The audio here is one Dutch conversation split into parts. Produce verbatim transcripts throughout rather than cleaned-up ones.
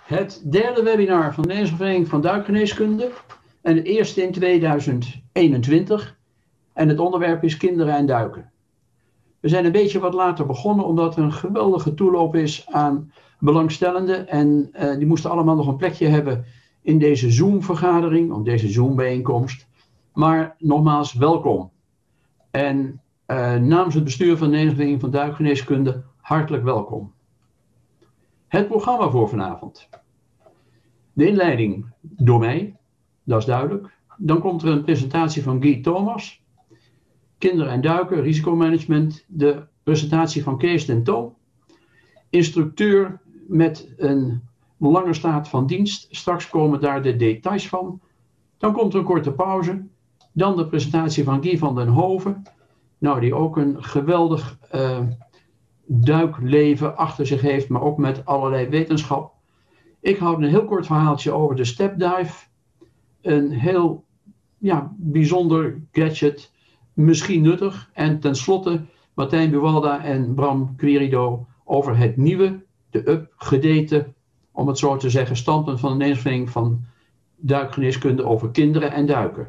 Het derde webinar van de Nederlandse Vereniging van Duikgeneeskunde en het eerste in tweeduizend eenentwintig. En het onderwerp is kinderen en duiken. We zijn een beetje wat later begonnen omdat er een geweldige toeloop is aan belangstellenden. En uh, die moesten allemaal nog een plekje hebben in deze Zoom-vergadering, of deze Zoom-bijeenkomst. Maar nogmaals, welkom. En uh, namens het bestuur van de Nederlandse Vereniging van Duikgeneeskunde, hartelijk welkom. Het programma voor vanavond. De inleiding door mij, dat is duidelijk. Dan komt er een presentatie van Guy Thomas. Kinderen en duiken, risicomanagement. De presentatie van Kees den Toom. Instructeur met een lange staat van dienst. Straks komen daar de details van. Dan komt er een korte pauze. Dan de presentatie van Guy van den Hoven. Nou, die ook een geweldig uh, duikleven achter zich heeft, maar ook met allerlei wetenschap. Ik houd een heel kort verhaaltje over de stepdive. Een heel ja, bijzonder gadget, misschien nuttig. En tenslotte Martijn Buwalda en Bram Querido over het nieuwe, de upgedate, om het zo te zeggen, standpunt van de Nederlandse Vereniging van Duikgeneeskunde over kinderen en duiken.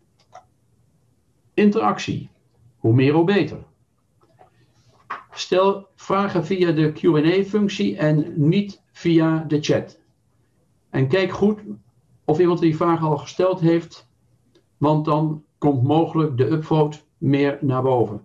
Interactie. Hoe meer, hoe beter. Stel vragen via de Q en A-functie en niet via de chat. En kijk goed of iemand die vraag al gesteld heeft, want dan komt mogelijk de upvote meer naar boven.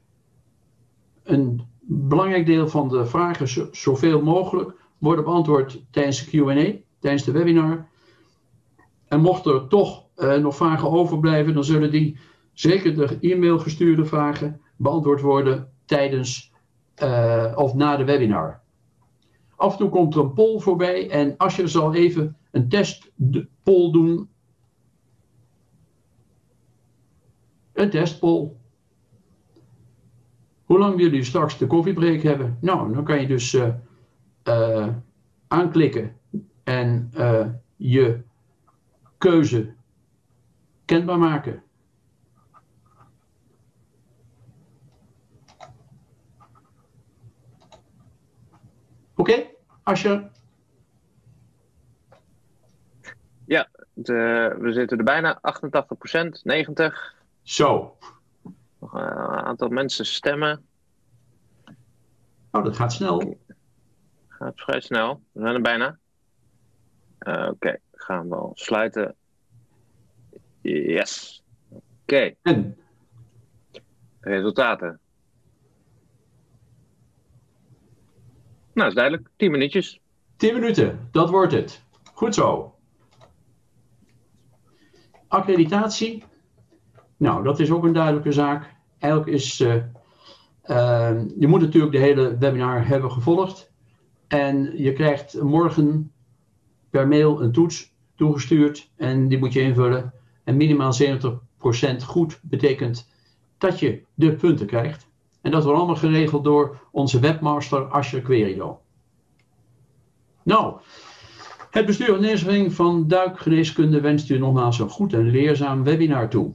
Een belangrijk deel van de vragen, zoveel mogelijk, worden beantwoord tijdens de Q en A, tijdens de webinar. En mocht er toch uh, nog vragen overblijven, dan zullen die, zeker de e-mail gestuurde vragen, beantwoord worden tijdens uh, of na de webinar. Af en toe komt er een poll voorbij en Asje zal even een testpoll doen. Een testpoll. Hoe lang willen jullie straks de koffiebreak hebben? Nou, dan kan je dus uh, uh, aanklikken en uh, je keuze kenbaar maken. Oké, okay, Asje? Ja, de, we zitten er bijna, achtentachtig procent, negentig. Zo. Nog een aantal mensen stemmen. Oh, dat gaat snel. Gaat vrij snel, we zijn er bijna. Uh, Oké, okay. Gaan we al sluiten. Yes. Oké. Okay. En? Resultaten. Nou, is duidelijk. tien minuutjes. tien minuten, dat wordt het. Goed zo. Accreditatie. Nou, dat is ook een duidelijke zaak. Eigenlijk is... Uh, uh, je moet natuurlijk de hele webinar hebben gevolgd. En je krijgt morgen per mail een toets toegestuurd. En die moet je invullen. En minimaal zeventig procent goed betekent dat je de punten krijgt. En dat wordt allemaal geregeld door onze webmaster Asje Querido. Nou, het bestuur van de Nederlandse Vereniging van Duikgeneeskunde wenst u nogmaals een goed en leerzaam webinar toe.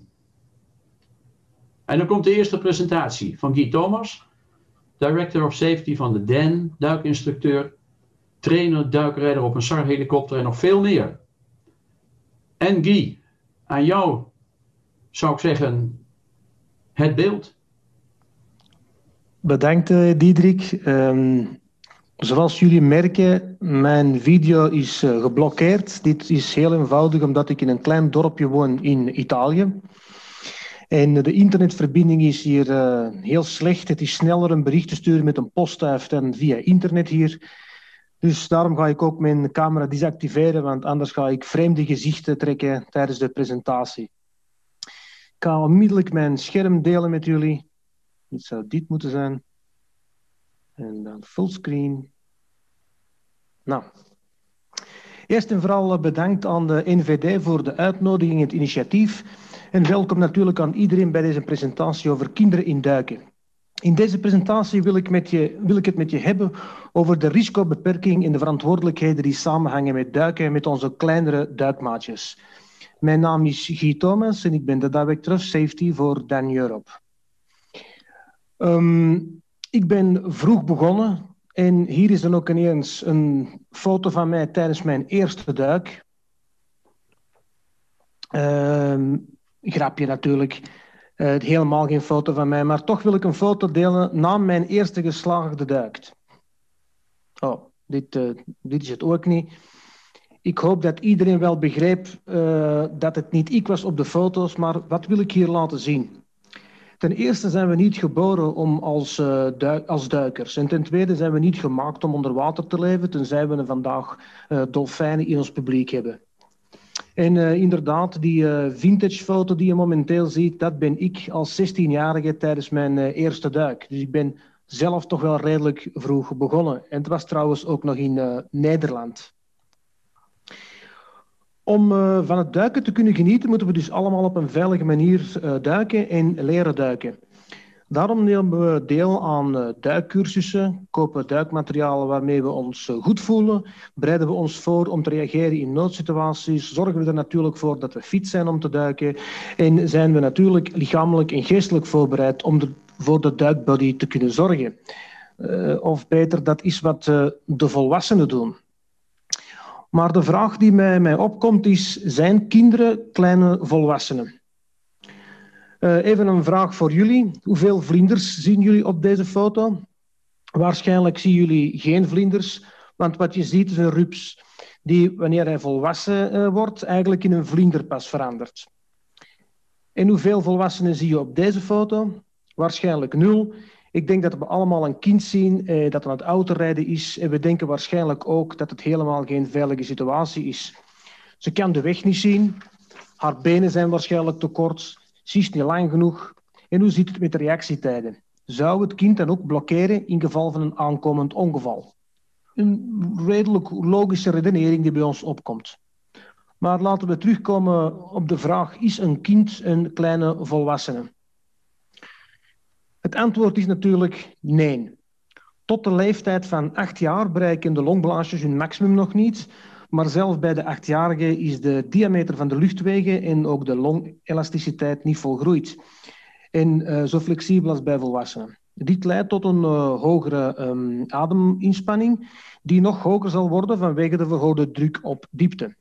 En dan komt de eerste presentatie van Guy Thomas, Director of Safety van de D E N, duikinstructeur, trainer, duikrijder op een S A R-helikopter en nog veel meer. En Guy, aan jou zou ik zeggen, het beeld. Bedankt Diederik. Um, zoals jullie merken, mijn video is uh, geblokkeerd. Dit is heel eenvoudig omdat ik in een klein dorpje woon in Italië. En de internetverbinding is hier uh, heel slecht. Het is sneller een bericht te sturen met een postduif dan via internet hier. Dus daarom ga ik ook mijn camera desactiveren, want anders ga ik vreemde gezichten trekken tijdens de presentatie. Ik ga onmiddellijk mijn scherm delen met jullie. Dit zou dit moeten zijn. En dan fullscreen. Nou. Eerst en vooral bedankt aan de N V D voor de uitnodiging en het initiatief. En welkom natuurlijk aan iedereen bij deze presentatie over kinderen in duiken. In deze presentatie wil ik, met je, wil ik het met je hebben over de risicobeperking en de verantwoordelijkheden die samenhangen met duiken met onze kleinere duikmaatjes. Mijn naam is Guy Thomas en ik ben de Director of Safety voor D E N Europe. Um, ik ben vroeg begonnen En hier is dan ook ineens een foto van mij tijdens mijn eerste duik. Uh, grapje natuurlijk. Uh, helemaal geen foto van mij, maar toch wil ik een foto delen na mijn eerste geslaagde duik. Oh, dit, uh, dit is het ook niet. Ik hoop dat iedereen wel begreep uh, dat het niet ik was op de foto's, maar wat wil ik hier laten zien? Ten eerste zijn we niet geboren om als, uh, duik, als duikers. En ten tweede zijn we niet gemaakt om onder water te leven, tenzij we vandaag uh, dolfijnen in ons publiek hebben. En uh, inderdaad, die uh, vintage foto die je momenteel ziet, dat ben ik als zestienjarige tijdens mijn uh, eerste duik. Dus ik ben zelf toch wel redelijk vroeg begonnen. En het was trouwens ook nog in uh, Nederland. Om uh, van het duiken te kunnen genieten, moeten we dus allemaal op een veilige manier uh, duiken en leren duiken. Daarom nemen we deel aan uh, duikcursussen, kopen duikmaterialen waarmee we ons uh, goed voelen, bereiden we ons voor om te reageren in noodsituaties, zorgen we er natuurlijk voor dat we fit zijn om te duiken en zijn we natuurlijk lichamelijk en geestelijk voorbereid om de, voor de duikbody te kunnen zorgen. Uh, of beter, dat is wat uh, de volwassenen doen. Maar de vraag die mij, mij opkomt is, zijn kinderen kleine volwassenen? Uh, even een vraag voor jullie. Hoeveel vlinders zien jullie op deze foto? Waarschijnlijk zien jullie geen vlinders, want wat je ziet is een rups die, wanneer hij volwassen uh, wordt, eigenlijk in een vlinder pas verandert. En hoeveel volwassenen zie je op deze foto? Waarschijnlijk nul. Ik denk dat we allemaal een kind zien eh, dat aan het autorijden is en we denken waarschijnlijk ook dat het helemaal geen veilige situatie is. Ze kan de weg niet zien, haar benen zijn waarschijnlijk te kort, ze is niet lang genoeg. En hoe zit het met de reactietijden? Zou het kind dan ook blokkeren in geval van een aankomend ongeval? Een redelijk logische redenering die bij ons opkomt. Maar laten we terugkomen op de vraag, is een kind een kleine volwassene? Het antwoord is natuurlijk nee. Tot de leeftijd van acht jaar bereiken de longblaasjes hun maximum nog niet, maar zelfs bij de achtjarigen is de diameter van de luchtwegen en ook de longelasticiteit niet volgroeid. En uh, zo flexibel als bij volwassenen. Dit leidt tot een uh, hogere um, ademinspanning, die nog hoger zal worden vanwege de verhoogde druk op diepte.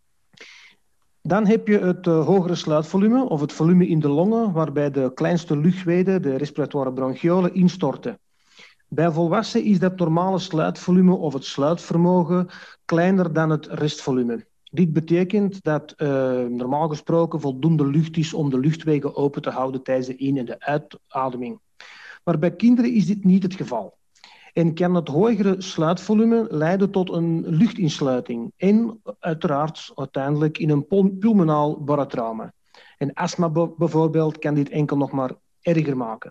Dan heb je het uh, hogere sluitvolume, of het volume in de longen, waarbij de kleinste luchtwegen, de respiratoire bronchiolen, instorten. Bij volwassenen is dat normale sluitvolume of het sluitvermogen kleiner dan het restvolume. Dit betekent dat uh, normaal gesproken voldoende lucht is om de luchtwegen open te houden tijdens de in- en de uitademing. Maar bij kinderen is dit niet het geval. En kan het hogere sluitvolume leiden tot een luchtinsluiting en uiteraard uiteindelijk in een pulmonaal barotrauma. En astma bijvoorbeeld kan dit enkel nog maar erger maken.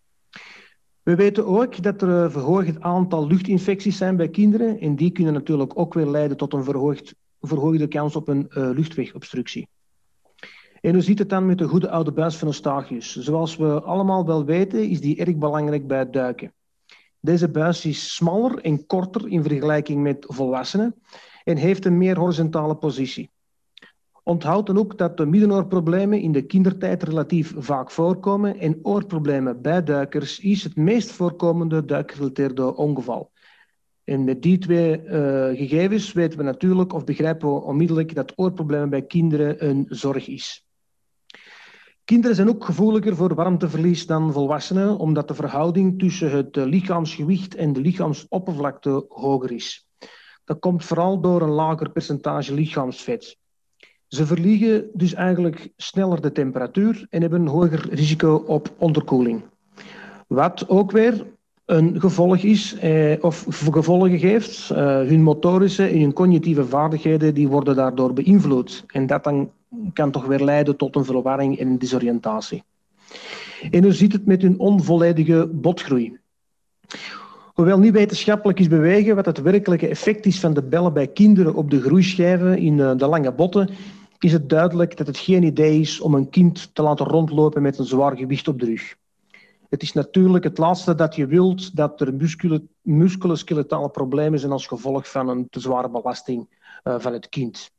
We weten ook dat er een verhoogd aantal luchtinfecties zijn bij kinderen en die kunnen natuurlijk ook weer leiden tot een verhoogd, verhoogde kans op een uh, luchtwegobstructie. En hoe zit het dan met de goede oude buis van Eustachius? Zoals we allemaal wel weten is die erg belangrijk bij het duiken. Deze buis is smaller en korter in vergelijking met volwassenen en heeft een meer horizontale positie. Onthoud dan ook dat de middenoorproblemen in de kindertijd relatief vaak voorkomen en oorproblemen bij duikers is het meest voorkomende duikgerelateerde ongeval. En met die twee uh, gegevens weten we natuurlijk of begrijpen we onmiddellijk dat oorproblemen bij kinderen een zorg is. Kinderen zijn ook gevoeliger voor warmteverlies dan volwassenen, omdat de verhouding tussen het lichaamsgewicht en de lichaamsoppervlakte hoger is. Dat komt vooral door een lager percentage lichaamsvet. Ze verliegen dus eigenlijk sneller de temperatuur en hebben een hoger risico op onderkoeling. Wat ook weer een gevolg is, eh, of gevolgen geeft, uh, hun motorische en hun cognitieve vaardigheden die worden daardoor beïnvloed. En dat dan kan toch weer leiden tot een verwarring en een disoriëntatie. En hoe zit het met hun onvolledige botgroei? Hoewel niet wetenschappelijk is bewegen wat het werkelijke effect is van de bellen bij kinderen op de groeischijven in de lange botten, is het duidelijk dat het geen idee is om een kind te laten rondlopen met een zwaar gewicht op de rug. Het is natuurlijk het laatste dat je wilt, dat er musculoskeletale problemen zijn als gevolg van een te zware belasting uh, van het kind.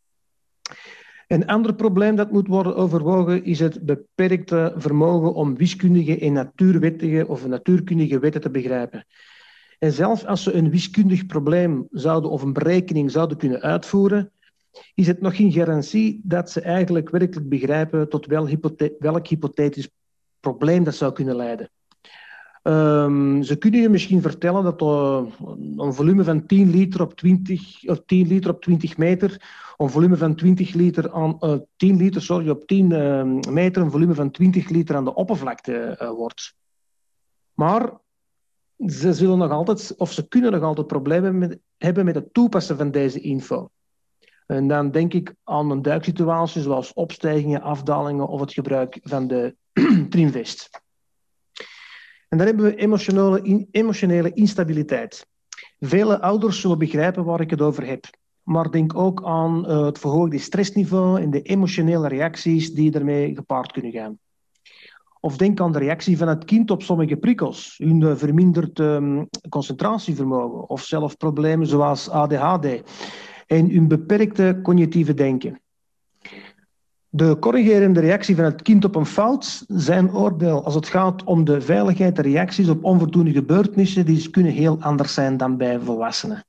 Een ander probleem dat moet worden overwogen is het beperkte vermogen om wiskundige en natuurwettige of natuurkundige wetten te begrijpen. En zelfs als ze een wiskundig probleem zouden of een berekening zouden kunnen uitvoeren, is het nog geen garantie dat ze eigenlijk werkelijk begrijpen tot wel hypothe- welk hypothetisch probleem dat zou kunnen leiden. Um, ze kunnen je misschien vertellen dat uh, een volume van tien liter op twintig, of tien liter op twintig meter, een volume van twintig liter aan, uh, tien liter sorry, op tien uh, meter, een volume van twintig liter aan de oppervlakte uh, wordt. Maar ze zullen nog altijd, of ze kunnen nog altijd problemen met, hebben met het toepassen van deze info. En dan denk ik aan een duiksituatie zoals opstijgingen, afdalingen of het gebruik van de trimvest. En dan hebben we emotionele, in, emotionele instabiliteit. Vele ouders zullen begrijpen waar ik het over heb. Maar denk ook aan uh, het verhoogde stressniveau en de emotionele reacties die daarmee gepaard kunnen gaan. Of denk aan de reactie van het kind op sommige prikkels, hun uh, verminderd um, concentratievermogen of zelfs problemen zoals A D H D en hun beperkte cognitieve denken. De corrigerende reactie van het kind op een fout, zijn oordeel als het gaat om de veiligheid en reacties op onvoldoende gebeurtenissen, die kunnen heel anders zijn dan bij volwassenen.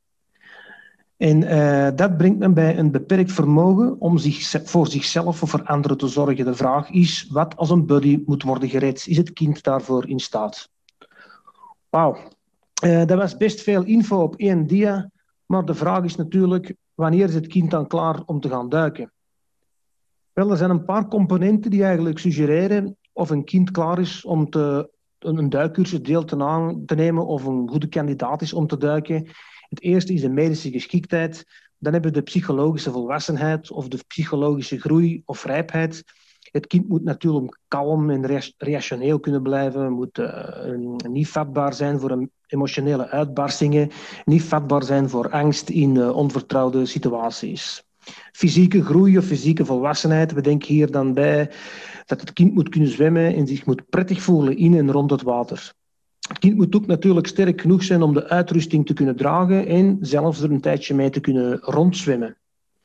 En uh, dat brengt men bij een beperkt vermogen om zich, voor zichzelf of voor anderen te zorgen. De vraag is wat als een buddy moet worden gered. Is het kind daarvoor in staat? Wauw, uh, dat was best veel info op één dia, maar de vraag is natuurlijk, wanneer is het kind dan klaar om te gaan duiken? Wel, er zijn een paar componenten die eigenlijk suggereren of een kind klaar is om te, een duikcursus deel te, na, te nemen of een goede kandidaat is om te duiken. Het eerste is de medische geschiktheid. Dan hebben we de psychologische volwassenheid of de psychologische groei of rijpheid. Het kind moet natuurlijk kalm en rationeel kunnen blijven, moet uh, niet vatbaar zijn voor een emotionele uitbarstingen, niet vatbaar zijn voor angst in uh, onvertrouwde situaties. Fysieke groei of fysieke volwassenheid. We denken hier dan bij dat het kind moet kunnen zwemmen en zich moet prettig voelen in en rond het water. Het kind moet ook natuurlijk sterk genoeg zijn om de uitrusting te kunnen dragen en zelfs er een tijdje mee te kunnen rondzwemmen.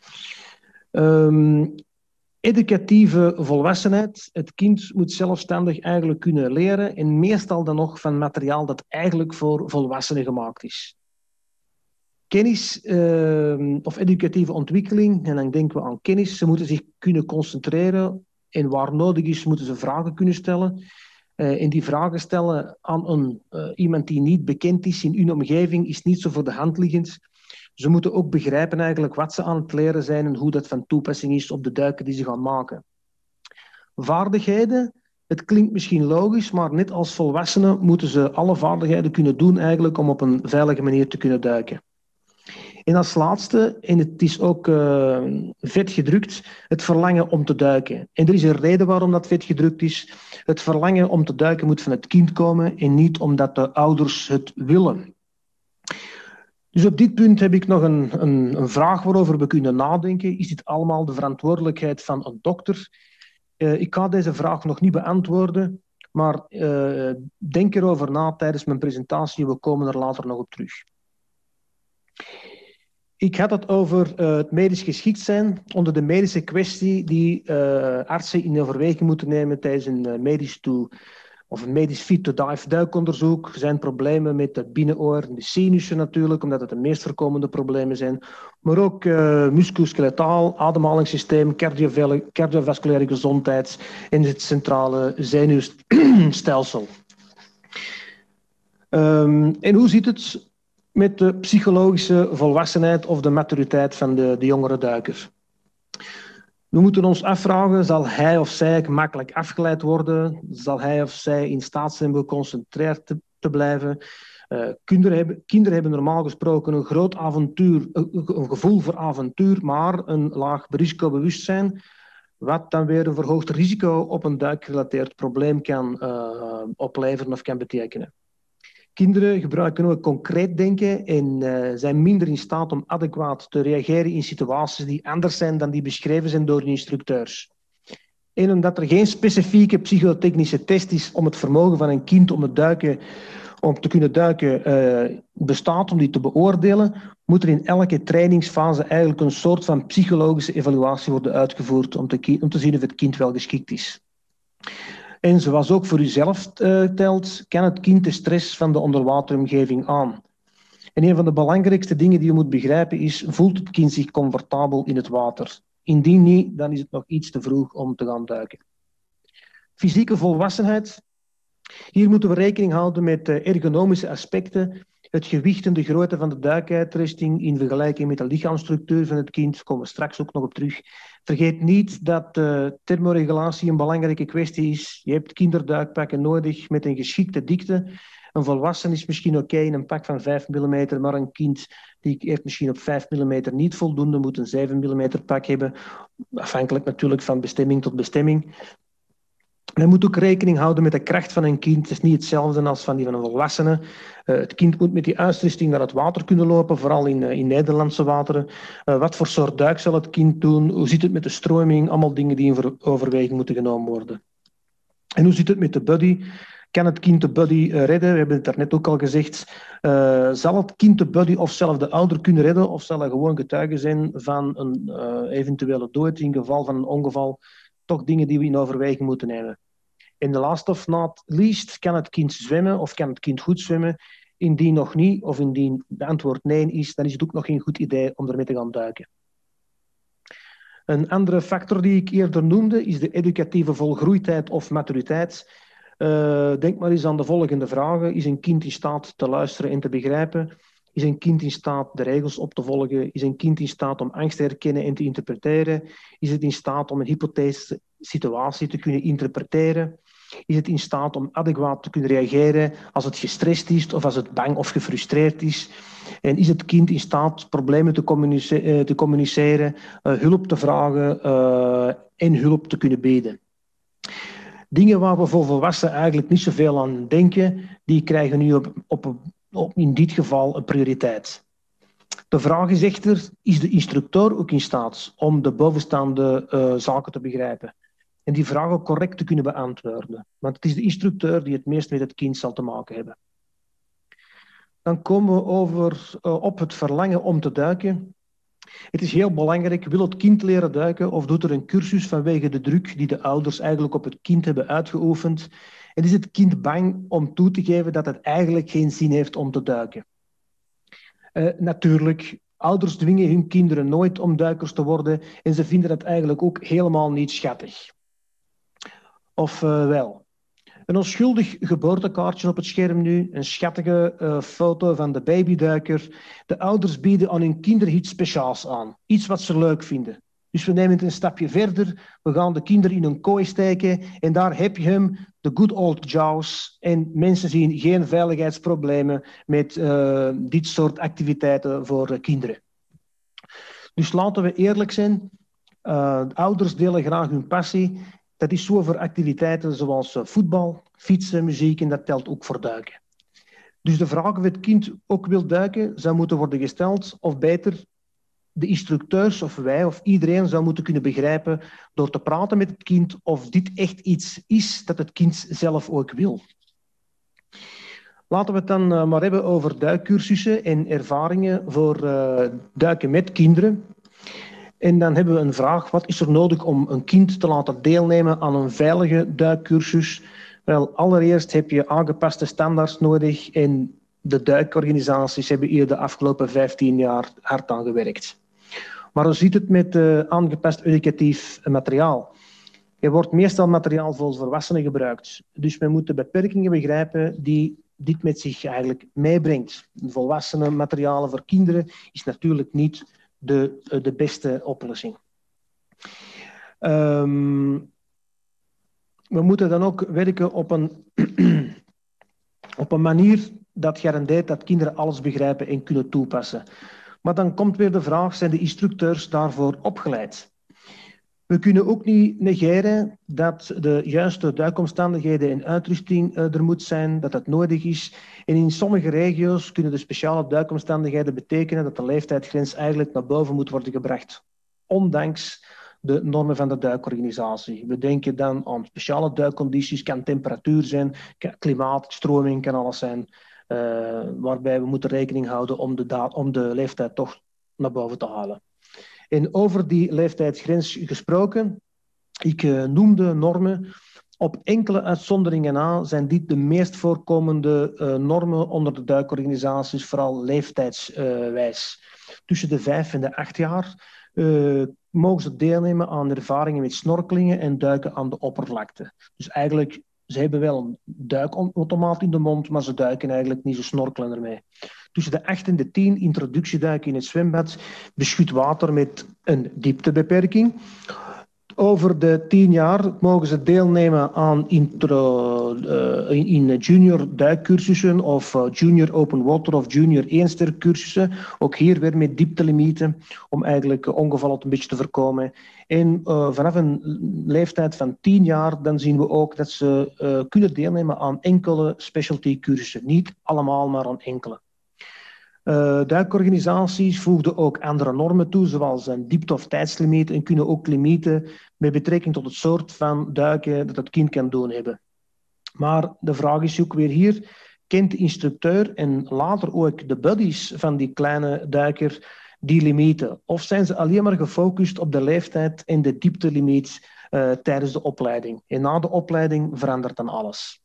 Um, educatieve volwassenheid. Het kind moet zelfstandig eigenlijk kunnen leren en meestal dan nog van materiaal dat eigenlijk voor volwassenen gemaakt is. Kennis uh, of educatieve ontwikkeling, en dan denken we aan kennis. Ze moeten zich kunnen concentreren en waar nodig is moeten ze vragen kunnen stellen. Uh, en die vragen stellen aan een, uh, iemand die niet bekend is in hun omgeving is niet zo voor de hand liggend. Ze moeten ook begrijpen eigenlijk wat ze aan het leren zijn en hoe dat van toepassing is op de duiken die ze gaan maken. Vaardigheden. Het klinkt misschien logisch, maar net als volwassenen moeten ze alle vaardigheden kunnen doen eigenlijk om op een veilige manier te kunnen duiken. En als laatste, en het is ook uh, vet gedrukt, het verlangen om te duiken. En er is een reden waarom dat vet gedrukt is. Het verlangen om te duiken moet van het kind komen en niet omdat de ouders het willen. Dus op dit punt heb ik nog een, een, een vraag waarover we kunnen nadenken. Is dit allemaal de verantwoordelijkheid van een dokter? Uh, ik ga deze vraag nog niet beantwoorden, maar uh, denk erover na tijdens mijn presentatie. We komen er later nog op terug. Ik had het over uh, het medisch geschikt zijn, onder de medische kwestie die uh, artsen in overweging moeten nemen tijdens een uh, medisch to, of een medisch fit-to-dive duikonderzoek. Er zijn problemen met het binnenoor, de sinussen natuurlijk, omdat het de meest voorkomende problemen zijn. Maar ook uh, musculoskeletaal, ademhalingssysteem, cardiovasculaire gezondheid en het centrale zenuwstelsel. Um, en hoe zit het met de psychologische volwassenheid of de maturiteit van de, de jongere duiker? We moeten ons afvragen, zal hij of zij gemakkelijk afgeleid worden? Zal hij of zij in staat zijn geconcentreerd te, te blijven? Uh, kinderen, hebben, kinderen hebben normaal gesproken een groot avontuur, een, een gevoel voor avontuur, maar een laag risicobewustzijn, wat dan weer een verhoogd risico op een duikgerelateerd probleem kan uh, opleveren of kan betekenen. Kinderen gebruiken ook concreet denken en uh, zijn minder in staat om adequaat te reageren in situaties die anders zijn dan die beschreven zijn door de instructeurs. En omdat er geen specifieke psychotechnische test is om het vermogen van een kind om, het duiken, om te kunnen duiken uh, bestaat, om die te beoordelen, moet er in elke trainingsfase eigenlijk een soort van psychologische evaluatie worden uitgevoerd om te, om te zien of het kind wel geschikt is. En zoals ook voor uzelf uh, telt, kan het kind de stress van de onderwateromgeving aan. En een van de belangrijkste dingen die je moet begrijpen is, voelt het kind zich comfortabel in het water? Indien niet, dan is het nog iets te vroeg om te gaan duiken. Fysieke volwassenheid. Hier moeten we rekening houden met ergonomische aspecten. Het gewicht en de grootte van de duikuitrusting in vergelijking met de lichaamsstructuur van het kind. Daar komen we straks ook nog op terug. Vergeet niet dat de thermoregulatie een belangrijke kwestie is. Je hebt kinderduikpakken nodig met een geschikte dikte. Een volwassen is misschien oké okay in een pak van vijf millimeter, maar een kind die heeft misschien op vijf millimeter niet voldoende, moet een zeven millimeter pak hebben. Afhankelijk natuurlijk van bestemming tot bestemming. Men moet ook rekening houden met de kracht van een kind. Het is niet hetzelfde als van die van een volwassene. Uh, het kind moet met die uitrusting naar het water kunnen lopen, vooral in, uh, in Nederlandse wateren. Uh, wat voor soort duik zal het kind doen? Hoe zit het met de stroming? Allemaal dingen die in overweging moeten genomen worden. En hoe zit het met de buddy? Kan het kind de buddy uh, redden? We hebben het daarnet ook al gezegd. Uh, zal het kind de buddy of zelf de ouder kunnen redden? Of zal hij gewoon getuige zijn van een uh, eventuele dood in geval van een ongeval? Toch dingen die we in overweging moeten nemen. En de last of not least, kan het kind zwemmen of kan het kind goed zwemmen? Indien nog niet, of indien de antwoord nee is, dan is het ook nog geen goed idee om ermee te gaan duiken. Een andere factor die ik eerder noemde, is de educatieve volgroeidheid of maturiteit. Uh, denk maar eens aan de volgende vragen. Is een kind in staat te luisteren en te begrijpen? Is een kind in staat de regels op te volgen? Is een kind in staat om angst te herkennen en te interpreteren? Is het in staat om een hypothetische situatie te kunnen interpreteren? Is het in staat om adequaat te kunnen reageren als het gestrest is of als het bang of gefrustreerd is? En is het kind in staat problemen te, communice- te communiceren, uh, hulp te vragen uh, en hulp te kunnen bieden? Dingen waar we voor volwassenen eigenlijk niet zoveel aan denken, die krijgen nu op, op, op in dit geval een prioriteit. De vraag is echter, is de instructeur ook in staat om de bovenstaande uh, zaken te begrijpen? En die vragen correct te kunnen beantwoorden. Want het is de instructeur die het meest met het kind zal te maken hebben. Dan komen we over, uh, op het verlangen om te duiken. Het is heel belangrijk, wil het kind leren duiken of doet er een cursus vanwege de druk die de ouders eigenlijk op het kind hebben uitgeoefend? En is het kind bang om toe te geven dat het eigenlijk geen zin heeft om te duiken? Uh, natuurlijk, ouders dwingen hun kinderen nooit om duikers te worden en ze vinden dat eigenlijk ook helemaal niet schattig. Of uh, wel? Een onschuldig geboortekaartje op het scherm nu, een schattige uh, foto van de babyduiker. De ouders bieden aan hun kinderen iets speciaals aan, iets wat ze leuk vinden. Dus we nemen het een stapje verder, we gaan de kinderen in een kooi steken en daar heb je hem, de good old Jaws. En mensen zien geen veiligheidsproblemen met uh, dit soort activiteiten voor uh, kinderen. Dus laten we eerlijk zijn, uh, ouders delen graag hun passie. Dat is zo voor activiteiten zoals voetbal, fietsen, muziek en dat telt ook voor duiken. Dus de vraag of het kind ook wil duiken zou moeten worden gesteld, of beter de instructeurs of wij of iedereen zou moeten kunnen begrijpen door te praten met het kind of dit echt iets is dat het kind zelf ook wil. Laten we het dan maar hebben over duikcursussen en ervaringen voor uh, duiken met kinderen. En dan hebben we een vraag, wat is er nodig om een kind te laten deelnemen aan een veilige duikcursus? Wel, allereerst heb je aangepaste standaards nodig en de duikorganisaties hebben hier de afgelopen vijftien jaar hard aan gewerkt. Maar hoe zit het met uh, aangepast educatief materiaal? Er wordt meestal materiaal voor volwassenen gebruikt, dus men moet de beperkingen begrijpen die dit met zich eigenlijk meebrengt. Volwassenen materialen voor kinderen is natuurlijk niet De, de beste oplossing. Um, we moeten dan ook werken op een, op een manier dat garandeert dat kinderen alles begrijpen en kunnen toepassen. Maar dan komt weer de vraag, zijn de instructeurs daarvoor opgeleid? We kunnen ook niet negeren dat de juiste duikomstandigheden en uitrusting uh, er moet zijn, dat dat nodig is. En in sommige regio's kunnen de speciale duikomstandigheden betekenen dat de leeftijdsgrens eigenlijk naar boven moet worden gebracht, ondanks de normen van de duikorganisatie. We denken dan aan speciale duikcondities, kan temperatuur zijn, kan klimaat, stroming, kan alles zijn, uh, waarbij we moeten rekening houden om de, om de leeftijd toch naar boven te halen. En over die leeftijdsgrens gesproken, ik uh, noemde normen. Op enkele uitzonderingen na zijn dit de meest voorkomende uh, normen onder de duikorganisaties, vooral leeftijdswijs. Uh, Tussen de vijf en de acht jaar uh, mogen ze deelnemen aan ervaringen met snorkelingen en duiken aan de oppervlakte. Dus eigenlijk, ze hebben wel een duikautomaat in de mond, maar ze duiken eigenlijk niet, ze snorkelen ermee. Tussen de acht en de tien introductieduiken in het zwembad, beschut water met een dieptebeperking. Over de tien jaar mogen ze deelnemen aan intro, uh, in, in junior duikcursussen of uh, junior open water of junior één-ster cursussen. Ook hier weer met dieptelimieten om eigenlijk ongevallen een beetje te voorkomen. En uh, vanaf een leeftijd van tien jaar dan zien we ook dat ze uh, kunnen deelnemen aan enkele specialty cursussen. Niet allemaal, maar aan enkele. Uh, duikorganisaties voegden ook andere normen toe, zoals een diepte- of tijdslimiet, en kunnen ook limieten met betrekking tot het soort van duiken dat het kind kan doen hebben. Maar de vraag is ook weer hier, kent de instructeur en later ook de buddies van die kleine duiker die limieten? Of zijn ze alleen maar gefocust op de leeftijd en de dieptelimiet uh, tijdens de opleiding? En na de opleiding verandert dan alles.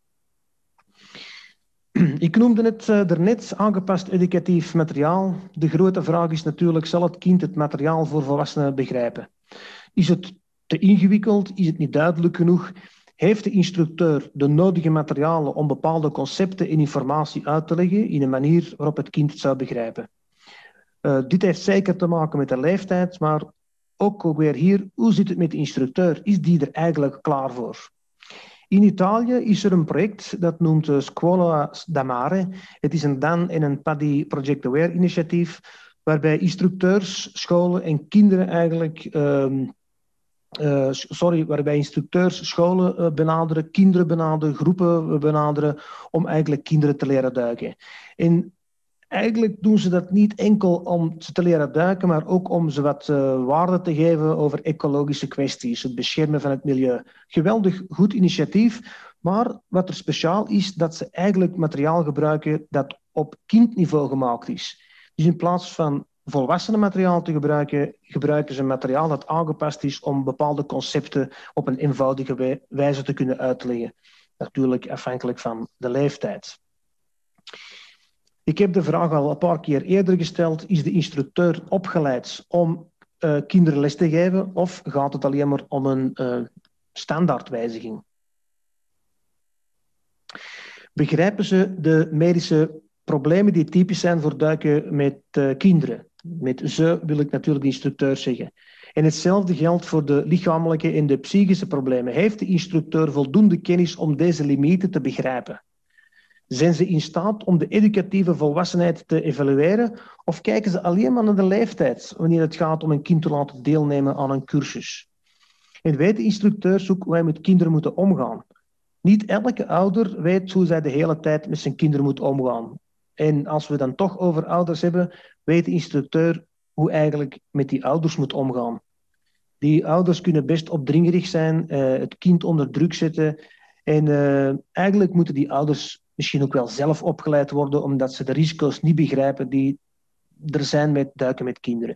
Ik noemde het uh, daarnet, aangepast educatief materiaal. De grote vraag is natuurlijk, zal het kind het materiaal voor volwassenen begrijpen? Is het te ingewikkeld? Is het niet duidelijk genoeg? Heeft de instructeur de nodige materialen om bepaalde concepten en informatie uit te leggen in een manier waarop het kind het zou begrijpen? Uh, dit heeft zeker te maken met de leeftijd, maar ook weer hier, hoe zit het met de instructeur? Is die er eigenlijk klaar voor? In Italië is er een project dat noemt Scuola da Mare. Het is een D A N en een PADI Project Aware initiatief, waarbij instructeurs, scholen en kinderen eigenlijk, uh, uh, sorry, waarbij instructeurs scholen uh, benaderen, kinderen benaderen, groepen benaderen, om eigenlijk kinderen te leren duiken. En eigenlijk doen ze dat niet enkel om ze te leren duiken, maar ook om ze wat uh, waarde te geven over ecologische kwesties, het beschermen van het milieu. Geweldig goed initiatief, maar wat er speciaal is, dat ze eigenlijk materiaal gebruiken dat op kindniveau gemaakt is. Dus in plaats van volwassenenmateriaal te gebruiken, gebruiken ze materiaal dat aangepast is om bepaalde concepten op een eenvoudige wijze te kunnen uitleggen. Natuurlijk afhankelijk van de leeftijd. Ik heb de vraag al een paar keer eerder gesteld. Is de instructeur opgeleid om uh, kinderen les te geven of gaat het alleen maar om een uh, standaardwijziging? Begrijpen ze de medische problemen die typisch zijn voor duiken met uh, kinderen? Met ze wil ik natuurlijk de instructeur zeggen. En hetzelfde geldt voor de lichamelijke en de psychische problemen. Heeft de instructeur voldoende kennis om deze limieten te begrijpen? Zijn ze in staat om de educatieve volwassenheid te evalueren of kijken ze alleen maar naar de leeftijd wanneer het gaat om een kind te laten deelnemen aan een cursus? En weten instructeurs ook hoe wij met kinderen moeten omgaan? Niet elke ouder weet hoe zij de hele tijd met zijn kinderen moet omgaan. En als we dan toch over ouders hebben, weet de instructeur hoe eigenlijk met die ouders moet omgaan. Die ouders kunnen best opdringerig zijn, uh, het kind onder druk zetten. En uh, eigenlijk moeten die ouders misschien ook wel zelf opgeleid worden, omdat ze de risico's niet begrijpen die er zijn met duiken met kinderen.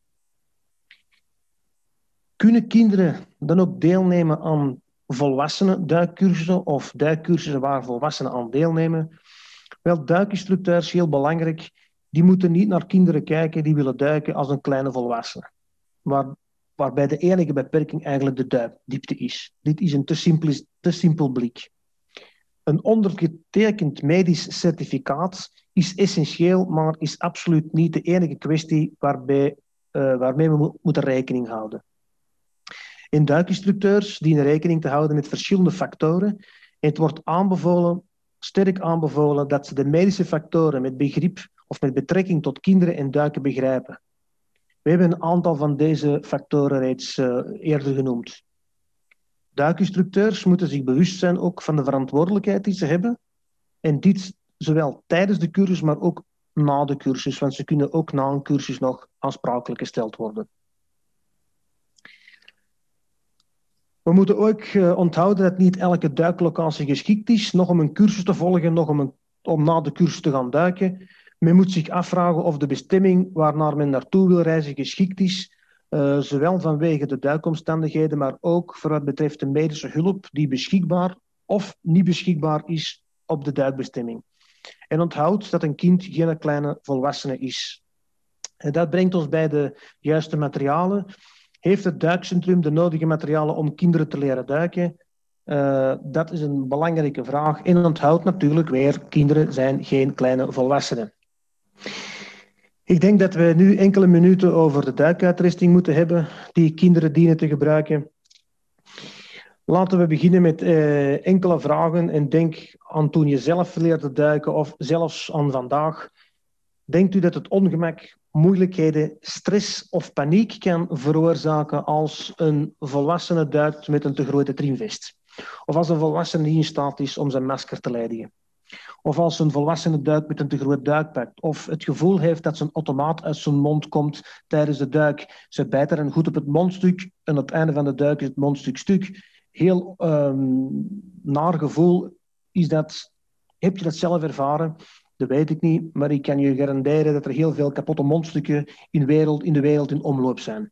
Kunnen kinderen dan ook deelnemen aan volwassenen duikcursussen of duikcursussen waar volwassenen aan deelnemen? Wel, duikinstructeurs, heel belangrijk, die moeten niet naar kinderen kijken die willen duiken als een kleine volwassene. Waar, waarbij de enige beperking eigenlijk de duikdiepte is. Dit is een te simpel, te simpel blik. Een ondergetekend medisch certificaat is essentieel, maar is absoluut niet de enige kwestie waarbij, uh, waarmee we mo- moeten rekening houden. En duikinstructeurs dienen rekening te houden met verschillende factoren. En het wordt aanbevolen, sterk aanbevolen dat ze de medische factoren met begrip of met betrekking tot kinderen en duiken begrijpen. We hebben een aantal van deze factoren reeds uh, eerder genoemd. Duikinstructeurs moeten zich bewust zijn ook van de verantwoordelijkheid die ze hebben. En dit zowel tijdens de cursus, maar ook na de cursus. Want ze kunnen ook na een cursus nog aansprakelijk gesteld worden. We moeten ook uh, onthouden dat niet elke duiklocatie geschikt is, nog om een cursus te volgen, nog om, een, om na de cursus te gaan duiken. Men moet zich afvragen of de bestemming waarnaar men naartoe wil reizen geschikt is, Uh, zowel vanwege de duikomstandigheden, maar ook voor wat betreft de medische hulp die beschikbaar of niet beschikbaar is op de duikbestemming. En onthoud dat een kind geen kleine volwassene is. En dat brengt ons bij de juiste materialen. Heeft het duikcentrum de nodige materialen om kinderen te leren duiken? Uh, dat is een belangrijke vraag. En onthoud natuurlijk weer, kinderen zijn geen kleine volwassenen. Ik denk dat we nu enkele minuten over de duikuitrusting moeten hebben die kinderen dienen te gebruiken. Laten we beginnen met uh, enkele vragen en denk aan toen je zelf leerde duiken of zelfs aan vandaag. Denkt u dat het ongemak, moeilijkheden, stress of paniek kan veroorzaken als een volwassene duikt met een te grote trimvest? Of als een volwassene niet in staat is om zijn masker te ledigen? Of als een volwassene duikt met een te groot duikpak? Of het gevoel heeft dat zijn automaat uit zijn mond komt tijdens de duik. Ze bijt er een goed op het mondstuk en op het einde van de duik is het mondstuk stuk. Heel um, naar gevoel is dat. Heb je dat zelf ervaren? Dat weet ik niet, maar ik kan je garanderen dat er heel veel kapotte mondstukken in, wereld, in de wereld in omloop zijn.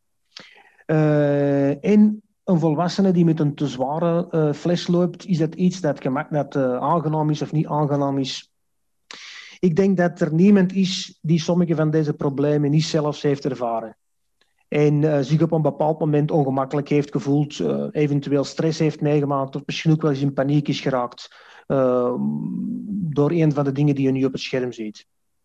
Uh, en een volwassene die met een te zware uh, fles loopt, is dat iets dat, gemak, dat uh, aangenaam is of niet aangenaam is? Ik denk dat er niemand is die sommige van deze problemen niet zelfs heeft ervaren. En uh, zich op een bepaald moment ongemakkelijk heeft gevoeld, uh, eventueel stress heeft meegemaakt of misschien ook wel eens in paniek is geraakt uh, door een van de dingen die je nu op het scherm ziet.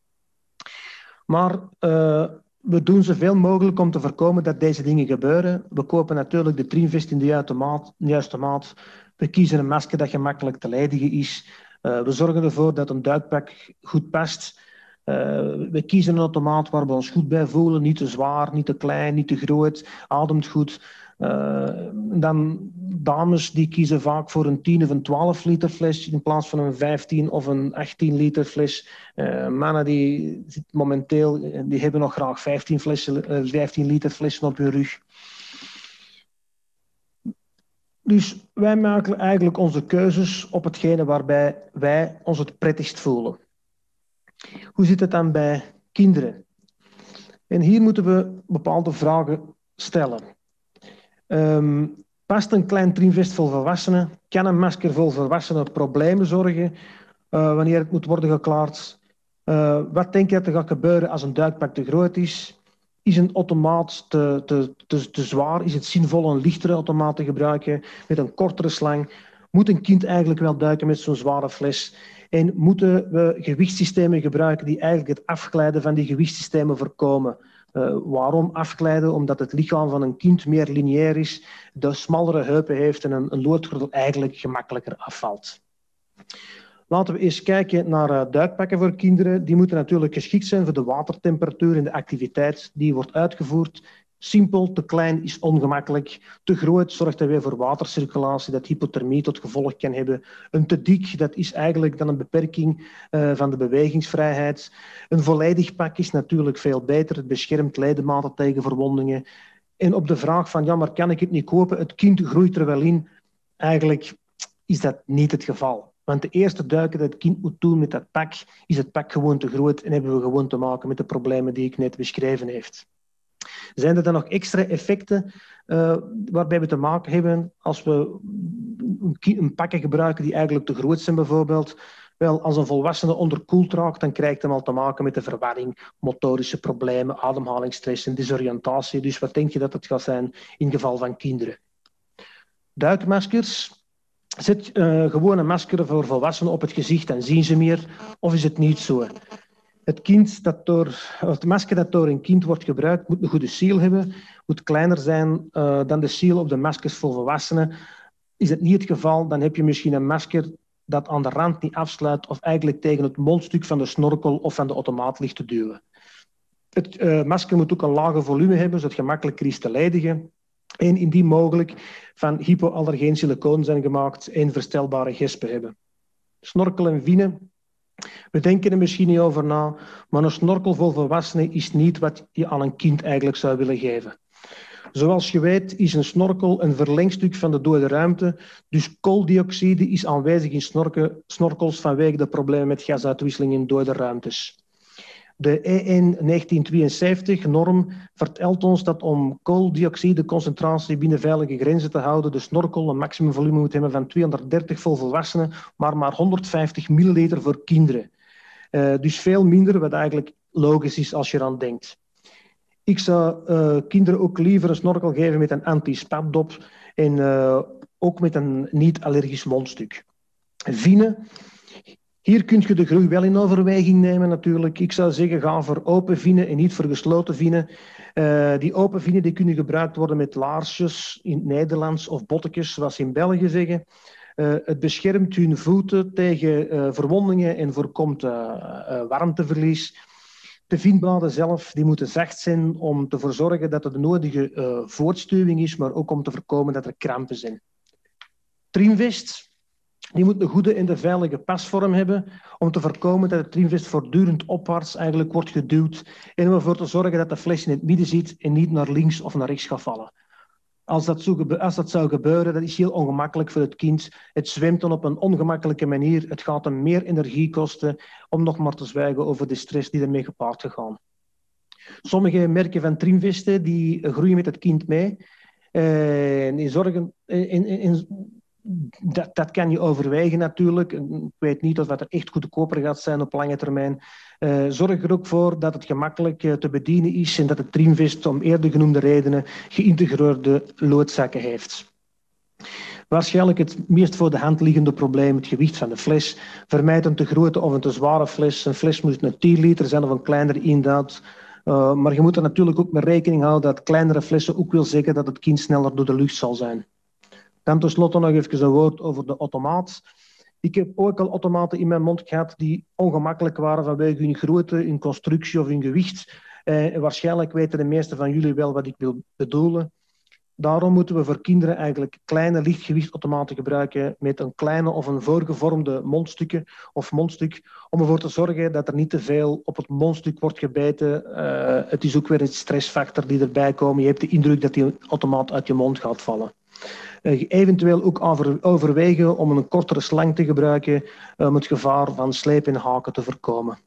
Maar uh, we doen zoveel mogelijk om te voorkomen dat deze dingen gebeuren. We kopen natuurlijk de trimvest in de juiste maat. De juiste maat. We kiezen een masker dat gemakkelijk te ledigen is. Uh, we zorgen ervoor dat een duikpak goed past. Uh, we kiezen een automaat waar we ons goed bij voelen. Niet te zwaar, niet te klein, niet te groot. Ademt goed. Uh, dan dames die kiezen vaak voor een tien of een twaalf liter fles in plaats van een vijftien of een achttien liter fles. Uh, mannen die momenteel die hebben nog graag vijftien, flessen, uh, vijftien liter flessen op hun rug. Dus wij maken eigenlijk onze keuzes op hetgene waarbij wij ons het prettigst voelen. Hoe zit het dan bij kinderen? En hier moeten we bepaalde vragen stellen. Um, past een klein trimvest vol volwassenen? Kan een masker vol volwassenen problemen zorgen uh, wanneer het moet worden geklaard? Uh, wat denk je dat er gaat gebeuren als een duikpak te groot is? Is een automaat te, te, te, te zwaar? Is het zinvol een lichtere automaat te gebruiken met een kortere slang? Moet een kind eigenlijk wel duiken met zo'n zware fles? En moeten we gewichtssystemen gebruiken die eigenlijk het afglijden van die gewichtssystemen voorkomen? Uh, waarom afglijden? Omdat het lichaam van een kind meer lineair is, de smallere heupen heeft en een, een loodgordel eigenlijk gemakkelijker afvalt. Laten we eens kijken naar uh, duikpakken voor kinderen. Die moeten natuurlijk geschikt zijn voor de watertemperatuur en de activiteit die wordt uitgevoerd. Simpel, te klein is ongemakkelijk. Te groot zorgt er weer voor watercirculatie, dat hypothermie tot gevolg kan hebben. Een te dik, dat is eigenlijk dan een beperking uh, van de bewegingsvrijheid. Een volledig pak is natuurlijk veel beter. Het beschermt ledematen tegen verwondingen. En op de vraag van, ja, maar kan ik het niet kopen? Het kind groeit er wel in. Eigenlijk is dat niet het geval. Want de eerste duiken dat het kind moet doen met dat pak, is het pak gewoon te groot en hebben we gewoon te maken met de problemen die ik net beschreven heb. Zijn er dan nog extra effecten uh, waarbij we te maken hebben als we een, een pakken gebruiken die eigenlijk te groot zijn bijvoorbeeld? Wel, als een volwassene onderkoeld raakt, dan krijgt hij al te maken met de verwarring, motorische problemen, ademhalingsstress en disoriëntatie. Dus wat denk je dat het gaat zijn in geval van kinderen? Duikmaskers. Zet uh, gewoon een masker voor volwassenen op het gezicht en zien ze meer, of is het niet zo? Het, kind dat door, het masker dat door een kind wordt gebruikt moet een goede seal hebben, moet kleiner zijn uh, dan de seal op de maskers voor volwassenen. Is het niet het geval, dan heb je misschien een masker dat aan de rand niet afsluit of eigenlijk tegen het mondstuk van de snorkel of van de automaat ligt te duwen. Het uh, masker moet ook een lage volume hebben, zodat het gemakkelijker is te ledigen. En indien mogelijk van hypoallergeen silicoon zijn gemaakt en verstelbare gespen hebben. Snorkel en vinnen. We denken er misschien niet over na, maar een snorkel voor volwassenen is niet wat je aan een kind eigenlijk zou willen geven. Zoals je weet is een snorkel een verlengstuk van de dode ruimte, dus kooldioxide is aanwezig in snorken, snorkels vanwege de problemen met gasuitwisseling in dode ruimtes. De E N negentien tweeënzeventig norm vertelt ons dat om kooldioxideconcentratie binnen veilige grenzen te houden, de snorkel een maximumvolume moet hebben van tweehonderddertig voor volwassenen, maar maar honderdvijftig milliliter voor kinderen. Uh, dus veel minder, wat eigenlijk logisch is als je eraan denkt. Ik zou uh, kinderen ook liever een snorkel geven met een anti-spatdop en uh, ook met een niet-allergisch mondstuk. Vinnen. Hier kun je de groei wel in overweging nemen natuurlijk. Ik zou zeggen, ga voor open vinnen en niet voor gesloten vinnen. Uh, die open vinnen die kunnen gebruikt worden met laarsjes in het Nederlands of bottekjes, zoals ze in België zeggen. Uh, het beschermt hun voeten tegen uh, verwondingen en voorkomt uh, uh, warmteverlies. De vindbladen zelf die moeten zacht zijn om ervoor te zorgen dat er de nodige uh, voortstuwing is, maar ook om te voorkomen dat er krampen zijn. Trimvest. Die moet een goede en de veilige pasvorm hebben om te voorkomen dat het trimvest voortdurend opwaarts eigenlijk wordt geduwd en om ervoor te zorgen dat de fles in het midden zit en niet naar links of naar rechts gaat vallen. Als dat, zo gebe- als dat zou gebeuren, dat is heel ongemakkelijk voor het kind. Het zwemt dan op een ongemakkelijke manier. Het gaat hem meer energie kosten om nog maar te zwijgen over de stress die ermee gepaard gegaan. Sommige merken van trimvesten die groeien met het kind mee. Uh, en die zorgen... In, in, in, Dat, dat kan je overwegen natuurlijk. Ik weet niet of dat er echt goedkoper gaat zijn op lange termijn. Uh, zorg er ook voor dat het gemakkelijk uh, te bedienen is en dat het trimvest om eerder genoemde redenen geïntegreerde loodzakken heeft. Waarschijnlijk het meest voor de hand liggende probleem, het gewicht van de fles. Vermijd een te grote of een te zware fles. Een fles moet een tien liter zijn of een kleinere inhoud. Uh, maar je moet er natuurlijk ook mee rekening houden dat kleinere flessen ook wil zeggen dat het kind sneller door de lucht zal zijn. Dan tenslotte nog even een woord over de automaat. Ik heb ook al automaten in mijn mond gehad die ongemakkelijk waren vanwege hun grootte, hun constructie of hun gewicht. Eh, waarschijnlijk weten de meesten van jullie wel wat ik wil bedoelen. Daarom moeten we voor kinderen eigenlijk kleine lichtgewichtautomaten gebruiken met een kleine of een voorgevormde mondstukken of mondstuk, om ervoor te zorgen dat er niet te veel op het mondstuk wordt gebeten. Uh, het is ook weer een stressfactor die erbij komt. Je hebt de indruk dat die automaat uit je mond gaat vallen. Uh, eventueel ook over, overwegen om een kortere slang te gebruiken uh, om het gevaar van sleep en haken te voorkomen.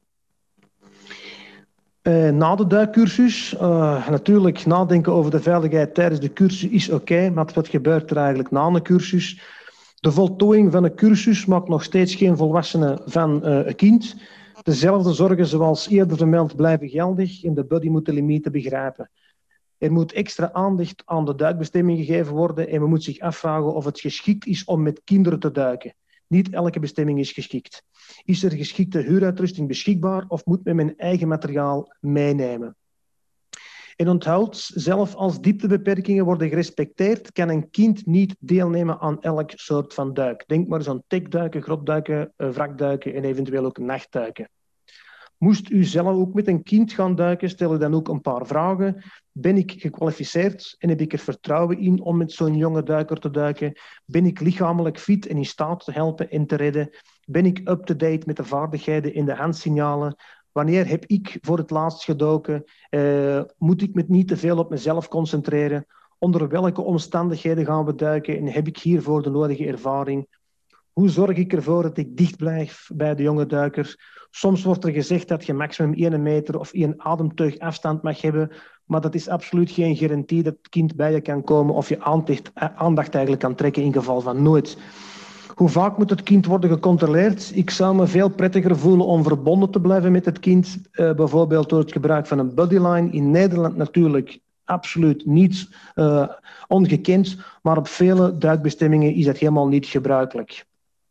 Uh, na de duikcursus, uh, natuurlijk nadenken over de veiligheid tijdens de cursus is oké, okay, maar wat gebeurt er eigenlijk na een cursus? De voltooiing van een cursus maakt nog steeds geen volwassene van uh, een kind. Dezelfde zorgen zoals eerder vermeld blijven geldig en de buddy moet de limieten begrijpen. Er moet extra aandacht aan de duikbestemming gegeven worden en men moet zich afvragen of het geschikt is om met kinderen te duiken. Niet elke bestemming is geschikt. Is er geschikte huuruitrusting beschikbaar of moet men mijn eigen materiaal meenemen? En onthoud, zelf als dieptebeperkingen worden gerespecteerd, kan een kind niet deelnemen aan elk soort van duik. Denk maar eens aan tekduiken, grotduiken, wrakduiken en eventueel ook nachtduiken. Moest u zelf ook met een kind gaan duiken, stel u dan ook een paar vragen. Ben ik gekwalificeerd en heb ik er vertrouwen in om met zo'n jonge duiker te duiken? Ben ik lichamelijk fit en in staat te helpen en te redden? Ben ik up-to-date met de vaardigheden en de handsignalen? Wanneer heb ik voor het laatst gedoken? Uh, moet ik me niet te veel op mezelf concentreren? Onder welke omstandigheden gaan we duiken en heb ik hiervoor de nodige ervaring? Hoe zorg ik ervoor dat ik dicht blijf bij de jonge duiker? Soms wordt er gezegd dat je maximum één meter of één ademteug afstand mag hebben, maar dat is absoluut geen garantie dat het kind bij je kan komen of je aandacht, aandacht eigenlijk kan trekken in geval van nood. Hoe vaak moet het kind worden gecontroleerd? Ik zou me veel prettiger voelen om verbonden te blijven met het kind, uh, bijvoorbeeld door het gebruik van een bodyline. In Nederland natuurlijk absoluut niet uh, ongekend, maar op vele duikbestemmingen is dat helemaal niet gebruikelijk.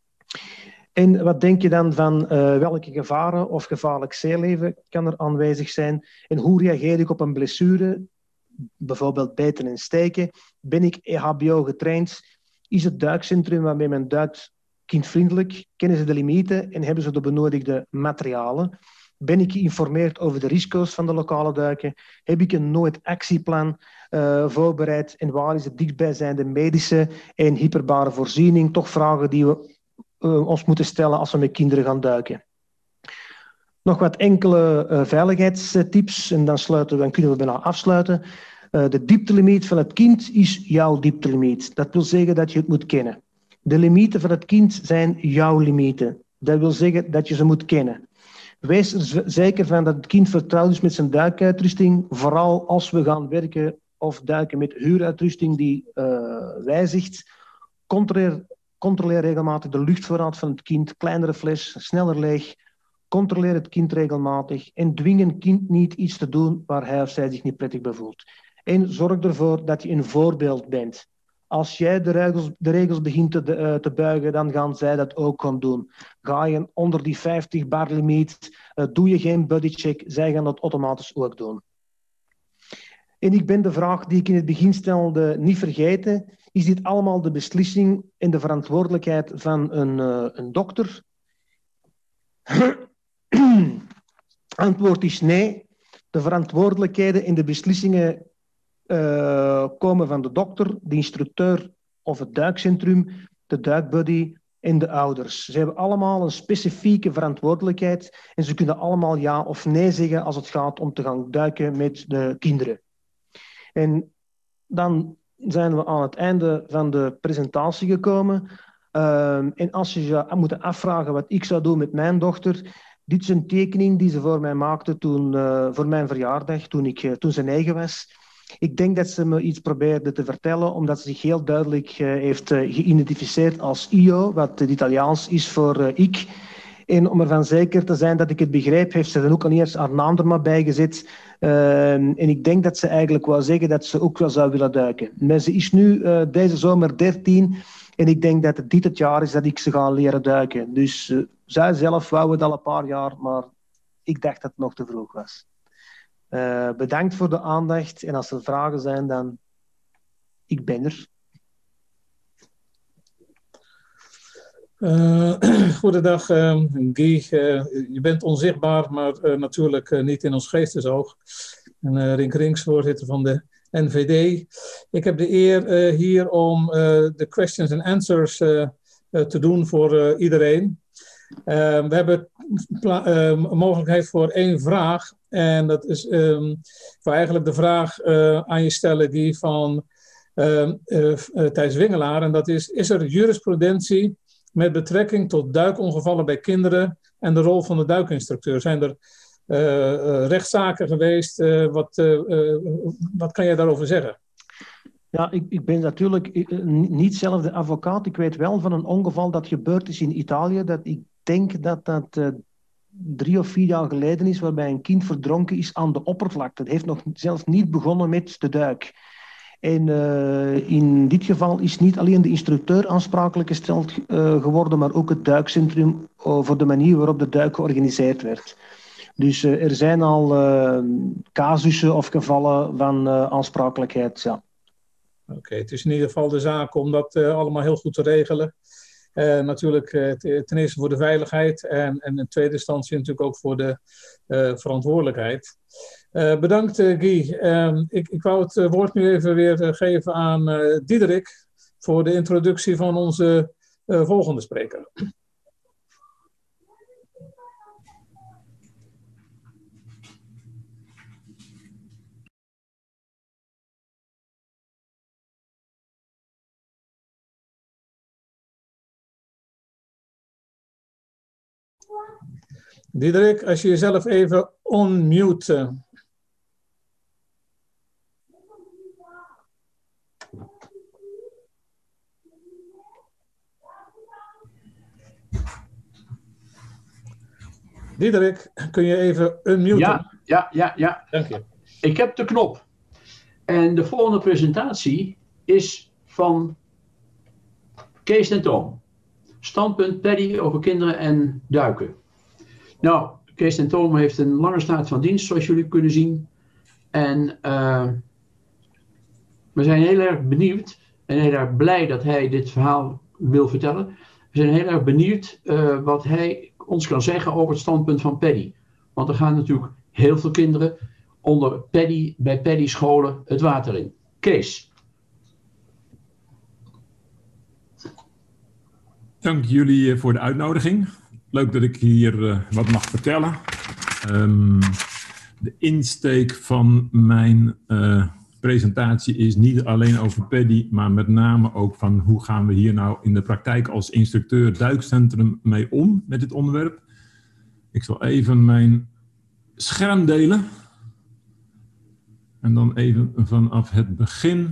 En wat denk je dan van uh, welke gevaren of gevaarlijk zeeleven kan er aanwezig zijn? En hoe reageer ik op een blessure, bijvoorbeeld bijten en steken? Ben ik E H B O getraind? Is het duikcentrum waarmee men duikt kindvriendelijk? Kennen ze de limieten en hebben ze de benodigde materialen? Ben ik geïnformeerd over de risico's van de lokale duiken? Heb ik een noodactieplan uh, voorbereid? En waar is het dichtbijzijnde medische en hyperbare voorziening? Toch vragen die we uh, ons moeten stellen als we met kinderen gaan duiken. Nog wat enkele uh, veiligheidstips en dan, sluiten, dan kunnen we bijna afsluiten. Uh, de dieptelimiet van het kind is jouw dieptelimiet. Dat wil zeggen dat je het moet kennen. De limieten van het kind zijn jouw limieten. Dat wil zeggen dat je ze moet kennen. wees er z- zeker van dat het kind vertrouwd is met zijn duikuitrusting. Vooral als we gaan werken of duiken met huuruitrusting die uh, wijzigt. Controleer, controleer regelmatig de luchtvoorraad van het kind. Kleinere fles, sneller leeg. Controleer het kind regelmatig. En dwing een kind niet iets te doen waar hij of zij zich niet prettig bij voelt. En zorg ervoor dat je een voorbeeld bent. Als jij de regels, de regels begint te, uh, te buigen, dan gaan zij dat ook gaan doen. Ga je onder die vijftig bar limiet, uh, doe je geen bodycheck, zij gaan dat automatisch ook doen. En ik ben de vraag die ik in het begin stelde niet vergeten. Is dit allemaal de beslissing en de verantwoordelijkheid van een, uh, een dokter? Antwoord is nee. De verantwoordelijkheden en de beslissingen Uh, komen van de dokter, de instructeur of het duikcentrum, de duikbuddy en de ouders. Ze hebben allemaal een specifieke verantwoordelijkheid en ze kunnen allemaal ja of nee zeggen als het gaat om te gaan duiken met de kinderen. En dan zijn we aan het einde van de presentatie gekomen. Uh, en als je je moet afvragen wat ik zou doen met mijn dochter, dit is een tekening die ze voor mij maakte toen, uh, voor mijn verjaardag, toen, ik, uh, toen ze negen was. Ik denk dat ze me iets probeerde te vertellen, omdat ze zich heel duidelijk uh, heeft uh, geïdentificeerd als io, wat het Italiaans is voor uh, ik. En om ervan zeker te zijn dat ik het begrijp, heeft ze dan ook al eerst haar naam er maar bij gezet. Uh, en ik denk dat ze eigenlijk wou zeggen dat ze ook wel zou willen duiken. Maar ze is nu uh, deze zomer dertien en ik denk dat het dit het jaar is dat ik ze ga leren duiken. Dus uh, zij zelf wou het al een paar jaar, maar ik dacht dat het nog te vroeg was. Uh, bedankt voor de aandacht en als er vragen zijn, dan ik ben er. Uh, goedendag, uh, Guy. Uh, je bent onzichtbaar, maar uh, natuurlijk uh, niet in ons geestesoog. En uh, Rink Rinks, voorzitter van de N V D. Ik heb de eer uh, hier om uh, de questions and answers uh, uh, te doen voor uh, iedereen. Uh, we hebben uh, mogelijkheid voor één vraag. En dat is um, voor eigenlijk de vraag uh, aan je stellen die van uh, uh, Thijs Wingelaar. En dat is, is er jurisprudentie met betrekking tot duikongevallen bij kinderen en de rol van de duikinstructeur? Zijn er uh, uh, rechtszaken geweest? Uh, wat, uh, uh, wat kan jij daarover zeggen? Ja, ik, ik ben natuurlijk niet zelf de advocaat. Ik weet wel van een ongeval dat gebeurd is in Italië. Dat ik denk dat dat uh, drie of vier jaar geleden is, waarbij een kind verdronken is aan de oppervlakte. Het heeft nog zelfs niet begonnen met de duik. En uh, in dit geval is niet alleen de instructeur aansprakelijk gesteld uh, geworden, maar ook het duikcentrum uh, voor de manier waarop de duik georganiseerd werd. Dus uh, er zijn al uh, casussen of gevallen van uh, aansprakelijkheid, ja. Oké, okay, het is in ieder geval de zaak om dat uh, allemaal heel goed te regelen. Uh, natuurlijk uh, ten eerste voor de veiligheid en, en in tweede instantie natuurlijk ook voor de uh, verantwoordelijkheid. Uh, bedankt uh, Guy. Uh, ik, ik wou het uh, woord nu even weer uh, geven aan uh, Diederik voor de introductie van onze uh, volgende spreker. Diederik, als je jezelf even unmute. Diederik, kun je even unmuten? Ja, ja, ja, ja. Dank je. Ik heb de knop. En de volgende presentatie is van Kees ten Toom. Standpunt Paddy over kinderen en duiken. Nou, Kees ten Toom heeft een lange staat van dienst, zoals jullie kunnen zien. En uh, we zijn heel erg benieuwd en heel erg blij dat hij dit verhaal wil vertellen. We zijn heel erg benieuwd uh, wat hij ons kan zeggen over het standpunt van Paddy. Want er gaan natuurlijk heel veel kinderen onder Paddy, bij Paddy scholen het water in. Kees. Dank jullie voor de uitnodiging. Leuk dat ik hier uh, wat mag vertellen. Um, de insteek van mijn uh, presentatie is niet alleen over Paddy, maar met name ook van hoe gaan we hier nou in de praktijk als instructeur duikcentrum mee om met dit onderwerp. Ik zal even mijn scherm delen. En dan even vanaf het begin.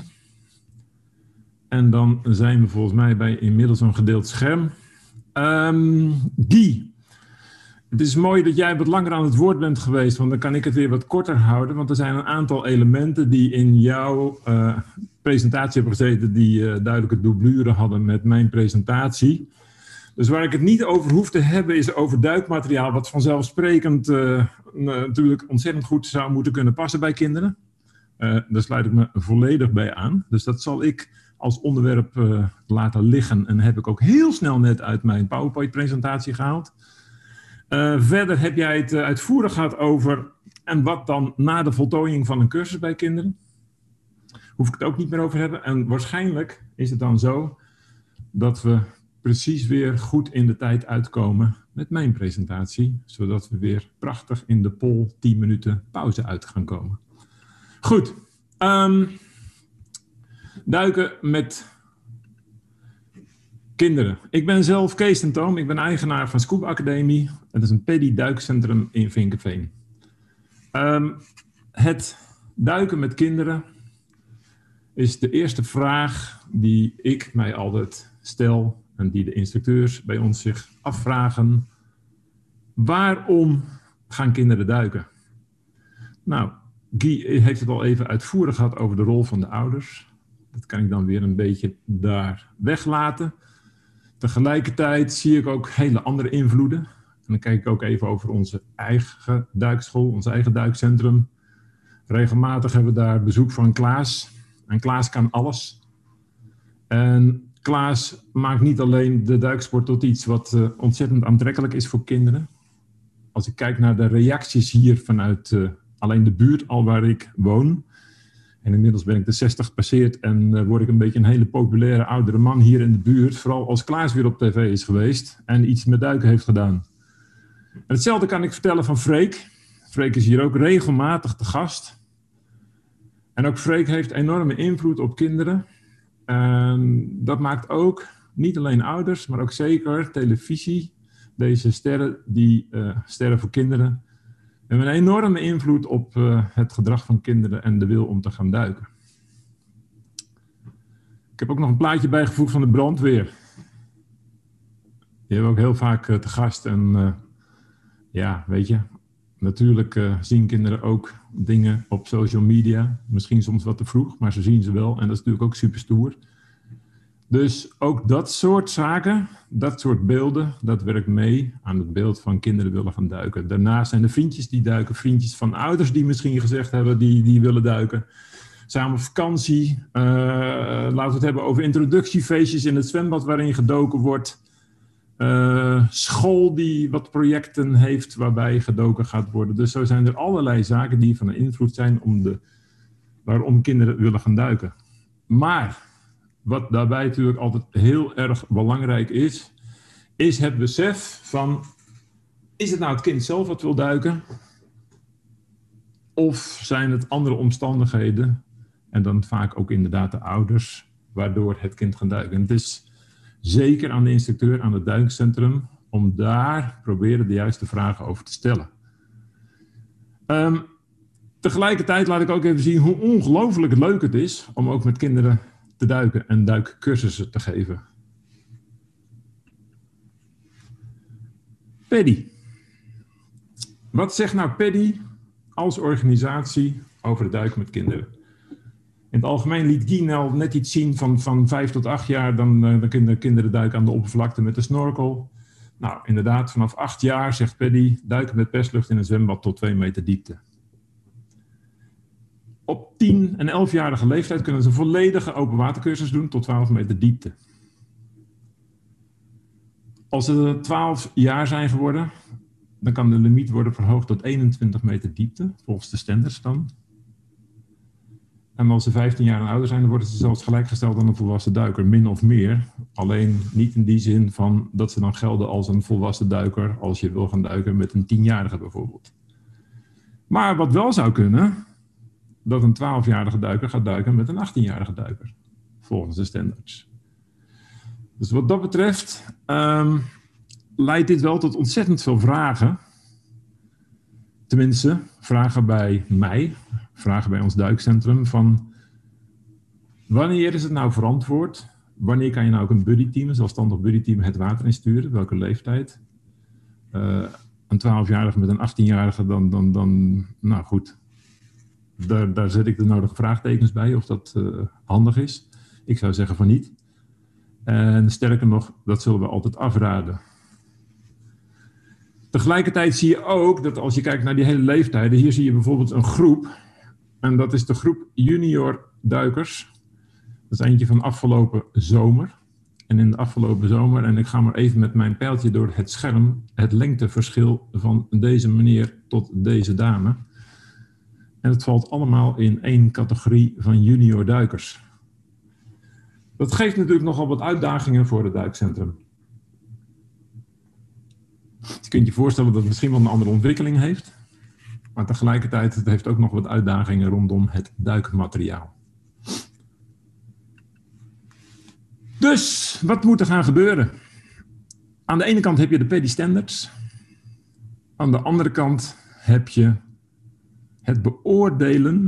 En dan zijn we volgens mij bij inmiddels een gedeeld scherm. Um, Guy, het is mooi dat jij wat langer aan het woord bent geweest, want dan kan ik het weer wat korter houden. Want er zijn een aantal elementen die in jouw uh, presentatie hebben gezeten, die uh, duidelijke doublure hadden met mijn presentatie. Dus waar ik het niet over hoef te hebben, is over duikmateriaal, wat vanzelfsprekend uh, natuurlijk ontzettend goed zou moeten kunnen passen bij kinderen. Uh, daar sluit ik me volledig bij aan. Dus dat zal ik als onderwerp uh, laten liggen. En heb ik ook heel snel net uit mijn PowerPoint-presentatie gehaald. Uh, verder heb jij het uh, uitvoerig gehad over en wat dan na de voltooiing van een cursus bij kinderen. Hoef ik het ook niet meer over hebben. En waarschijnlijk is het dan zo dat we precies weer goed in de tijd uitkomen met mijn presentatie. Zodat we weer prachtig in de poll tien minuten pauze uit gaan komen. Goed. Um, duiken met kinderen. Ik ben zelf Kees ten Toom. Ik ben eigenaar van Scuba Academie. Het is een PEDI duikcentrum in Vinkeveen. Um, het duiken met kinderen is de eerste vraag die ik mij altijd stel en die de instructeurs bij ons zich afvragen. Waarom gaan kinderen duiken? Nou, Guy heeft het al even uitvoerig gehad over de rol van de ouders. Dat kan ik dan weer een beetje daar weglaten. Tegelijkertijd zie ik ook hele andere invloeden. En dan kijk ik ook even over onze eigen duikschool, ons eigen duikcentrum. Regelmatig hebben we daar bezoek van Klaas. En Klaas kan alles. En Klaas maakt niet alleen de duiksport tot iets wat uh, ontzettend aantrekkelijk is voor kinderen. Als ik kijk naar de reacties hier vanuit uh, alleen de buurt al waar ik woon. En inmiddels ben ik de zestig gepasseerd en uh, word ik een beetje een hele populaire oudere man hier in de buurt. Vooral als Klaas weer op tv is geweest en iets met duiken heeft gedaan. En hetzelfde kan ik vertellen van Freek. Freek is hier ook regelmatig te gast. En ook Freek heeft enorme invloed op kinderen. En dat maakt ook niet alleen ouders, maar ook zeker televisie. Deze sterren, die uh, sterren voor kinderen, hebben een enorme invloed op uh, het gedrag van kinderen en de wil om te gaan duiken. Ik heb ook nog een plaatje bijgevoegd van de brandweer. Die hebben we ook heel vaak uh, te gast. En uh, ja, weet je, natuurlijk uh, zien kinderen ook dingen op social media. Misschien soms wat te vroeg, maar ze zien ze wel. En dat is natuurlijk ook super stoer. Dus ook dat soort zaken, dat soort beelden, dat werkt mee aan het beeld van kinderen willen gaan duiken. Daarnaast zijn er vriendjes die duiken, vriendjes van ouders die misschien gezegd hebben die, die willen duiken. Samen vakantie, uh, laten we het hebben over introductiefeestjes in het zwembad waarin gedoken wordt. Uh, school die wat projecten heeft waarbij gedoken gaat worden. Dus zo zijn er allerlei zaken die van invloed zijn om de, waarom kinderen willen gaan duiken. Maar wat daarbij natuurlijk altijd heel erg belangrijk is, is het besef van, is het nou het kind zelf wat wil duiken? Of zijn het andere omstandigheden, en dan vaak ook inderdaad de ouders, waardoor het kind gaat duiken? En het is zeker aan de instructeur, aan het duikcentrum, om daar proberen de juiste vragen over te stellen. Um, tegelijkertijd laat ik ook even zien hoe ongelooflijk leuk het is om ook met kinderen te duiken en duikcursussen te geven. PEDI. Wat zegt nou PEDI als organisatie over het duiken met kinderen? In het algemeen liet Guy nou net iets zien van, van vijf tot acht jaar, dan, uh, dan kunnen kinderen duiken aan de oppervlakte met de snorkel. Nou, inderdaad, vanaf acht jaar, zegt PEDI, duiken met perslucht in een zwembad tot twee meter diepte. Op tien- en elfjarige leeftijd kunnen ze een volledige openwatercursus doen tot twaalf meter diepte. Als ze twaalf jaar zijn geworden, dan kan de limiet worden verhoogd tot eenentwintig meter diepte, volgens de standaards dan. En als ze vijftien jaar en ouder zijn, dan worden ze zelfs gelijkgesteld aan een volwassen duiker, min of meer. Alleen niet in die zin van dat ze dan gelden als een volwassen duiker, als je wil gaan duiken met een tienjarige bijvoorbeeld. Maar wat wel zou kunnen, dat een twaalfjarige duiker gaat duiken met een achttienjarige duiker, volgens de standaards. Dus wat dat betreft um, leidt dit wel tot ontzettend veel vragen tenminste, vragen bij mij, vragen bij ons duikcentrum van wanneer is het nou verantwoord? Wanneer kan je nou ook een buddyteam, een zelfstandig buddyteam, het water insturen? Welke leeftijd? Uh, een twaalfjarige met een achttienjarige, dan, dan, dan nou goed, daar, daar zet ik de nodige vraagtekens bij of dat uh, handig is. Ik zou zeggen van niet. En sterker nog, dat zullen we altijd afraden. Tegelijkertijd zie je ook dat als je kijkt naar die hele leeftijden, hier zie je bijvoorbeeld een groep. En dat is de groep junior duikers. Dat is eentje van afgelopen zomer. En in de afgelopen zomer, en ik ga maar even met mijn pijltje door het scherm, het lengteverschil van deze meneer tot deze dame. En het valt allemaal in één categorie van junior duikers. Dat geeft natuurlijk nogal wat uitdagingen voor het duikcentrum. Je kunt je voorstellen dat het misschien wel een andere ontwikkeling heeft. Maar tegelijkertijd het heeft ook nog wat uitdagingen rondom het duikmateriaal. Dus, wat moet er gaan gebeuren? Aan de ene kant heb je de P E D I standards. Aan de andere kant heb je het beoordelen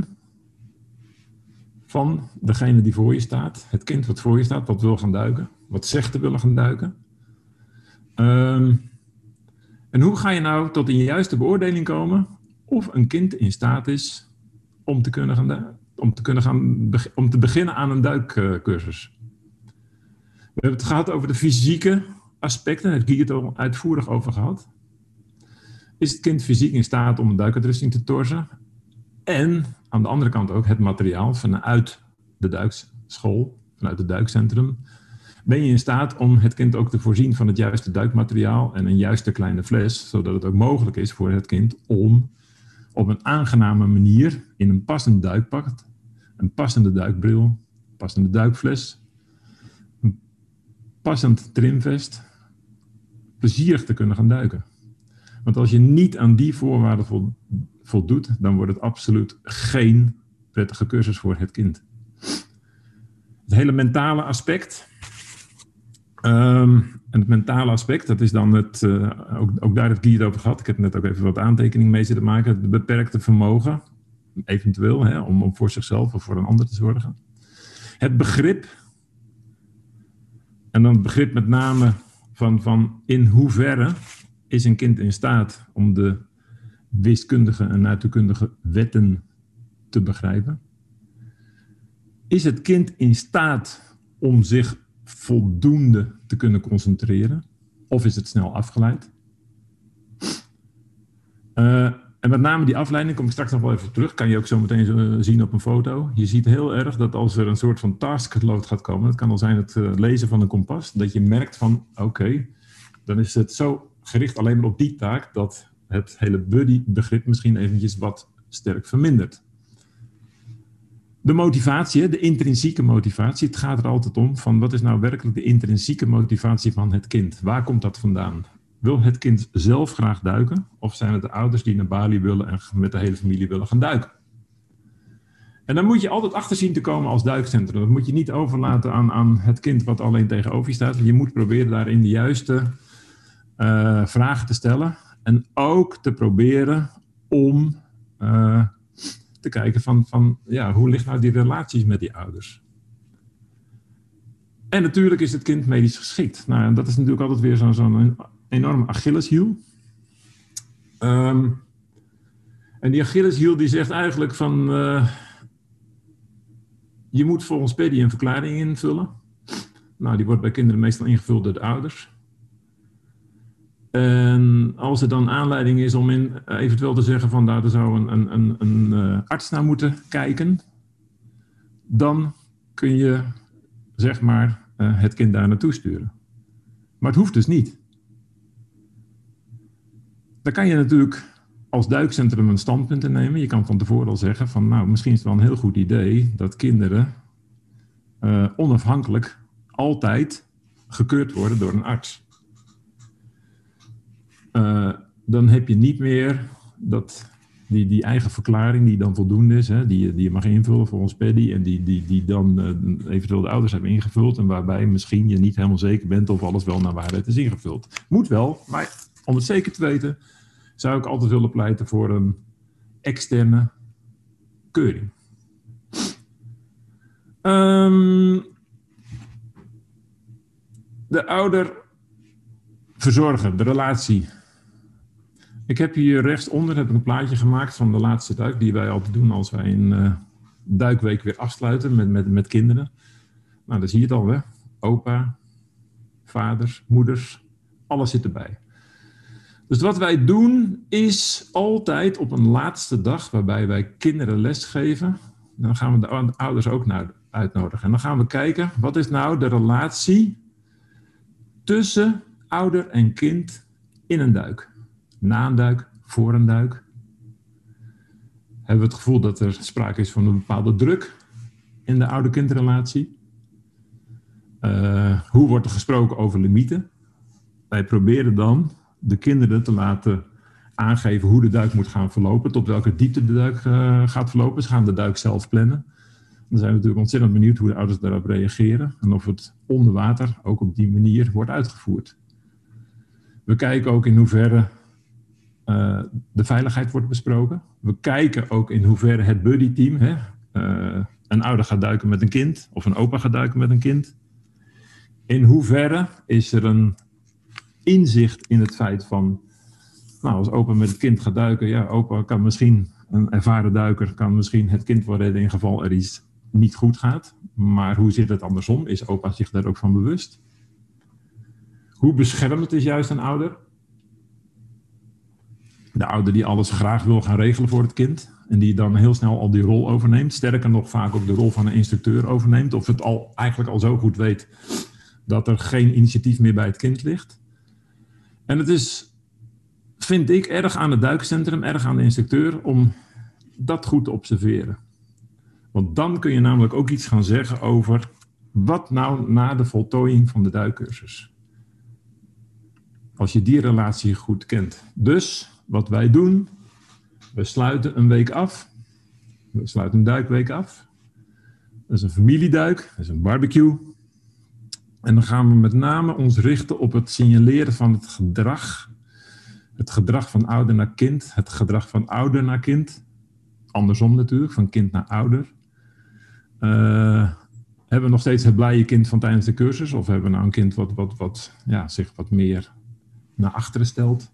van degene die voor je staat. Het kind wat voor je staat, wat wil gaan duiken. Wat zegt te willen gaan duiken. Um, en hoe ga je nou tot een juiste beoordeling komen of een kind in staat is om te kunnen gaan, om te, kunnen gaan om te beginnen aan een duikcursus? We hebben het gehad over de fysieke aspecten, daar heeft Guy het al uitvoerig over gehad. Is het kind fysiek in staat om een duikuitrusting te torsen? En aan de andere kant ook het materiaal vanuit de duikschool, vanuit het duikcentrum. Ben je in staat om het kind ook te voorzien van het juiste duikmateriaal en een juiste kleine fles, zodat het ook mogelijk is voor het kind om op een aangename manier in een passend duikpak, een passende duikbril, een passende duikfles, een passend trimvest, plezierig te kunnen gaan duiken. Want als je niet aan die voorwaarden voldoet, dan wordt het absoluut geen prettige cursus voor het kind. Het hele mentale aspect. Um, en het mentale aspect, dat is dan het, uh, ook, ook daar heeft Guy het over gehad. Ik heb net ook even wat aantekeningen mee zitten maken. Het beperkte vermogen, eventueel, hè, om, om voor zichzelf of voor een ander te zorgen. Het begrip, en dan het begrip met name van, van in hoeverre is een kind in staat om de wiskundige en natuurkundige wetten te begrijpen. Is het kind in staat om zich voldoende te kunnen concentreren? Of is het snel afgeleid? Uh, en met name die afleiding, kom ik straks nog wel even terug, kan je ook zo meteen uh, zien op een foto. Je ziet heel erg dat als er een soort van taskload gaat komen, dat kan al zijn het uh, lezen van een kompas, dat je merkt van, oké, okay, dan is het zo gericht alleen maar op die taak, dat het hele buddy-begrip misschien eventjes wat sterk vermindert. De motivatie, de intrinsieke motivatie, het gaat er altijd om van wat is nou werkelijk de intrinsieke motivatie van het kind? Waar komt dat vandaan? Wil het kind zelf graag duiken? Of zijn het de ouders die naar Bali willen en met de hele familie willen gaan duiken? En dan moet je altijd achter zien te komen als duikcentrum. Dat moet je niet overlaten aan, aan het kind wat alleen tegenover je staat. Je moet proberen daarin de juiste uh, vragen te stellen. En ook te proberen om uh, te kijken van, van ja, hoe ligt nou die relaties met die ouders? En natuurlijk is het kind medisch geschikt. Nou, dat is natuurlijk altijd weer zo'n zo'n enorme Achilleshiel. Um, en die Achilleshiel die zegt eigenlijk van Uh, je moet volgens P E D I een verklaring invullen. Nou, die wordt bij kinderen meestal ingevuld door de ouders. En als er dan aanleiding is om in, eventueel te zeggen van daar zou een, een, een, een uh, arts naar moeten kijken, dan kun je zeg maar uh, het kind daar naartoe sturen. Maar het hoeft dus niet. Dan kan je natuurlijk als duikcentrum een standpunt innemen. Je kan van tevoren al zeggen van nou, misschien is het wel een heel goed idee dat kinderen uh, onafhankelijk altijd gekeurd worden door een arts. Uh, dan heb je niet meer dat, die, die eigen verklaring die dan voldoende is, hè, die, die je mag invullen volgens P E D I en die, die, die dan uh, eventueel de ouders hebben ingevuld en waarbij misschien je niet helemaal zeker bent of alles wel naar waarheid is ingevuld. Moet wel, maar om het zeker te weten, zou ik altijd willen pleiten voor een externe keuring. Um, de ouder verzorgen, de relatie. Ik heb hier rechtsonder heb ik een plaatje gemaakt van de laatste duik die wij altijd doen als wij een uh, duikweek weer afsluiten met, met, met kinderen. Nou, dan zie je het al, hè? Opa, vaders, moeders, alles zit erbij. Dus wat wij doen is altijd op een laatste dag waarbij wij kinderen lesgeven, dan gaan we de ouders ook naar uitnodigen. En dan gaan we kijken, wat is nou de relatie tussen ouder en kind in een duik? Na een duik, voor een duik. Hebben we het gevoel dat er sprake is van een bepaalde druk in de ouder-kindrelatie? Uh, hoe wordt er gesproken over limieten? Wij proberen dan de kinderen te laten aangeven hoe de duik moet gaan verlopen, tot welke diepte de duik uh, gaat verlopen. Ze gaan de duik zelf plannen. Dan zijn we natuurlijk ontzettend benieuwd hoe de ouders daarop reageren en of het onder water ook op die manier wordt uitgevoerd. We kijken ook in hoeverre uh, de veiligheid wordt besproken. We kijken ook in hoeverre het buddyteam, hè, uh, een ouder gaat duiken met een kind of een opa gaat duiken met een kind. In hoeverre is er een inzicht in het feit van, nou, als opa met het kind gaat duiken, ja, opa kan misschien, een ervaren duiker, kan misschien het kind wel redden in geval er iets niet goed gaat. Maar hoe zit het andersom? Is opa zich daar ook van bewust? Hoe beschermend is juist een ouder? De ouder die alles graag wil gaan regelen voor het kind en die dan heel snel al die rol overneemt. Sterker nog, vaak ook de rol van een instructeur overneemt. Of het al, eigenlijk al zo goed weet dat er geen initiatief meer bij het kind ligt. En het is, vind ik, erg aan het duikcentrum, erg aan de instructeur om dat goed te observeren. Want dan kun je namelijk ook iets gaan zeggen over wat nou na de voltooiing van de duikcursus. Als je die relatie goed kent. Dus wat wij doen, we sluiten een week af. We sluiten een duikweek af. Dat is een familieduik, dat is een barbecue. En dan gaan we met name ons richten op het signaleren van het gedrag. Het gedrag van ouder naar kind. Het gedrag van ouder naar kind. Andersom natuurlijk, van kind naar ouder. Uh, hebben we nog steeds het blije kind van tijdens de cursus? Of hebben we nou een kind wat, wat, wat ja, zich wat meer naar achteren stelt?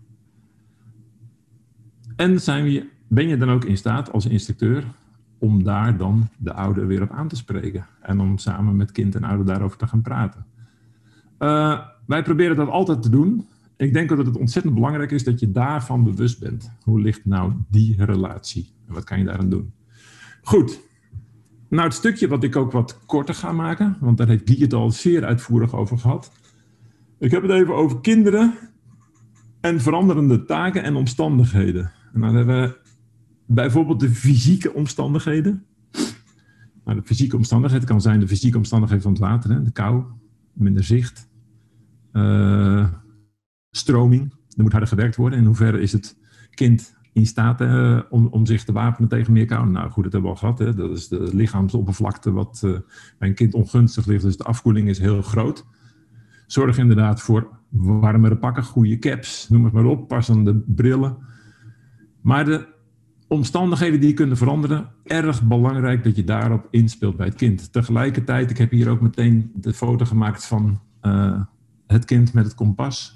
En zijn we, ben je dan ook in staat als instructeur om daar dan de ouder weer op aan te spreken. En om samen met kind en ouder daarover te gaan praten. Uh, wij proberen dat altijd te doen. Ik denk dat het ontzettend belangrijk is dat je daarvan bewust bent. Hoe ligt nou die relatie? En wat kan je daaraan doen? Goed. Nou, het stukje wat ik ook wat korter ga maken. Want daar heeft Guy het al zeer uitvoerig over gehad. Ik heb het even over kinderen en veranderende taken en omstandigheden. En dan hebben we bijvoorbeeld de fysieke omstandigheden. Nou, de fysieke omstandigheid kan zijn de fysieke omstandigheden van het water. Hè? De kou, minder zicht, uh, stroming. Er moet harder gewerkt worden. In hoeverre is het kind in staat uh, om, om zich te wapenen tegen meer kou? Nou goed, dat hebben we al gehad. Hè? Dat is de lichaamsoppervlakte wat uh, bij een kind ongunstig ligt. Dus de afkoeling is heel groot. Zorg inderdaad voor warmere pakken, goede caps, noem het maar op, passende brillen. Maar de omstandigheden die kunnen veranderen, erg belangrijk dat je daarop inspeelt bij het kind. Tegelijkertijd, ik heb hier ook meteen de foto gemaakt van uh, het kind met het kompas.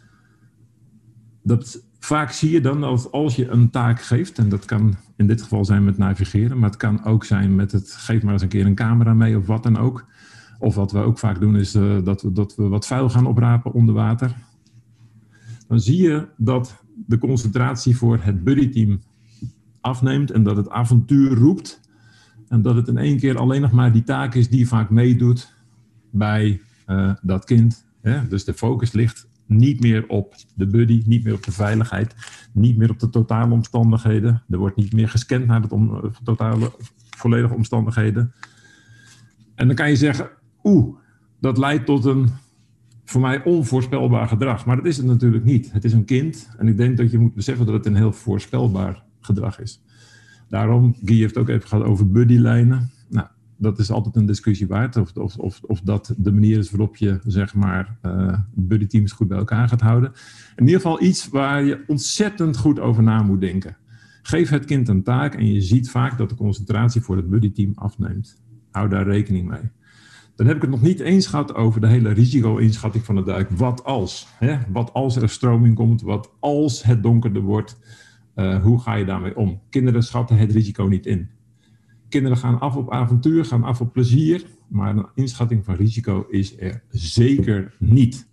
Dat, vaak zie je dan dat als je een taak geeft, en dat kan in dit geval zijn met navigeren, maar het kan ook zijn met het geef maar eens een keer een camera mee of wat dan ook. Of wat we ook vaak doen is uh, dat, we, dat we wat vuil gaan oprapen onder water. Dan zie je dat de concentratie voor het buddyteam afneemt en dat het avontuur roept. En dat het in één keer alleen nog maar die taak is die vaak meedoet bij uh, dat kind. Hè? Dus de focus ligt niet meer op de buddy, niet meer op de veiligheid, niet meer op de totale omstandigheden. Er wordt niet meer gescand naar de om, totale, volledige omstandigheden. En dan kan je zeggen, oeh, dat leidt tot een voor mij onvoorspelbaar gedrag. Maar dat is het natuurlijk niet. Het is een kind en ik denk dat je moet beseffen dat het een heel voorspelbaar gedrag is. Daarom, Guy heeft ook even gehad over buddylijnen. Nou, dat is altijd een discussie waard. Of, of, of, of dat de manier is waarop je, zeg maar, uh, buddyteams goed bij elkaar gaat houden. In ieder geval iets waar je ontzettend goed over na moet denken. Geef het kind een taak en je ziet vaak dat de concentratie voor het buddyteam afneemt. Hou daar rekening mee. Dan heb ik het nog niet eens gehad over de hele risico-inschatting van de duik. Wat als? Hè? Wat als er stroming komt? Wat als het donkerder wordt? Uh, hoe ga je daarmee om? Kinderen schatten het risico niet in. Kinderen gaan af op avontuur, gaan af op plezier. Maar een inschatting van risico is er zeker niet.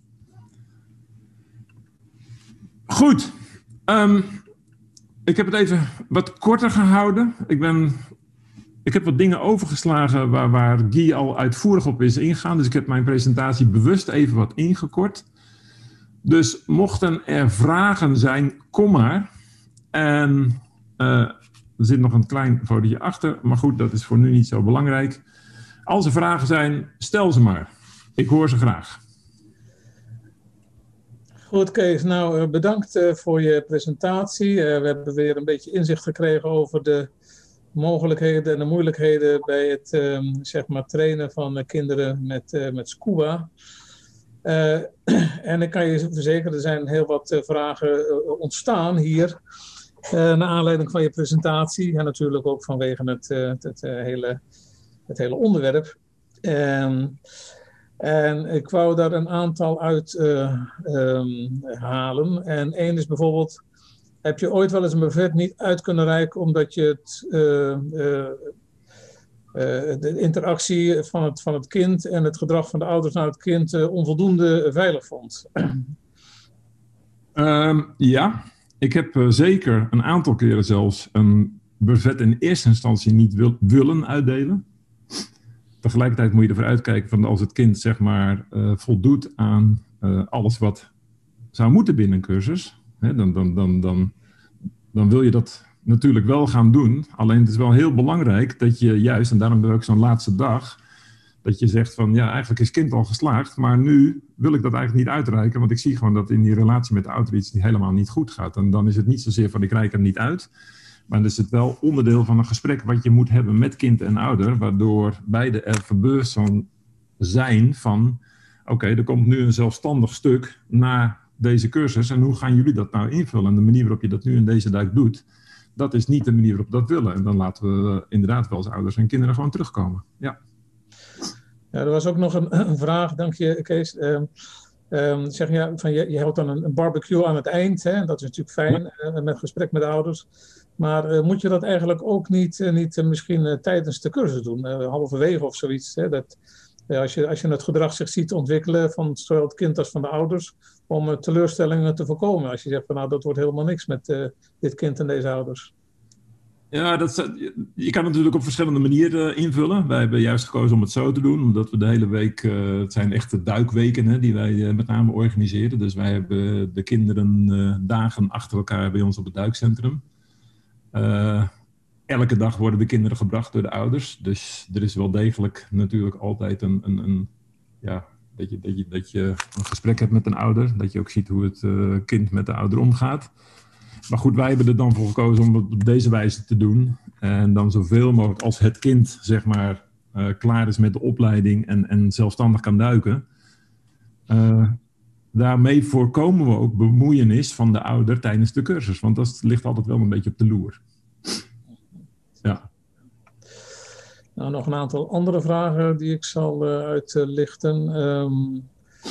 Goed. Um, ik heb het even wat korter gehouden. Ik ben... Ik heb wat dingen overgeslagen waar, waar Guy al uitvoerig op is ingegaan. Dus ik heb mijn presentatie bewust even wat ingekort. Dus mochten er vragen zijn, kom maar. En uh, er zit nog een klein fotootje achter. Maar goed, dat is voor nu niet zo belangrijk. Als er vragen zijn, stel ze maar. Ik hoor ze graag. Goed, Kees. Nou, bedankt uh, voor je presentatie. Uh, we hebben weer een beetje inzicht gekregen over de mogelijkheden en de moeilijkheden bij het um, zeg maar trainen van uh, kinderen met, uh, met scuba. Uh, en ik kan je verzekeren, er zijn heel wat uh, vragen uh, ontstaan hier. Uh, naar aanleiding van je presentatie. En natuurlijk ook vanwege het, uh, het, het, uh, hele, het hele onderwerp. Um, en ik wou daar een aantal uit uh, um, halen. En één is bijvoorbeeld: heb je ooit wel eens een buffet niet uit kunnen reiken omdat je het, uh, uh, uh, de interactie van het, van het kind en het gedrag van de ouders naar het kind uh, onvoldoende veilig vond? Um, ja, ik heb uh, zeker een aantal keren zelfs een buffet in eerste instantie niet wil, willen uitdelen. Tegelijkertijd moet je ervoor uitkijken van als het kind zeg maar uh, voldoet aan uh, alles wat zou moeten binnen een cursus. He, dan, dan, dan, dan, dan wil je dat natuurlijk wel gaan doen. Alleen het is wel heel belangrijk dat je juist, en daarom hebben we ook zo'n laatste dag, dat je zegt van ja, eigenlijk is kind al geslaagd, maar nu wil ik dat eigenlijk niet uitreiken, want ik zie gewoon dat in die relatie met de ouder iets die helemaal niet goed gaat. En dan is het niet zozeer van ik reik hem niet uit, maar dan is het wel onderdeel van een gesprek wat je moet hebben met kind en ouder, waardoor beide er bewust van zijn van oké, okay, er komt nu een zelfstandig stuk na deze cursus en hoe gaan jullie dat nou invullen? En de manier waarop je dat nu in deze duik doet, dat is niet de manier waarop we dat willen. En dan laten we inderdaad wel als ouders en kinderen gewoon terugkomen. Ja. Ja, er was ook nog een, een vraag, dank je Kees. Um, um, zeg je, van je, je houdt dan een, een barbecue aan het eind, hè? Dat is natuurlijk fijn, ja. uh, met gesprek met de ouders. Maar uh, moet je dat eigenlijk ook niet, uh, niet uh, misschien uh, tijdens de cursus doen, uh, halverwege of zoiets? Hè? Dat, uh, als, je, als je het gedrag zich ziet ontwikkelen van zowel het kind als van de ouders, om uh, teleurstellingen te voorkomen. Als je zegt van nou, dat wordt helemaal niks met uh, dit kind en deze ouders. Ja, dat, je kan het natuurlijk op verschillende manieren invullen. Wij hebben juist gekozen om het zo te doen, omdat we de hele week, uh, het zijn echte duikweken hè, die wij uh, met name organiseren. Dus wij hebben de kinderen uh, dagen achter elkaar bij ons op het duikcentrum. Uh, elke dag worden de kinderen gebracht door de ouders. Dus er is wel degelijk natuurlijk altijd een, een, een ja, dat je, dat je, dat je een gesprek hebt met een ouder. Dat je ook ziet hoe het uh, kind met de ouder omgaat. Maar goed, wij hebben er dan voor gekozen om het op deze wijze te doen. En dan zoveel mogelijk als het kind zeg maar uh, klaar is met de opleiding en, en zelfstandig kan duiken. Uh, daarmee voorkomen we ook bemoeienis van de ouder tijdens de cursus. Want dat ligt altijd wel een beetje op de loer. Ja. Nou, nog een aantal andere vragen die ik zal uh, uitlichten. Um,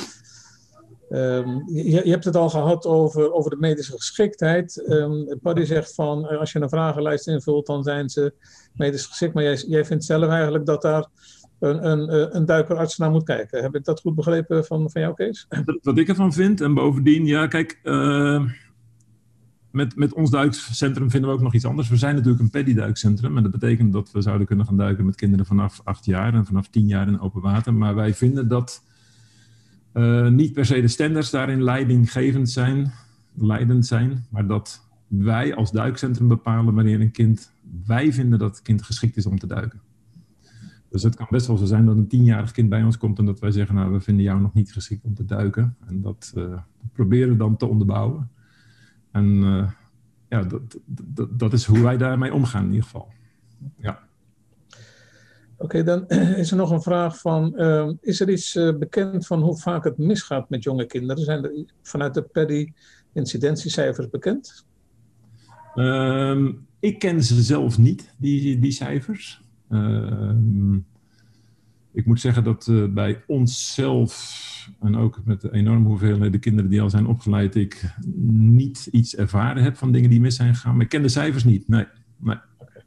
Um, je, je hebt het al gehad over, over de medische geschiktheid. Um, Paddy zegt van, als je een vragenlijst invult, dan zijn ze medisch geschikt. Maar jij, jij vindt zelf eigenlijk dat daar een, een, een duikerarts naar moet kijken. Heb ik dat goed begrepen van, van jou, Kees? Wat ik ervan vind, en bovendien, ja, kijk, uh, met, met ons duikcentrum vinden we ook nog iets anders. We zijn natuurlijk een paddy-duikcentrum. En dat betekent dat we zouden kunnen gaan duiken met kinderen vanaf acht jaar en vanaf tien jaar in open water. Maar wij vinden dat Uh, niet per se de standaards daarin leidinggevend zijn, leidend zijn, maar dat wij als duikcentrum bepalen wanneer een kind, wij vinden dat het kind geschikt is om te duiken. Dus het kan best wel zo zijn dat een tienjarig kind bij ons komt en dat wij zeggen, nou, we vinden jou nog niet geschikt om te duiken. En dat uh, proberen we dan te onderbouwen. En uh, ja, dat, dat, dat is hoe wij daarmee omgaan in ieder geval. Ja. okay, dan is er nog een vraag van, uh, is er iets uh, bekend van hoe vaak het misgaat met jonge kinderen? Zijn er vanuit de P E D I incidentiecijfers bekend? Um, ik ken ze zelf niet, die, die cijfers. Um, ik moet zeggen dat uh, bij onszelf, en ook met de enorme hoeveelheden kinderen die al zijn opgeleid, ik niet iets ervaren heb van dingen die mis zijn gegaan. Maar ik ken de cijfers niet, nee. nee. Okay.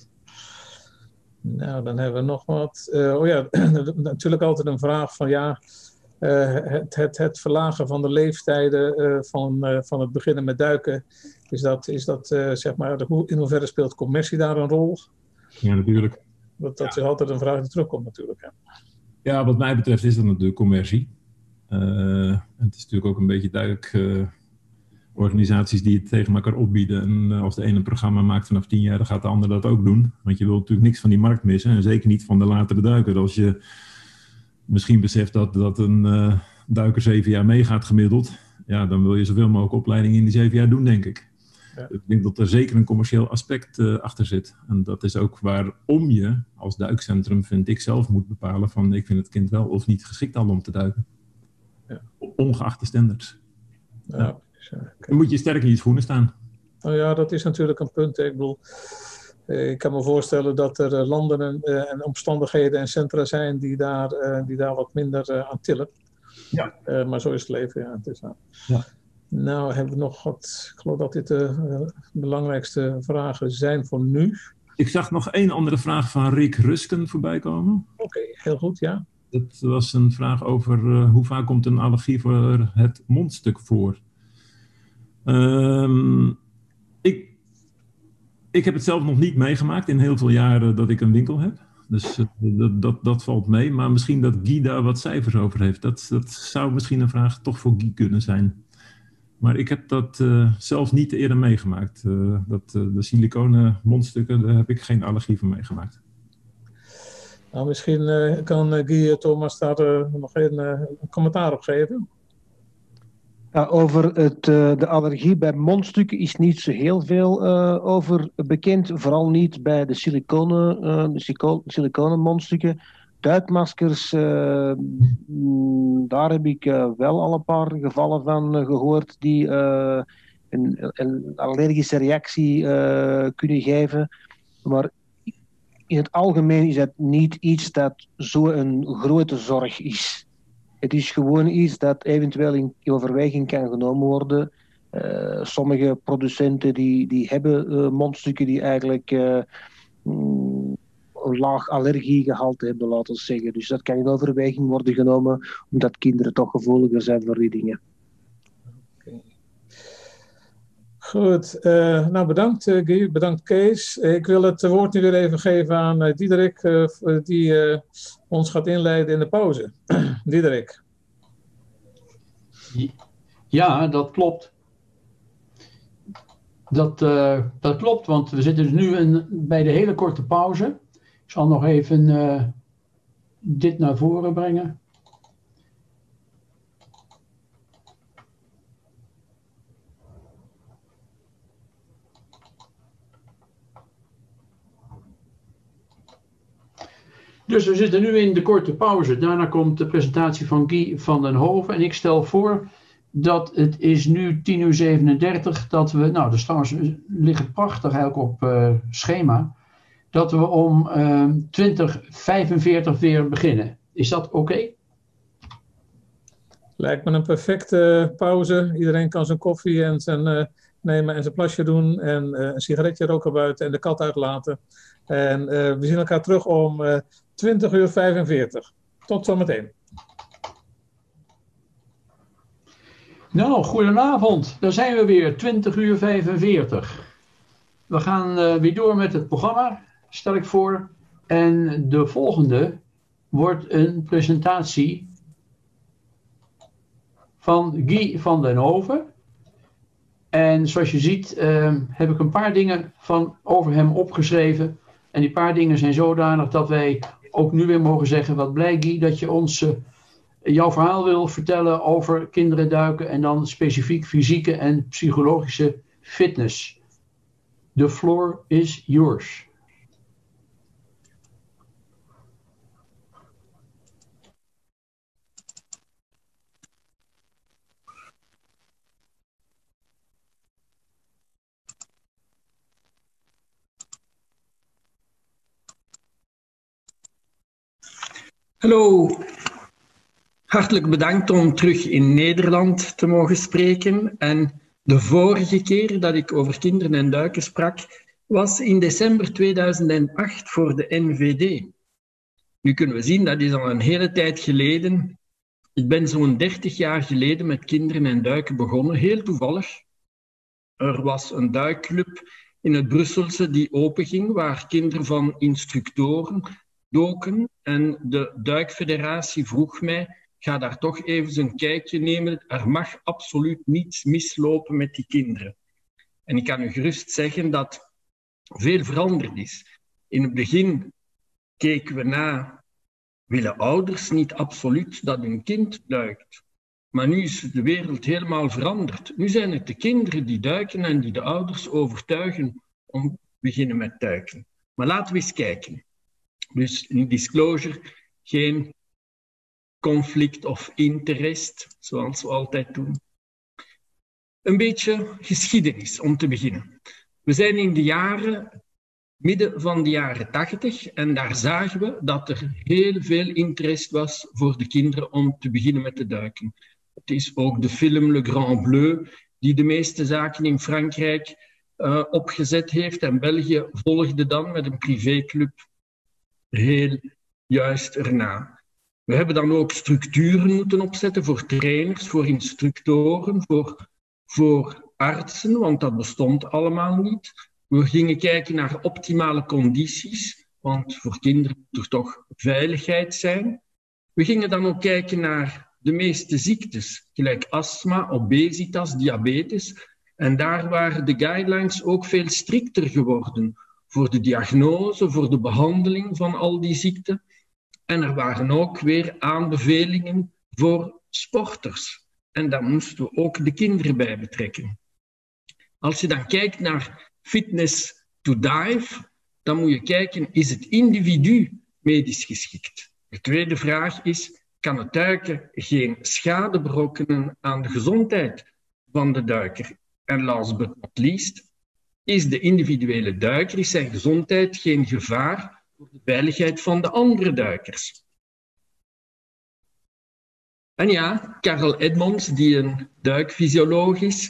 Nou, dan hebben we nog wat. Uh, oh ja, natuurlijk altijd een vraag van ja, uh, het, het, het verlagen van de leeftijden uh, van, uh, van het beginnen met duiken. Is dat, is dat uh, zeg maar, hoe, in hoeverre speelt commercie daar een rol? Ja, natuurlijk. Dat, dat ja. is altijd een vraag die terugkomt natuurlijk. Hè? Ja, wat mij betreft is dat natuurlijk commercie. Uh, het is natuurlijk ook een beetje duidelijk uh, organisaties die het tegen elkaar opbieden. En uh, als de ene een programma maakt vanaf tien jaar, dan gaat de ander dat ook doen. Want je wilt natuurlijk niks van die markt missen. En zeker niet van de latere duiker. Als je misschien beseft dat, dat een uh, duiker zeven jaar meegaat gemiddeld. Ja, dan wil je zoveel mogelijk opleidingen in die zeven jaar doen, denk ik. Ja. Ik denk dat er zeker een commercieel aspect uh, achter zit. En dat is ook waarom je als duikcentrum, vind ik zelf, moet bepalen van ik vind het kind wel of niet geschikt al om te duiken. Ja. Ongeacht de standaards. Ja. Ja. Okay. Dan moet je sterk in je schoenen staan. Nou ja, dat is natuurlijk een punt. Ik bedoel, ik kan me voorstellen dat er landen en, en omstandigheden en centra zijn die daar, die daar wat minder aan tillen. Ja. Uh, maar zo is het leven, ja. Het is nou. Ja. Nou, hebben we nog wat. Ik geloof dat dit de uh, belangrijkste vragen zijn voor nu. Ik zag nog één andere vraag van Rick Rusken voorbij komen. Oké, okay, heel goed, ja. Dat was een vraag over uh, hoe vaak komt een allergie voor het mondstuk voor. Um, ik, ik heb het zelf nog niet meegemaakt in heel veel jaren dat ik een winkel heb. Dus uh, dat, dat, dat valt mee. Maar misschien dat Guy daar wat cijfers over heeft. Dat, dat zou misschien een vraag toch voor Guy kunnen zijn. Maar ik heb dat uh, zelf niet eerder meegemaakt. Uh, dat, uh, de siliconen mondstukken, daar heb ik geen allergie van meegemaakt. Nou, misschien uh, kan uh, Guy Thomas daar uh, nog een, uh, een commentaar op geven. Ja, over het, uh, de allergie bij mondstukken is niet zo heel veel uh, over bekend. Vooral niet bij de siliconen, uh, de silico- siliconen mondstukken. Duikmaskers, uh, daar heb ik uh, wel al een paar gevallen van uh, gehoord die uh, een, een allergische reactie uh, kunnen geven. Maar in het algemeen is het niet iets dat zo'n grote zorg is. Het is gewoon iets dat eventueel in overweging kan genomen worden. Uh, sommige producenten die, die hebben uh, mondstukken die eigenlijk uh, mm, een laag allergiegehalte hebben, laten we zeggen. Dus dat kan in overweging worden genomen, omdat kinderen toch gevoeliger zijn voor die dingen. Okay. Goed, uh, nou bedankt uh, Guy, bedankt Kees. Uh, ik wil het woord nu weer even geven aan uh, Diederik, uh, die uh, ons gaat inleiden in de pauze. Diederik. Ja, dat klopt. Dat, uh, dat klopt, want we zitten dus nu in, bij de hele korte pauze. Ik zal nog even uh, dit naar voren brengen. Dus we zitten nu in de korte pauze. Daarna komt de presentatie van Guy van den Hoven. En ik stel voor dat het is nu tien uur zevenendertig. Dat we, nou de stars liggen prachtig eigenlijk op uh, schema. Dat we om uh, twintig vijfenveertig weer beginnen. Is dat oké? Okay? Lijkt me een perfecte pauze. Iedereen kan zijn koffie en zijn, uh, nemen en zijn plasje doen. En uh, een sigaretje roken buiten en de kat uitlaten. En uh, we zien elkaar terug om uh, twintig uur vijfenveertig. Tot zometeen. Nou, goedenavond. Daar zijn we weer, twintig uur vijfenveertig. We gaan uh, weer door met het programma, stel ik voor. En de volgende wordt een presentatie van Guy van den Hoven. En zoals je ziet uh, heb ik een paar dingen van over hem opgeschreven. En die paar dingen zijn zodanig dat wij ook nu weer mogen zeggen, wat blij Guy dat je ons uh, jouw verhaal wil vertellen over kinderen duiken en dan specifiek fysieke en psychologische fitness. The floor is yours. Hallo, hartelijk bedankt om terug in Nederland te mogen spreken. En de vorige keer dat ik over kinderen en duiken sprak, was in december tweeduizend acht voor de N V D. Nu kunnen we zien, dat is al een hele tijd geleden. Ik ben zo'n dertig jaar geleden met kinderen en duiken begonnen, heel toevallig. Er was een duikclub in het Brusselse die openging, waar kinderen van instructoren doken. En de duikfederatie vroeg mij, ga daar toch even een kijkje nemen. Er mag absoluut niets mislopen met die kinderen. En ik kan u gerust zeggen dat veel veranderd is. In het begin keken we na, willen ouders niet absoluut dat hun kind duikt? Maar nu is de wereld helemaal veranderd. Nu zijn het de kinderen die duiken en die de ouders overtuigen om te beginnen met duiken. Maar laten we eens kijken. Dus in disclosure, geen conflict of interest, zoals we altijd doen. Een beetje geschiedenis om te beginnen. We zijn in de jaren, midden van de jaren tachtig, en daar zagen we dat er heel veel interesse was voor de kinderen om te beginnen met te duiken. Het is ook de film Le Grand Bleu, die de meeste zaken in Frankrijk uh, opgezet heeft. En België volgde dan met een privéclub heel juist erna. We hebben dan ook structuren moeten opzetten voor trainers, voor instructoren, voor, voor artsen, want dat bestond allemaal niet. We gingen kijken naar optimale condities, want voor kinderen moet er toch veiligheid zijn. We gingen dan ook kijken naar de meeste ziektes, gelijk astma, obesitas, diabetes. En daar waren de guidelines ook veel strikter geworden voor de diagnose, voor de behandeling van al die ziekten. En er waren ook weer aanbevelingen voor sporters. En daar moesten we ook de kinderen bij betrekken. Als je dan kijkt naar fitness to dive, dan moet je kijken, is het individu medisch geschikt? De tweede vraag is, kan het duiken geen schade berokkenen aan de gezondheid van de duiker? En last but not least, is de individuele duiker, is zijn gezondheid geen gevaar voor de veiligheid van de andere duikers? En ja, Karel Edmonds, die een duikfysioloog is,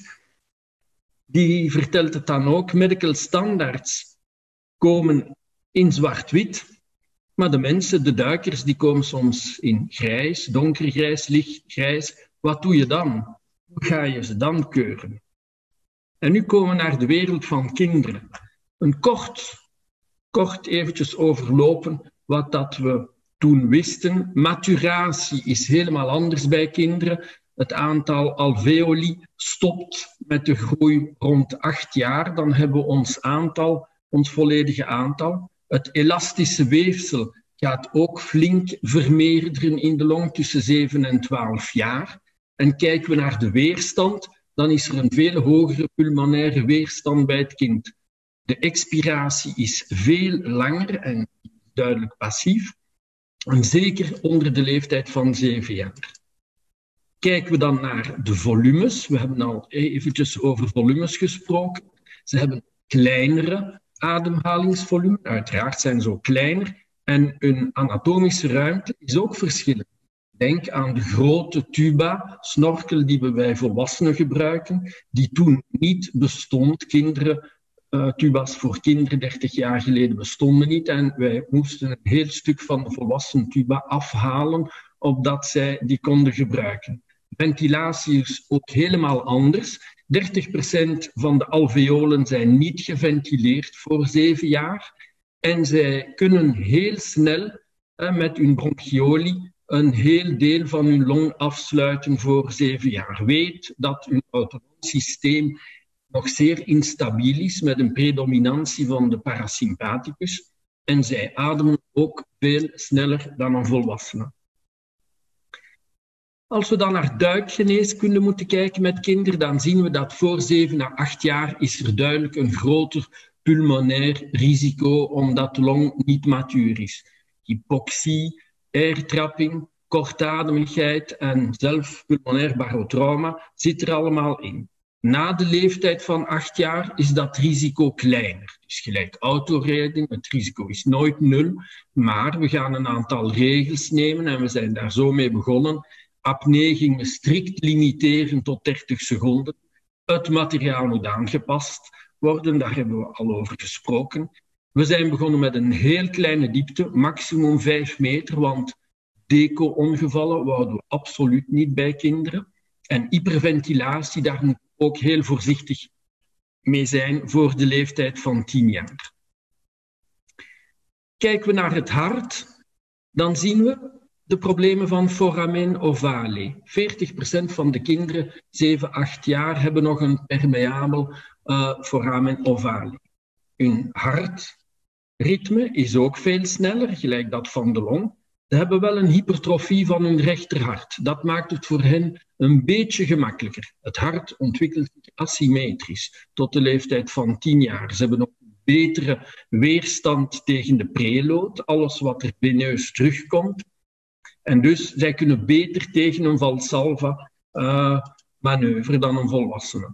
die vertelt het dan ook. Medical standards komen in zwart-wit, maar de mensen, de duikers, die komen soms in grijs, donkergrijs, lichtgrijs. Wat doe je dan? Hoe ga je ze dan keuren? En nu komen we naar de wereld van kinderen. Een kort, kort eventjes overlopen wat dat we toen wisten. Maturatie is helemaal anders bij kinderen. Het aantal alveoli stopt met de groei rond acht jaar. Dan hebben we ons aantal, ons volledige aantal. Het elastische weefsel gaat ook flink vermeerderen in de long tussen zeven en twaalf jaar. En kijken we naar de weerstand, dan is er een veel hogere pulmonaire weerstand bij het kind. De expiratie is veel langer en duidelijk passief. En zeker onder de leeftijd van zeven jaar. Kijken we dan naar de volumes. We hebben al eventjes over volumes gesproken. Ze hebben kleinere ademhalingsvolume. Uiteraard zijn ze ook kleiner. En hun anatomische ruimte is ook verschillend. Denk aan de grote tuba, snorkel die we bij volwassenen gebruiken, die toen niet bestond. Kinderen, uh, tubas voor kinderen dertig jaar geleden bestonden niet. En wij moesten een heel stuk van de volwassen tuba afhalen, opdat zij die konden gebruiken. Ventilatie is ook helemaal anders. dertig procent van de alveolen zijn niet geventileerd voor zeven jaar. En zij kunnen heel snel uh, met hun bronchioli een heel deel van hun long afsluiten voor zeven jaar. Weet dat hun autonoom systeem nog zeer instabiel is, met een predominantie van de parasympathicus. En zij ademen ook veel sneller dan een volwassene. Als we dan naar duikgeneeskunde moeten kijken met kinderen, dan zien we dat voor zeven à acht jaar is er duidelijk een groter pulmonair risico, omdat de long niet matuur is. Hypoxie, airtrapping, kortademigheid en zelf pulmonair barotrauma zit er allemaal in. Na de leeftijd van acht jaar is dat risico kleiner. Dus gelijk autorijden, het risico is nooit nul, maar we gaan een aantal regels nemen en we zijn daar zo mee begonnen. Apnee gingen we strikt limiteren tot dertig seconden. Het materiaal moet aangepast worden, daar hebben we al over gesproken. We zijn begonnen met een heel kleine diepte, maximum vijf meter, want deco-ongevallen wouden we absoluut niet bij kinderen. En hyperventilatie, daar moet je ook heel voorzichtig mee zijn voor de leeftijd van tien jaar. Kijken we naar het hart, dan zien we de problemen van foramen ovale. veertig procent van de kinderen, zeven, acht jaar, hebben nog een permeabel uh, foramen ovale. Hun hartritme is ook veel sneller, gelijk dat van de long. Ze hebben wel een hypertrofie van hun rechterhart. Dat maakt het voor hen een beetje gemakkelijker. Het hart ontwikkelt zich asymmetrisch tot de leeftijd van tien jaar. Ze hebben ook een betere weerstand tegen de preload, alles wat er veneus terugkomt. En dus zij kunnen beter tegen een Valsalva uh, manoeuvre dan een volwassene.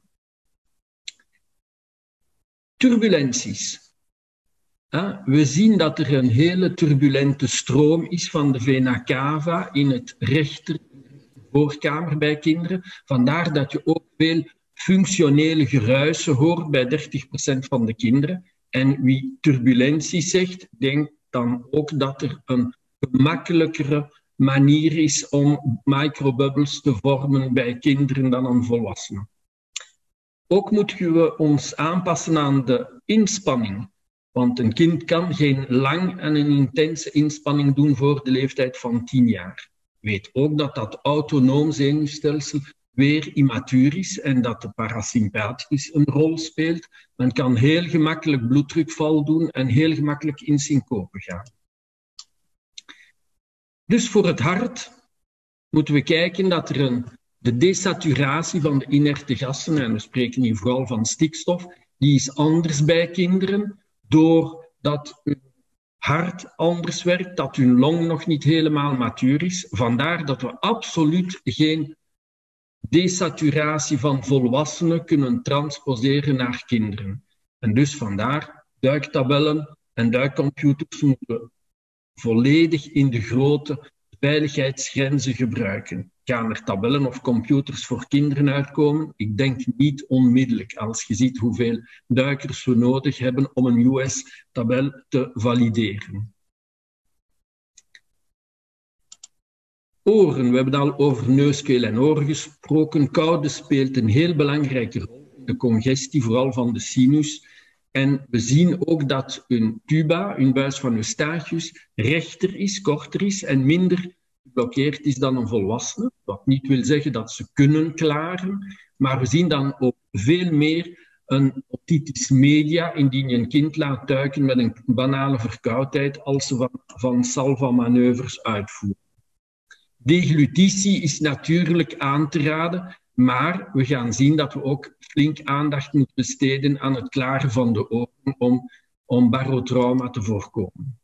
Turbulenties. We zien dat er een hele turbulente stroom is van de vena cava in het rechter voorkamer bij kinderen. Vandaar dat je ook veel functionele geruisen hoort bij dertig procent van de kinderen. En wie turbulenties zegt, denkt dan ook dat er een gemakkelijkere manier is om microbubbles te vormen bij kinderen dan aan volwassenen. Ook moeten we ons aanpassen aan de inspanning. Want een kind kan geen lang en een intense inspanning doen voor de leeftijd van tien jaar. Weet ook dat dat autonoom zenuwstelsel weer immatuur is en dat de parasympathicus een rol speelt. Men kan heel gemakkelijk bloeddrukval doen en heel gemakkelijk in syncope gaan. Dus voor het hart moeten we kijken dat er een, de desaturatie van de inerte gassen, en we spreken hier vooral van stikstof, die is anders bij kinderen, doordat hun hart anders werkt, dat hun long nog niet helemaal matuur is. Vandaar dat we absoluut geen desaturatie van volwassenen kunnen transposeren naar kinderen. En dus vandaar duiktabellen en duikcomputers moeten volledig in de grote veiligheidsgrenzen gebruiken. Gaan er tabellen of computers voor kinderen uitkomen? Ik denk niet onmiddellijk, als je ziet hoeveel duikers we nodig hebben om een U S-tabel te valideren. Oren, we hebben al over neus, keel en oren gesproken. Koude speelt een heel belangrijke rol in de congestie, vooral van de sinus. En we zien ook dat een tuba, een buis van Eustachius, rechter is, korter is en minder geblokkeerd is dan een volwassene. Wat niet wil zeggen dat ze kunnen klaren, maar we zien dan ook veel meer een otitis media indien je een kind laat duiken met een banale verkoudheid als ze van, van salva-manoeuvres uitvoeren. Deglutitie is natuurlijk aan te raden, maar we gaan zien dat we ook flink aandacht moeten besteden aan het klaren van de ogen om, om barotrauma te voorkomen.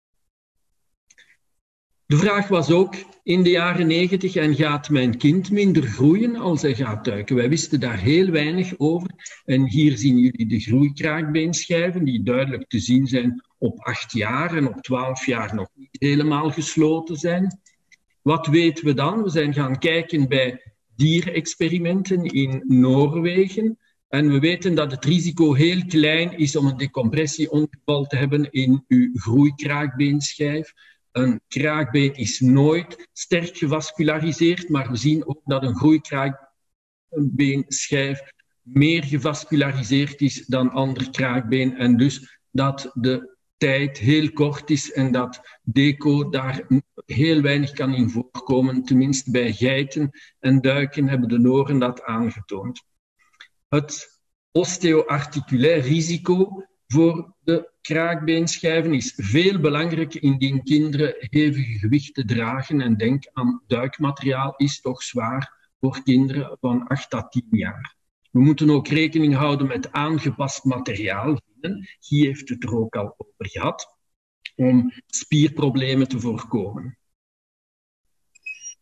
De vraag was ook in de jaren negentig, en gaat mijn kind minder groeien als hij gaat duiken? Wij wisten daar heel weinig over. En hier zien jullie de groeikraakbeenschijven, die duidelijk te zien zijn op acht jaar en op twaalf jaar nog niet helemaal gesloten zijn. Wat weten we dan? We zijn gaan kijken bij dierexperimenten in Noorwegen. En we weten dat het risico heel klein is om een decompressieongeval te hebben in uw groeikraakbeenschijf. Een kraakbeen is nooit sterk gevasculariseerd, maar we zien ook dat een groeikraakbeenschijf meer gevasculariseerd is dan ander kraakbeen. En dus dat de tijd heel kort is en dat deco daar heel weinig kan in voorkomen. Tenminste bij geiten en duiken hebben de Noren dat aangetoond. Het osteoarticulair risico voor de kraakbeenschijven is veel belangrijker indien kinderen hevige gewichten dragen. En denk aan duikmateriaal, is toch zwaar voor kinderen van acht à tien jaar. We moeten ook rekening houden met aangepast materiaal. Guy heeft het er ook al over gehad, om spierproblemen te voorkomen.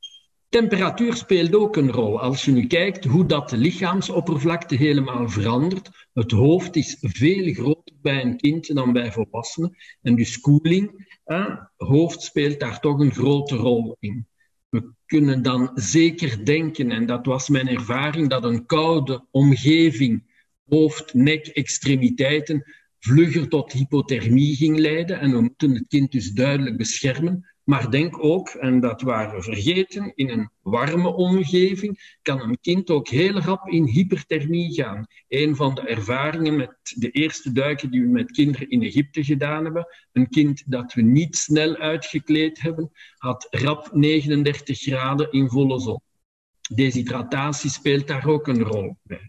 Temperatuur speelt ook een rol. Als je nu kijkt hoe dat de lichaamsoppervlakte helemaal verandert. Het hoofd is veel groter bij een kind dan bij volwassenen. En dus koeling, eh, hoofd speelt daar toch een grote rol in. We kunnen dan zeker denken, en dat was mijn ervaring, dat een koude omgeving, hoofd, nek, extremiteiten, vlugger tot hypothermie ging leiden. En we moeten het kind dus duidelijk beschermen. Maar denk ook, en dat waren we vergeten, in een warme omgeving kan een kind ook heel rap in hyperthermie gaan. Een van de ervaringen met de eerste duiken die we met kinderen in Egypte gedaan hebben, een kind dat we niet snel uitgekleed hebben, had rap negenendertig graden in volle zon. Deshydratatie speelt daar ook een rol bij.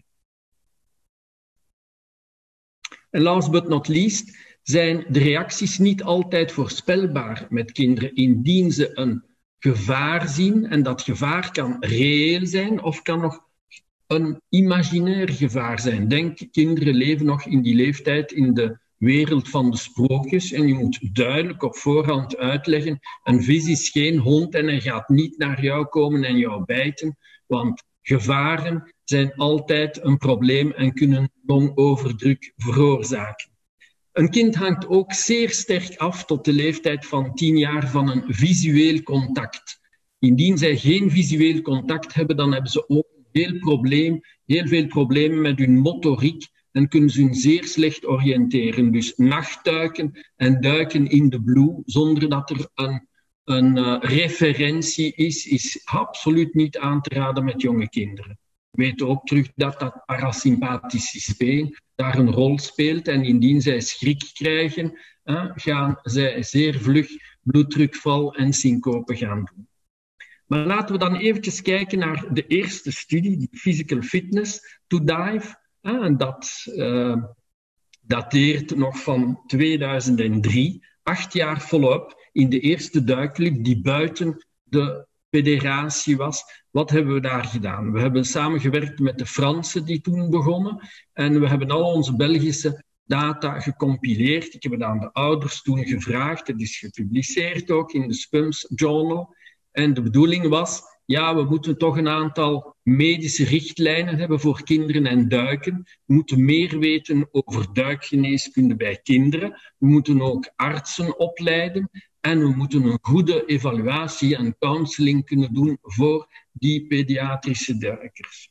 En last but not least zijn de reacties niet altijd voorspelbaar met kinderen, indien ze een gevaar zien. En dat gevaar kan reëel zijn of kan nog een imaginair gevaar zijn. Denk, kinderen leven nog in die leeftijd in de wereld van de sprookjes en je moet duidelijk op voorhand uitleggen, een vis is geen hond en hij gaat niet naar jou komen en jou bijten, want gevaren zijn altijd een probleem en kunnen longoverdruk veroorzaken. Een kind hangt ook zeer sterk af tot de leeftijd van tien jaar van een visueel contact. Indien zij geen visueel contact hebben, dan hebben ze ook heel, probleem, heel veel problemen met hun motoriek en kunnen ze hun zeer slecht oriënteren. Dus nachtduiken en duiken in de blue zonder dat er een, een uh, referentie is, is absoluut niet aan te raden met jonge kinderen. We weten ook terug dat dat parasympathisch systeem daar een rol speelt. En indien zij schrik krijgen, eh, gaan zij zeer vlug bloeddrukval en syncope gaan doen. Maar laten we dan eventjes kijken naar de eerste studie, die Physical Fitness to Dive. Eh, en dat uh, dateert nog van tweeduizend drie, acht jaar volop in de eerste duikclub die buiten de federatie was. Wat hebben we daar gedaan? We hebben samengewerkt met de Fransen die toen begonnen en we hebben al onze Belgische data gecompileerd. Ik heb het aan de ouders toen gevraagd. Het is gepubliceerd ook in de Spums Journal. En de bedoeling was, ja, we moeten toch een aantal medische richtlijnen hebben voor kinderen en duiken. We moeten meer weten over duikgeneeskunde bij kinderen. We moeten ook artsen opleiden. En we moeten een goede evaluatie en counseling kunnen doen voor die pediatrische duikers.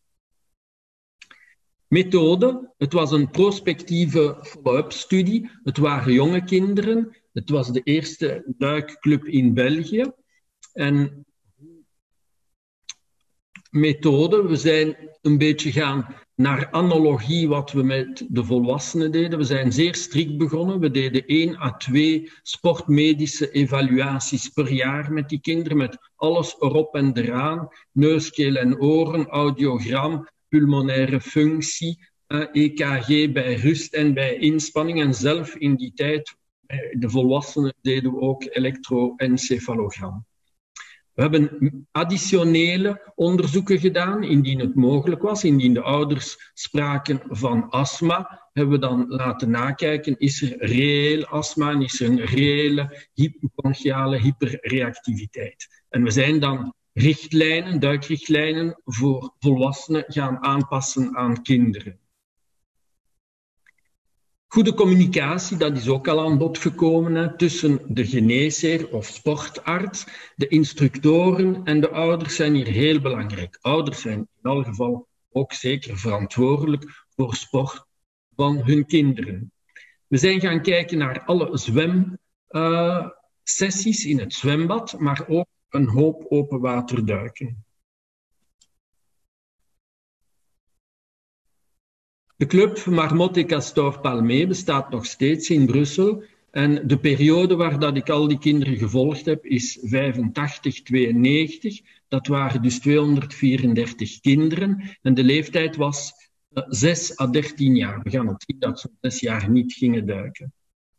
Methode, het was een prospectieve follow-up studie. Het waren jonge kinderen. Het was de eerste duikclub in België. En methode, we zijn een beetje gaan naar analogie wat we met de volwassenen deden. We zijn zeer strikt begonnen. We deden één à twee sportmedische evaluaties per jaar met die kinderen, met alles erop en eraan. Neus, keel en oren, audiogram, pulmonaire functie, E K G bij rust en bij inspanning. En zelf in die tijd, de volwassenen, deden we ook elektroencefalogram. We hebben additionele onderzoeken gedaan, indien het mogelijk was. Indien de ouders spraken van astma, hebben we dan laten nakijken, is er reëel astma en is er een reële hypobronchiale hyperreactiviteit. En we zijn dan richtlijnen, duikrichtlijnen voor volwassenen gaan aanpassen aan kinderen. Goede communicatie, dat is ook al aan bod gekomen, hè, tussen de geneesheer of sportarts. De instructoren en de ouders zijn hier heel belangrijk. Ouders zijn in elk geval ook zeker verantwoordelijk voor sport van hun kinderen. We zijn gaan kijken naar alle zwemsessies uh, in het zwembad, maar ook een hoop openwaterduiken. De club Marmotte et Castor Palmé bestaat nog steeds in Brussel. En de periode waar dat ik al die kinderen gevolgd heb is vijfentachtig tweeënnegentig. Dat waren dus tweehonderdvierendertig kinderen. En de leeftijd was uh, zes à dertien jaar. We gaan het zien dat ze zes jaar niet gingen duiken.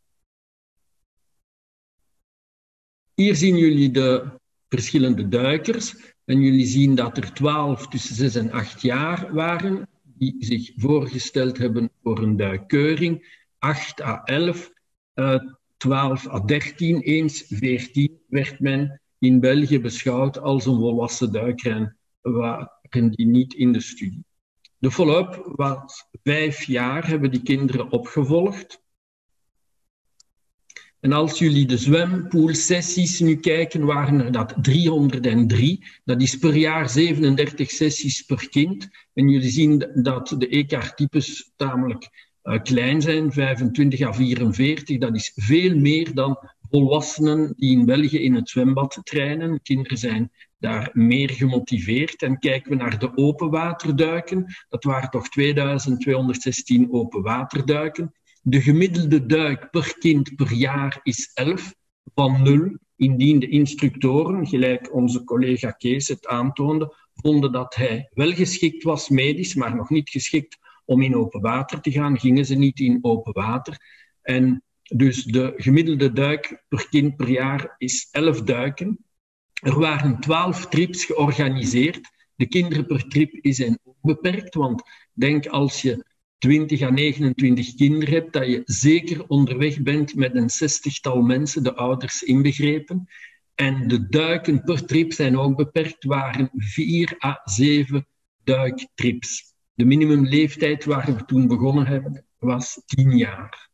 Hier zien jullie de verschillende duikers. En jullie zien dat er twaalf tussen zes en acht jaar waren, die zich voorgesteld hebben voor een duikkeuring. acht à elf, uh, twaalf à dertien, eens veertien werd men in België beschouwd als een volwassen duiker en waren die niet in de studie. De follow-up was vijf jaar, hebben die kinderen opgevolgd. En als jullie de zwempoolsessies nu kijken, waren er dat driehonderddrie. Dat is per jaar zevenendertig sessies per kind. En jullie zien dat de E K R-types tamelijk uh, klein zijn, vijfentwintig à vierenveertig. Dat is veel meer dan volwassenen die in België in het zwembad trainen. Kinderen zijn daar meer gemotiveerd. En kijken we naar de openwaterduiken, dat waren toch tweeduizend tweehonderdzestien openwaterduiken. De gemiddelde duik per kind per jaar is elf, van nul, indien de instructoren, gelijk onze collega Kees het aantoonde, vonden dat hij wel geschikt was medisch, maar nog niet geschikt om in open water te gaan, gingen ze niet in open water. En dus de gemiddelde duik per kind per jaar is elf duiken. Er waren twaalf trips georganiseerd. De kinderen per trip zijn ook beperkt, want denk als je twintig à negenentwintig kinderen hebt, dat je zeker onderweg bent met een zestigtal mensen, de ouders inbegrepen. En de duiken per trip zijn ook beperkt, waren vier à zeven duiktrips. De minimumleeftijd waar we toen begonnen hebben, was tien jaar.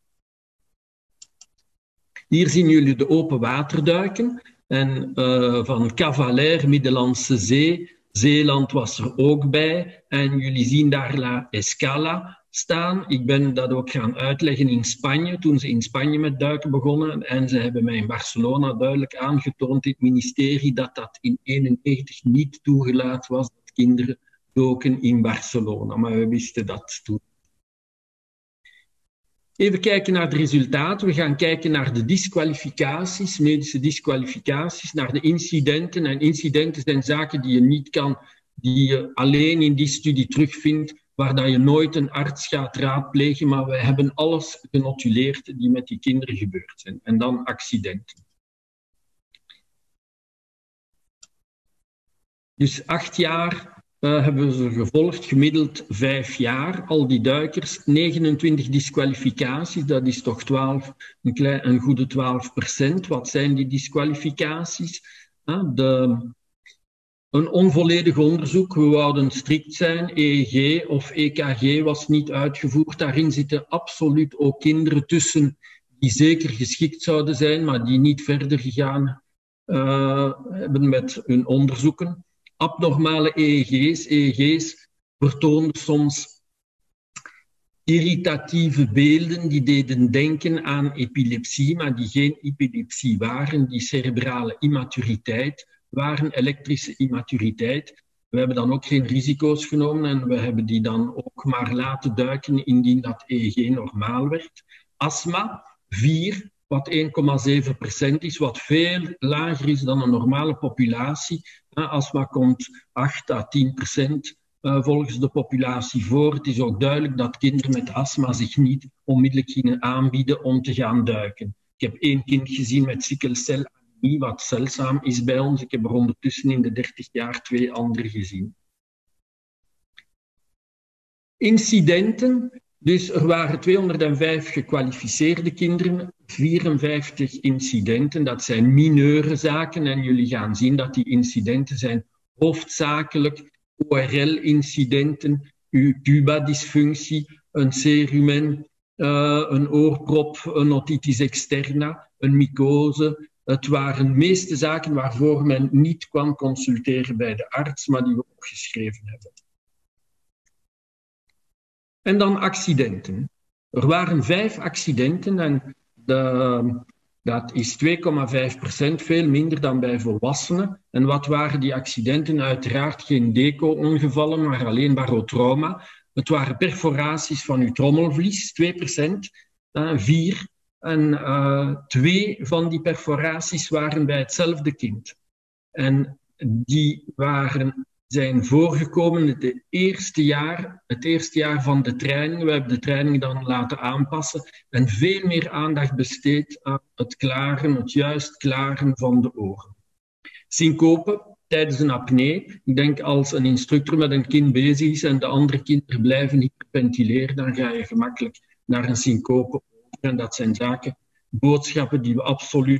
Hier zien jullie de open waterduiken. En uh, van Cavalair, Middellandse Zee, Zeeland was er ook bij. En jullie zien daar La Escala staan. Ik ben dat ook gaan uitleggen in Spanje, toen ze in Spanje met duiken begonnen. En ze hebben mij in Barcelona duidelijk aangetoond, dit ministerie, dat dat in eenennegentig niet toegelaten was, dat kinderen doken in Barcelona. Maar we wisten dat toen. Even kijken naar de resultaten. We gaan kijken naar de disqualificaties, medische disqualificaties, naar de incidenten. En incidenten zijn zaken die je niet kan, die je alleen in die studie terugvindt, waar dat je nooit een arts gaat raadplegen, maar we hebben alles genotuleerd die met die kinderen gebeurd zijn. En dan accidenten. Dus acht jaar Uh, hebben we ze gevolgd, gemiddeld vijf jaar, al die duikers, negenentwintig disqualificaties, dat is toch twaalf, een, klein, een goede twaalf procent. Wat zijn die disqualificaties? Uh, de, een onvolledig onderzoek, we wouden strikt zijn, E E G of E K G was niet uitgevoerd. Daarin zitten absoluut ook kinderen tussen die zeker geschikt zouden zijn, maar die niet verder gegaan uh, hebben met hun onderzoeken. Abnormale E E G's. E E G's vertoonden soms irritatieve beelden die deden denken aan epilepsie, maar die geen epilepsie waren, die cerebrale immaturiteit waren, elektrische immaturiteit. We hebben dan ook geen risico's genomen en we hebben die dan ook maar laten duiken indien dat E E G normaal werd. Astma, vier. Wat één komma zeven procent is, wat veel lager is dan een normale populatie. Astma komt acht à tien procent volgens de populatie voor. Het is ook duidelijk dat kinderen met astma zich niet onmiddellijk gingen aanbieden om te gaan duiken. Ik heb één kind gezien met sikkelcelanemie, wat zeldzaam is bij ons. Ik heb er ondertussen in de dertig jaar twee andere gezien. Incidenten. Dus er waren tweehonderdvijf gekwalificeerde kinderen, vierenvijftig incidenten. Dat zijn mineure zaken en jullie gaan zien dat die incidenten zijn hoofdzakelijk O R L-incidenten, tuba-dysfunctie, een cerumen, uh, een oorprop, een otitis externa, een mycose. Het waren de meeste zaken waarvoor men niet kwam consulteren bij de arts, maar die we opgeschreven hebben. En dan accidenten. Er waren vijf accidenten en de, dat is twee komma vijf procent, veel minder dan bij volwassenen. En wat waren die accidenten? Uiteraard geen deco-ongevallen, maar alleen barotrauma. Het waren perforaties van uw trommelvlies, twee procent, uh, vier. En uh, twee van die perforaties waren bij hetzelfde kind. En die waren... zijn voorgekomen het eerste jaar, het eerste jaar van de training. We hebben de training dan laten aanpassen en veel meer aandacht besteed aan het klaren, het juist klaren van de oren. Syncope tijdens een apnee. Ik denk als een instructeur met een kind bezig is en de andere kinderen blijven hyperventileren, dan ga je gemakkelijk naar een syncope over. En dat zijn zaken, boodschappen die we absoluut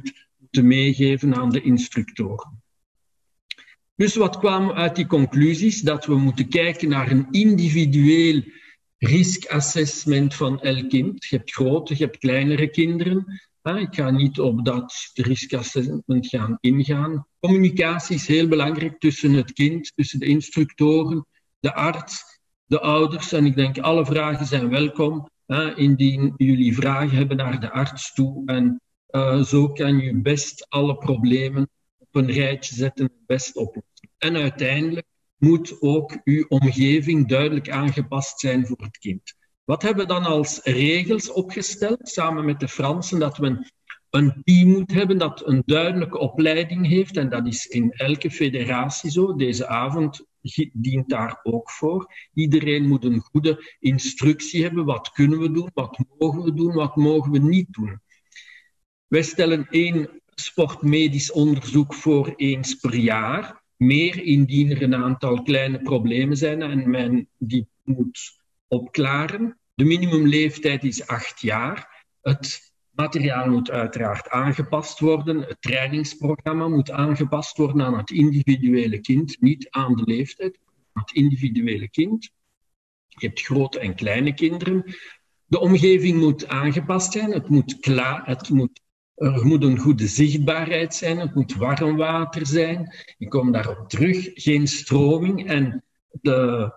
te meegeven aan de instructoren. Dus wat kwam uit die conclusies? Dat we moeten kijken naar een individueel riskassessment van elk kind. Je hebt grote, je hebt kleinere kinderen. Ik ga niet op dat riskassessment gaan ingaan. Communicatie is heel belangrijk tussen het kind, tussen de instructoren, de arts, de ouders. En ik denk, alle vragen zijn welkom. Indien jullie vragen hebben naar de arts toe. En uh, zo kan je best alle problemen op een rijtje zetten en best oplossen. En uiteindelijk moet ook uw omgeving duidelijk aangepast zijn voor het kind. Wat hebben we dan als regels opgesteld, samen met de Fransen, dat we een team moeten hebben dat een duidelijke opleiding heeft, en dat is in elke federatie zo. Deze avond dient daar ook voor. Iedereen moet een goede instructie hebben. Wat kunnen we doen, wat mogen we doen, wat mogen we niet doen. Wij stellen één sportmedisch onderzoek voor eens per jaar. Meer indien er een aantal kleine problemen zijn en men die moet opklaren. De minimumleeftijd is acht jaar. Het materiaal moet uiteraard aangepast worden. Het trainingsprogramma moet aangepast worden aan het individuele kind, niet aan de leeftijd, aan het individuele kind. Je hebt grote en kleine kinderen. De omgeving moet aangepast zijn. Het moet klaar, het moet, er moet een goede zichtbaarheid zijn. Het moet warm water zijn. Ik kom daarop terug. Geen stroming en de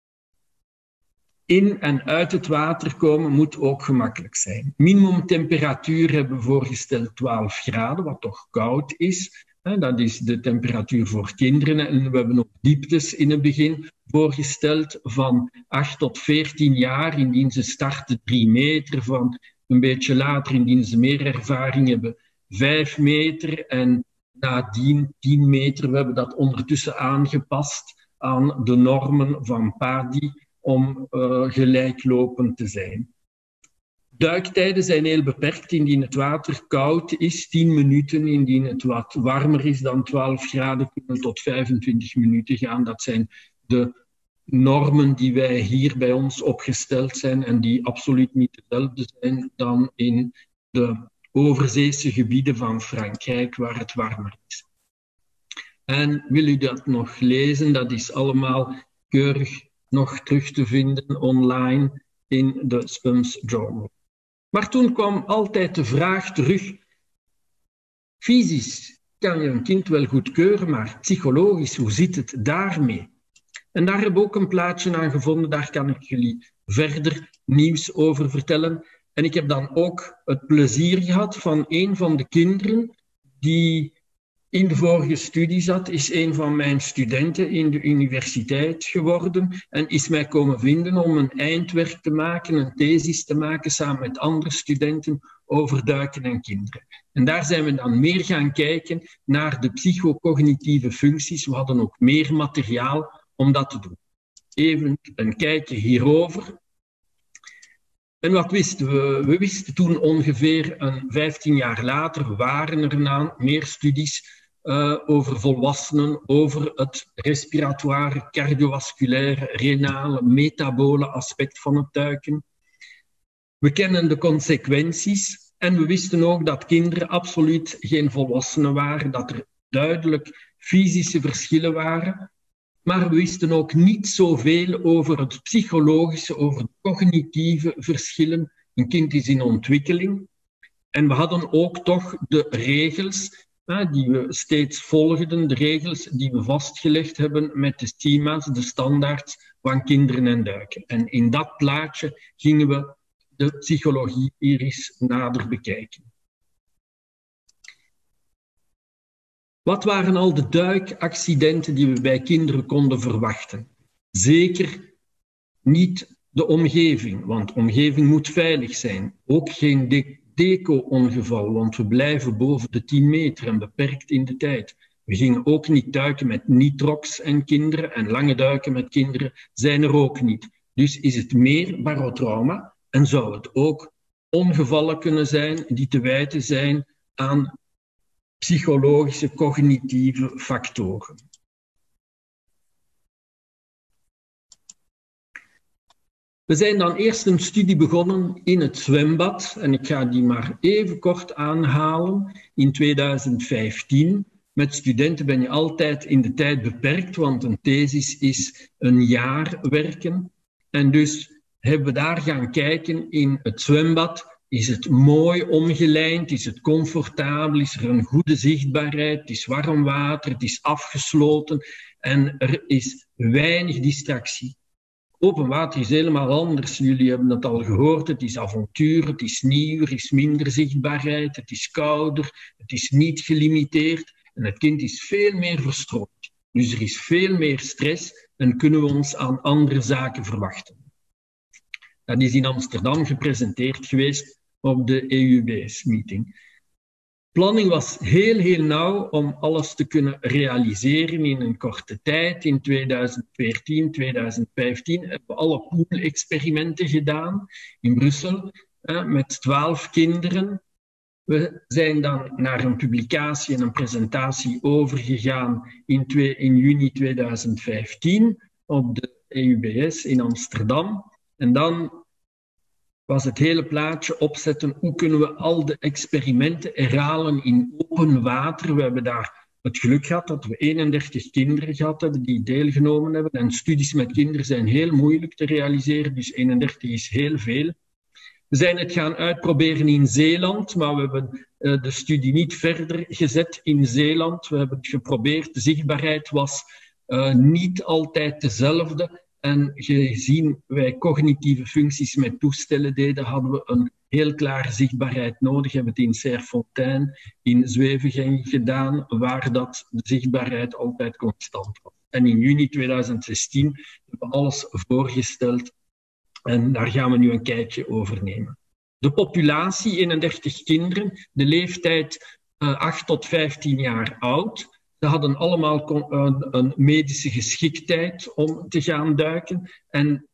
in en uit het water komen moet ook gemakkelijk zijn. Minimumtemperatuur hebben we voorgesteld twaalf graden, wat toch koud is. Dat is de temperatuur voor kinderen. En we hebben ook dieptes in het begin voorgesteld van acht tot veertien jaar, indien ze starten drie meter, van een beetje later, indien ze meer ervaring hebben, vijf meter en nadien tien meter. We hebben dat ondertussen aangepast aan de normen van P A D I om uh, gelijklopend te zijn. Duiktijden zijn heel beperkt. Indien het water koud is, tien minuten. Indien het wat warmer is dan twaalf graden, kunnen we tot vijfentwintig minuten gaan. Dat zijn de normen die wij hier bij ons opgesteld zijn en die absoluut niet dezelfde zijn dan in de overzeese gebieden van Frankrijk, waar het warmer is. En wil u dat nog lezen? Dat is allemaal keurig nog terug te vinden online in de Spums Journal. Maar toen kwam altijd de vraag terug, fysisch kan je een kind wel goedkeuren, maar psychologisch, hoe zit het daarmee? En daar heb ik ook een plaatje aan gevonden, daar kan ik jullie verder nieuws over vertellen. En ik heb dan ook het plezier gehad van een van de kinderen die in de vorige studie zat, is een van mijn studenten in de universiteit geworden en is mij komen vinden om een eindwerk te maken, een thesis te maken samen met andere studenten over duiken en kinderen. En daar zijn we dan meer gaan kijken naar de psychocognitieve functies. We hadden ook meer materiaal om dat te doen. Even een kijkje hierover. En wat wisten we? We wisten toen ongeveer een vijftien jaar later, waren er na meer studies Uh, over volwassenen, over het respiratoire, cardiovasculaire, renale, metabole aspect van het duiken. We kennen de consequenties en we wisten ook dat kinderen absoluut geen volwassenen waren, dat er duidelijk fysische verschillen waren. Maar we wisten ook niet zoveel over het psychologische, over de cognitieve verschillen. Een kind is in ontwikkeling. En we hadden ook toch de regels die we steeds volgden, de regels die we vastgelegd hebben met de schema's, de standaards van kinderen en duiken. En in dat plaatje gingen we de psychologie hier eens nader bekijken. Wat waren al de duikaccidenten die we bij kinderen konden verwachten? Zeker niet de omgeving, want de omgeving moet veilig zijn. Ook geen de deco-ongeval, want we blijven boven de tien meter en beperkt in de tijd. We gingen ook niet duiken met nitrox en kinderen en lange duiken met kinderen zijn er ook niet. Dus is het meer barotrauma en zou het ook ongevallen kunnen zijn die te wijten zijn aan psychologische, cognitieve factoren. We zijn dan eerst een studie begonnen in het zwembad. En ik ga die maar even kort aanhalen. In tweeduizend vijftien. Met studenten ben je altijd in de tijd beperkt, want een thesis is een jaar werken. En dus hebben we daar gaan kijken in het zwembad. Is het mooi omgelijnd? Is het comfortabel? Is er een goede zichtbaarheid? Het is warm water, het is afgesloten en er is weinig distractie. Open water is helemaal anders. Jullie hebben het al gehoord. Het is avontuur, het is nieuw, er is minder zichtbaarheid, het is kouder, het is niet gelimiteerd en het kind is veel meer verstrooid. Dus er is veel meer stress en kunnen we ons aan andere zaken verwachten. Dat is in Amsterdam gepresenteerd geweest op de E U B S-meeting. Planning was heel, heel nauw om alles te kunnen realiseren in een korte tijd. In tweeduizend veertien, tweeduizend vijftien hebben we alle pool-experimenten gedaan in Brussel eh, met twaalf kinderen. We zijn dan naar een publicatie en een presentatie overgegaan in, twee, in juni tweeduizend vijftien op de E U B S in Amsterdam. En dan was het hele plaatje opzetten. Hoe kunnen we al de experimenten herhalen in open water? We hebben daar het geluk gehad dat we eenendertig kinderen gehad hebben die deelgenomen hebben. En studies met kinderen zijn heel moeilijk te realiseren, dus eenendertig is heel veel. We zijn het gaan uitproberen in Zeeland, maar we hebben uh, de studie niet verder gezet in Zeeland. We hebben het geprobeerd. De zichtbaarheid was uh, niet altijd dezelfde. En gezien wij cognitieve functies met toestellen deden, hadden we een heel klare zichtbaarheid nodig. We hebben het in Serfontein, in Zwevegem gedaan, waar dat de zichtbaarheid altijd constant was. En in juni tweeduizend zestien hebben we alles voorgesteld en daar gaan we nu een kijkje over nemen. De populatie, eenendertig kinderen, de leeftijd uh, acht tot vijftien jaar oud. Ze hadden allemaal een medische geschiktheid om te gaan duiken. En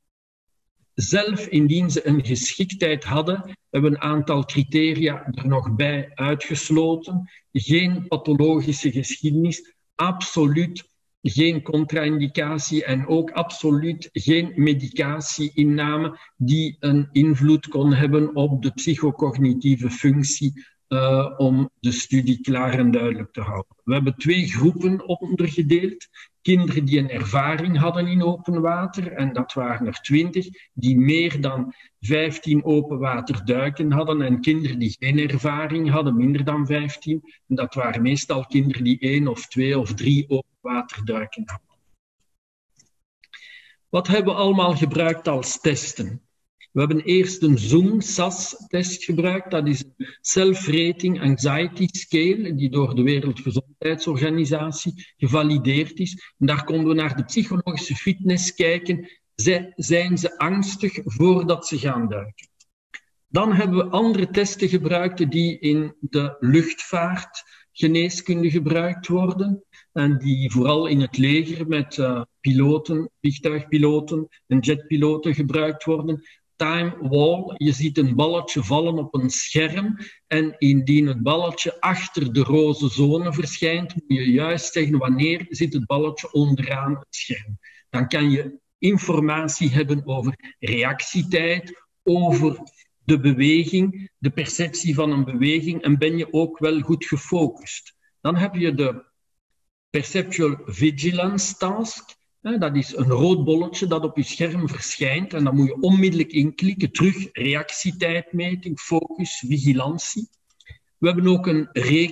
zelf indien ze een geschiktheid hadden, hebben we een aantal criteria er nog bij uitgesloten. Geen pathologische geschiedenis, absoluut geen contra-indicatie en ook absoluut geen medicatie-inname die een invloed kon hebben op de psychocognitieve functie uh, om de studie klaar en duidelijk te houden. We hebben twee groepen ondergedeeld. Kinderen die een ervaring hadden in open water, en dat waren er twintig, die meer dan vijftien open water duiken hadden, en kinderen die geen ervaring hadden, minder dan vijftien, en dat waren meestal kinderen die één of twee of drie open water duiken hadden. Wat hebben we allemaal gebruikt als testen? We hebben eerst een Zoom S A S-test gebruikt. Dat is een Self-Rating Anxiety Scale, die door de Wereldgezondheidsorganisatie gevalideerd is. En daar konden we naar de psychologische fitness kijken. Zijn ze angstig voordat ze gaan duiken? Dan hebben we andere testen gebruikt die in de luchtvaartgeneeskunde gebruikt worden. En die vooral in het leger met uh, piloten, vliegtuigpiloten en jetpiloten gebruikt worden. Time wall, je ziet een balletje vallen op een scherm en indien het balletje achter de roze zone verschijnt, moet je juist zeggen wanneer zit het balletje onderaan het scherm. Dan kan je informatie hebben over reactietijd, over de beweging, de perceptie van een beweging en ben je ook wel goed gefocust. Dan heb je de Perceptual Vigilance Task. Dat is een rood bolletje dat op je scherm verschijnt en dan moet je onmiddellijk inklikken. Terug reactietijdmeting, focus, vigilantie. We hebben ook een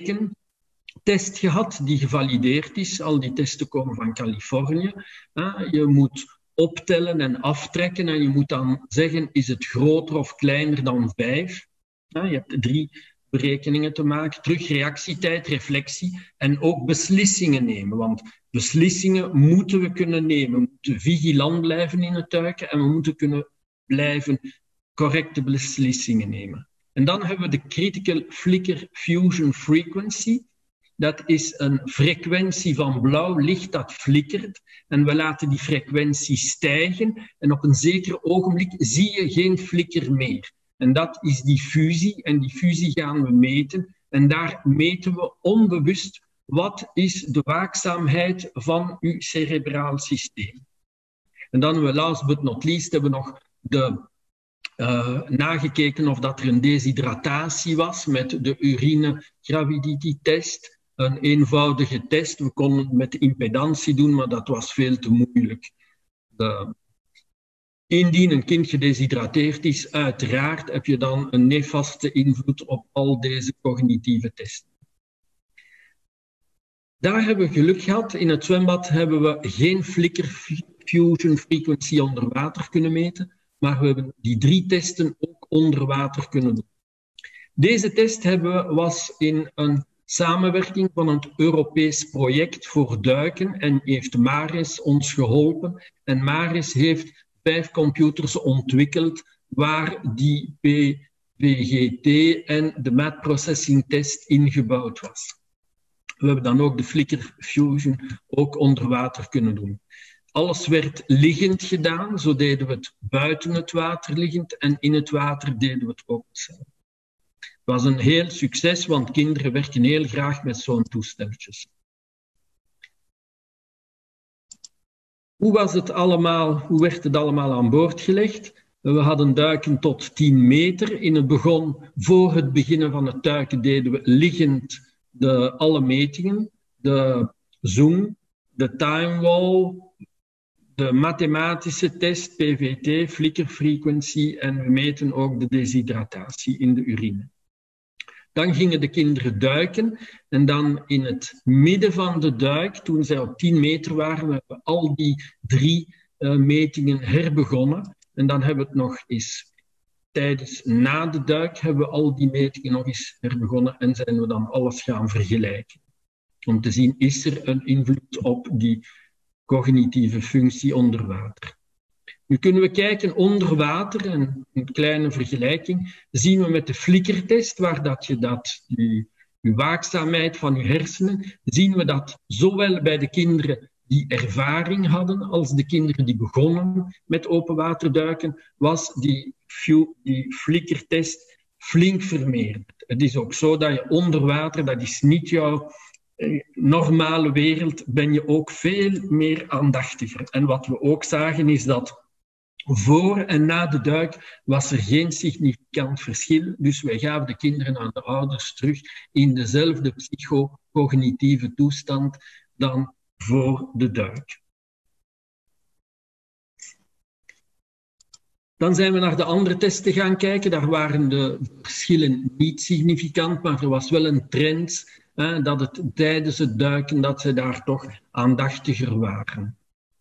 rekentest gehad die gevalideerd is. Al die testen komen van Californië. Je moet optellen en aftrekken en je moet dan zeggen, is het groter of kleiner dan vijf? Je hebt drie berekeningen te maken. Terug reactietijd, reflectie en ook beslissingen nemen. Want beslissingen moeten we kunnen nemen. We moeten vigilant blijven in het duiken en we moeten kunnen blijven correcte beslissingen nemen. En dan hebben we de Critical Flicker Fusion Frequency. Dat is een frequentie van blauw licht dat flikkert. En we laten die frequentie stijgen. En op een zeker ogenblik zie je geen flikker meer. En dat is die fusie. En die fusie gaan we meten. En daar meten we onbewust wat is de waakzaamheid van uw cerebraal systeem. En dan, last but not least, hebben we nog de, uh, nagekeken of dat er een deshydratatie was met de urine-gravidity-test. Een eenvoudige test. We konden het met impedantie doen, maar dat was veel te moeilijk. De, indien een kind gedeshydrateerd is, uiteraard heb je dan een nefaste invloed op al deze cognitieve testen. Daar hebben we geluk gehad. In het zwembad hebben we geen flicker fusion frequency onder water kunnen meten, maar we hebben die drie testen ook onder water kunnen doen. Deze test hebben we, was in een samenwerking van het Europees project voor duiken en heeft Maris ons geholpen. En Maris heeft vijf computers ontwikkeld waar die P V G T en de Math Processing Test ingebouwd was. We hebben dan ook de Flicker Fusion ook onder water kunnen doen. Alles werd liggend gedaan, zo deden we het buiten het water liggend en in het water deden we het ook hetzelfde. Het was een heel succes, want kinderen werken heel graag met zo'n toesteltjes. Hoe was het allemaal, hoe werd het allemaal aan boord gelegd? We hadden duiken tot tien meter. In het begon, voor het beginnen van het duiken deden we liggend de, alle metingen. De zoom, de time wall, de mathematische test, P V T, flicker frequency en we meten ook de deshydratatie in de urine. Dan gingen de kinderen duiken en dan in het midden van de duik, toen zij op tien meter waren, we hebben al die drie uh, metingen herbegonnen. En dan hebben we het nog eens tijdens, na de duik, hebben we al die metingen nog eens herbegonnen en zijn we dan alles gaan vergelijken. Om te zien, is er een invloed op die cognitieve functie onder water. Nu kunnen we kijken onder water, en een kleine vergelijking, zien we met de flikkertest, waar dat je dat, je, je waakzaamheid van je hersenen, zien we dat zowel bij de kinderen die ervaring hadden, als de kinderen die begonnen met openwaterduiken, was die, die flikkertest flink vermeerderd. Het is ook zo dat je onder water, dat is niet jouw normale wereld, ben je ook veel meer aandachtiger. En wat we ook zagen is dat voor en na de duik was er geen significant verschil. Dus wij gaven de kinderen aan de ouders terug in dezelfde psychocognitieve toestand dan voor de duik. Dan zijn we naar de andere testen gaan kijken. Daar waren de verschillen niet significant, maar er was wel een trend hè, dat het tijdens het duiken dat ze daar toch aandachtiger waren.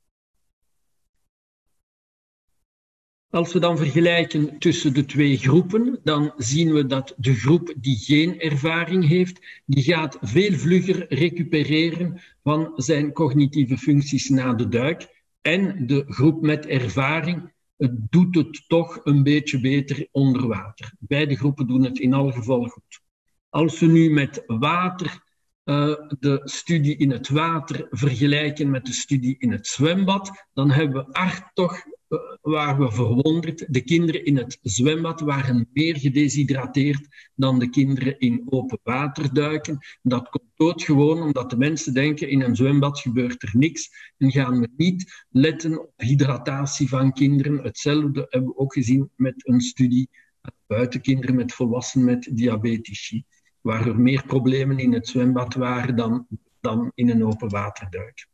Als we dan vergelijken tussen de twee groepen, dan zien we dat de groep die geen ervaring heeft, die gaat veel vlugger recupereren van zijn cognitieve functies na de duik. En de groep met ervaring het doet het toch een beetje beter onder water. Beide groepen doen het in alle gevallen goed. Als we nu met water uh, de studie in het water vergelijken met de studie in het zwembad, dan hebben we acht toch waren we verwonderd. De kinderen in het zwembad waren meer gedeshydrateerd dan de kinderen in open water duiken. Dat komt doodgewoon omdat de mensen denken in een zwembad gebeurt er niks en gaan we niet letten op hydratatie van kinderen. Hetzelfde hebben we ook gezien met een studie buiten kinderen met volwassenen met diabetici, waar er meer problemen in het zwembad waren dan, dan in een open waterduik.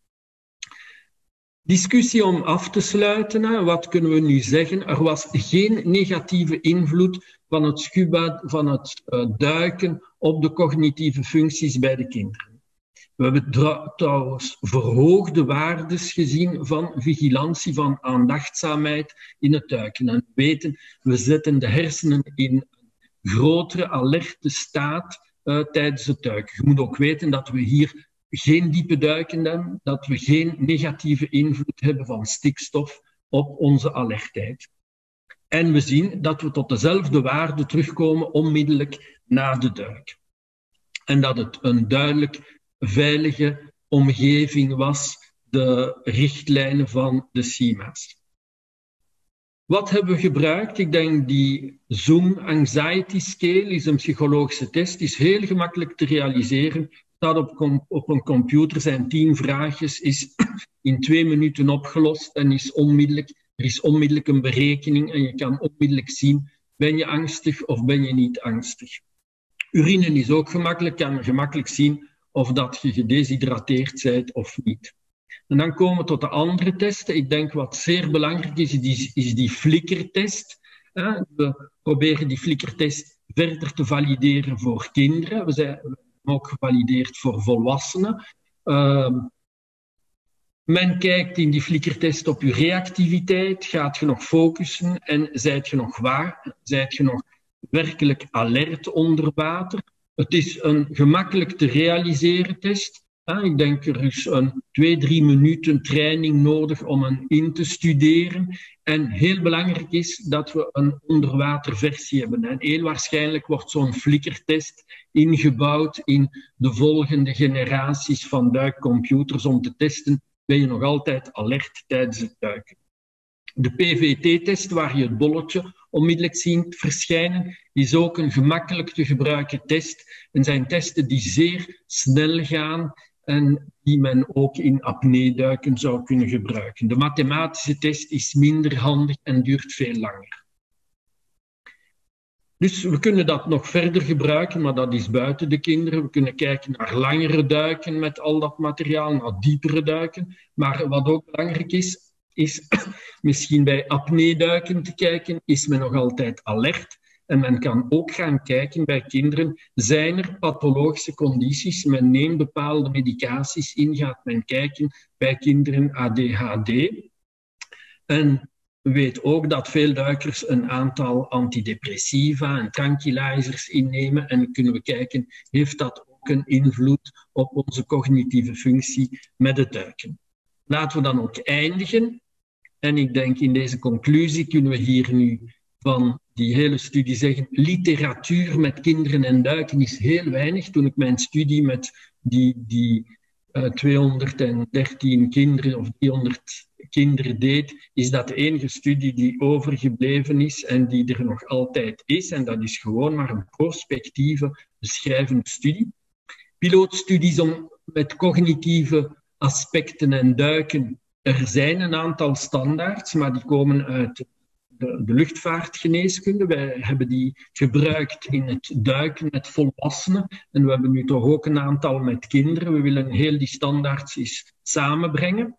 Discussie om af te sluiten. Wat kunnen we nu zeggen? Er was geen negatieve invloed van het scuba, van het uh, duiken op de cognitieve functies bij de kinderen. We hebben trouwens verhoogde waardes gezien van vigilantie, van aandachtzaamheid in het duiken. En we weten, we zetten de hersenen in een grotere alerte staat uh, tijdens het duiken. Je moet ook weten dat we hier geen diepe duiken hebben, dat we geen negatieve invloed hebben van stikstof op onze alertheid. En we zien dat we tot dezelfde waarde terugkomen onmiddellijk na de duik. En dat het een duidelijk veilige omgeving was, de richtlijnen van de C I M A's. Wat hebben we gebruikt? Ik denk die Zoom Anxiety Scale is een psychologische test, is heel gemakkelijk te realiseren. Staat op, op een computer, zijn tien vraagjes, is in twee minuten opgelost en is onmiddellijk Er is onmiddellijk een berekening en je kan onmiddellijk zien, ben je angstig of ben je niet angstig. Urine is ook gemakkelijk, kan je gemakkelijk zien of dat je gedeshydrateerd bent of niet. En dan komen we tot de andere testen. Ik denk wat zeer belangrijk is, is, is die flikkertest. We proberen die flikkertest verder te valideren voor kinderen. We zijn ook gevalideerd voor volwassenen. Uh, men kijkt in die flikkertest op je reactiviteit. Gaat je nog focussen en zijt je nog waar? Zijt je nog werkelijk alert onder water? Het is een gemakkelijk te realiseren test. Ik denk er is een twee, drie minuten training nodig om een in te studeren. En heel belangrijk is dat we een onderwaterversie hebben. En heel waarschijnlijk wordt zo'n flikkertest ingebouwd in de volgende generaties van duikcomputers om te testen, ben je nog altijd alert tijdens het duiken. De P V T-test, waar je het bolletje onmiddellijk ziet verschijnen, is ook een gemakkelijk te gebruiken test. En zijn testen die zeer snel gaan en die men ook in apneeduiken zou kunnen gebruiken. De mathematische test is minder handig en duurt veel langer. Dus we kunnen dat nog verder gebruiken, maar dat is buiten de kinderen. We kunnen kijken naar langere duiken met al dat materiaal, naar diepere duiken. Maar wat ook belangrijk is, is misschien bij apneeduiken te kijken, is men nog altijd alert. En men kan ook gaan kijken bij kinderen, zijn er pathologische condities? Men neemt bepaalde medicaties in, gaat men kijken bij kinderen A D H D. En we weten ook dat veel duikers een aantal antidepressiva en tranquilizers innemen. En dan kunnen we kijken, heeft dat ook een invloed op onze cognitieve functie met het duiken? Laten we dan ook eindigen. En ik denk in deze conclusie kunnen we hier nu van die hele studie zeggen, literatuur met kinderen en duiken is heel weinig. Toen ik mijn studie met die, die uh, tweehonderddertien kinderen of driehonderd kinderen deed, is dat de enige studie die overgebleven is en die er nog altijd is. En dat is gewoon maar een prospectieve, beschrijvende studie. Pilootstudies om met cognitieve aspecten en duiken. Er zijn een aantal standaards, maar die komen uit de, de luchtvaartgeneeskunde. Wij hebben die gebruikt in het duiken met volwassenen. En we hebben nu toch ook een aantal met kinderen. We willen heel die standaards eens samenbrengen.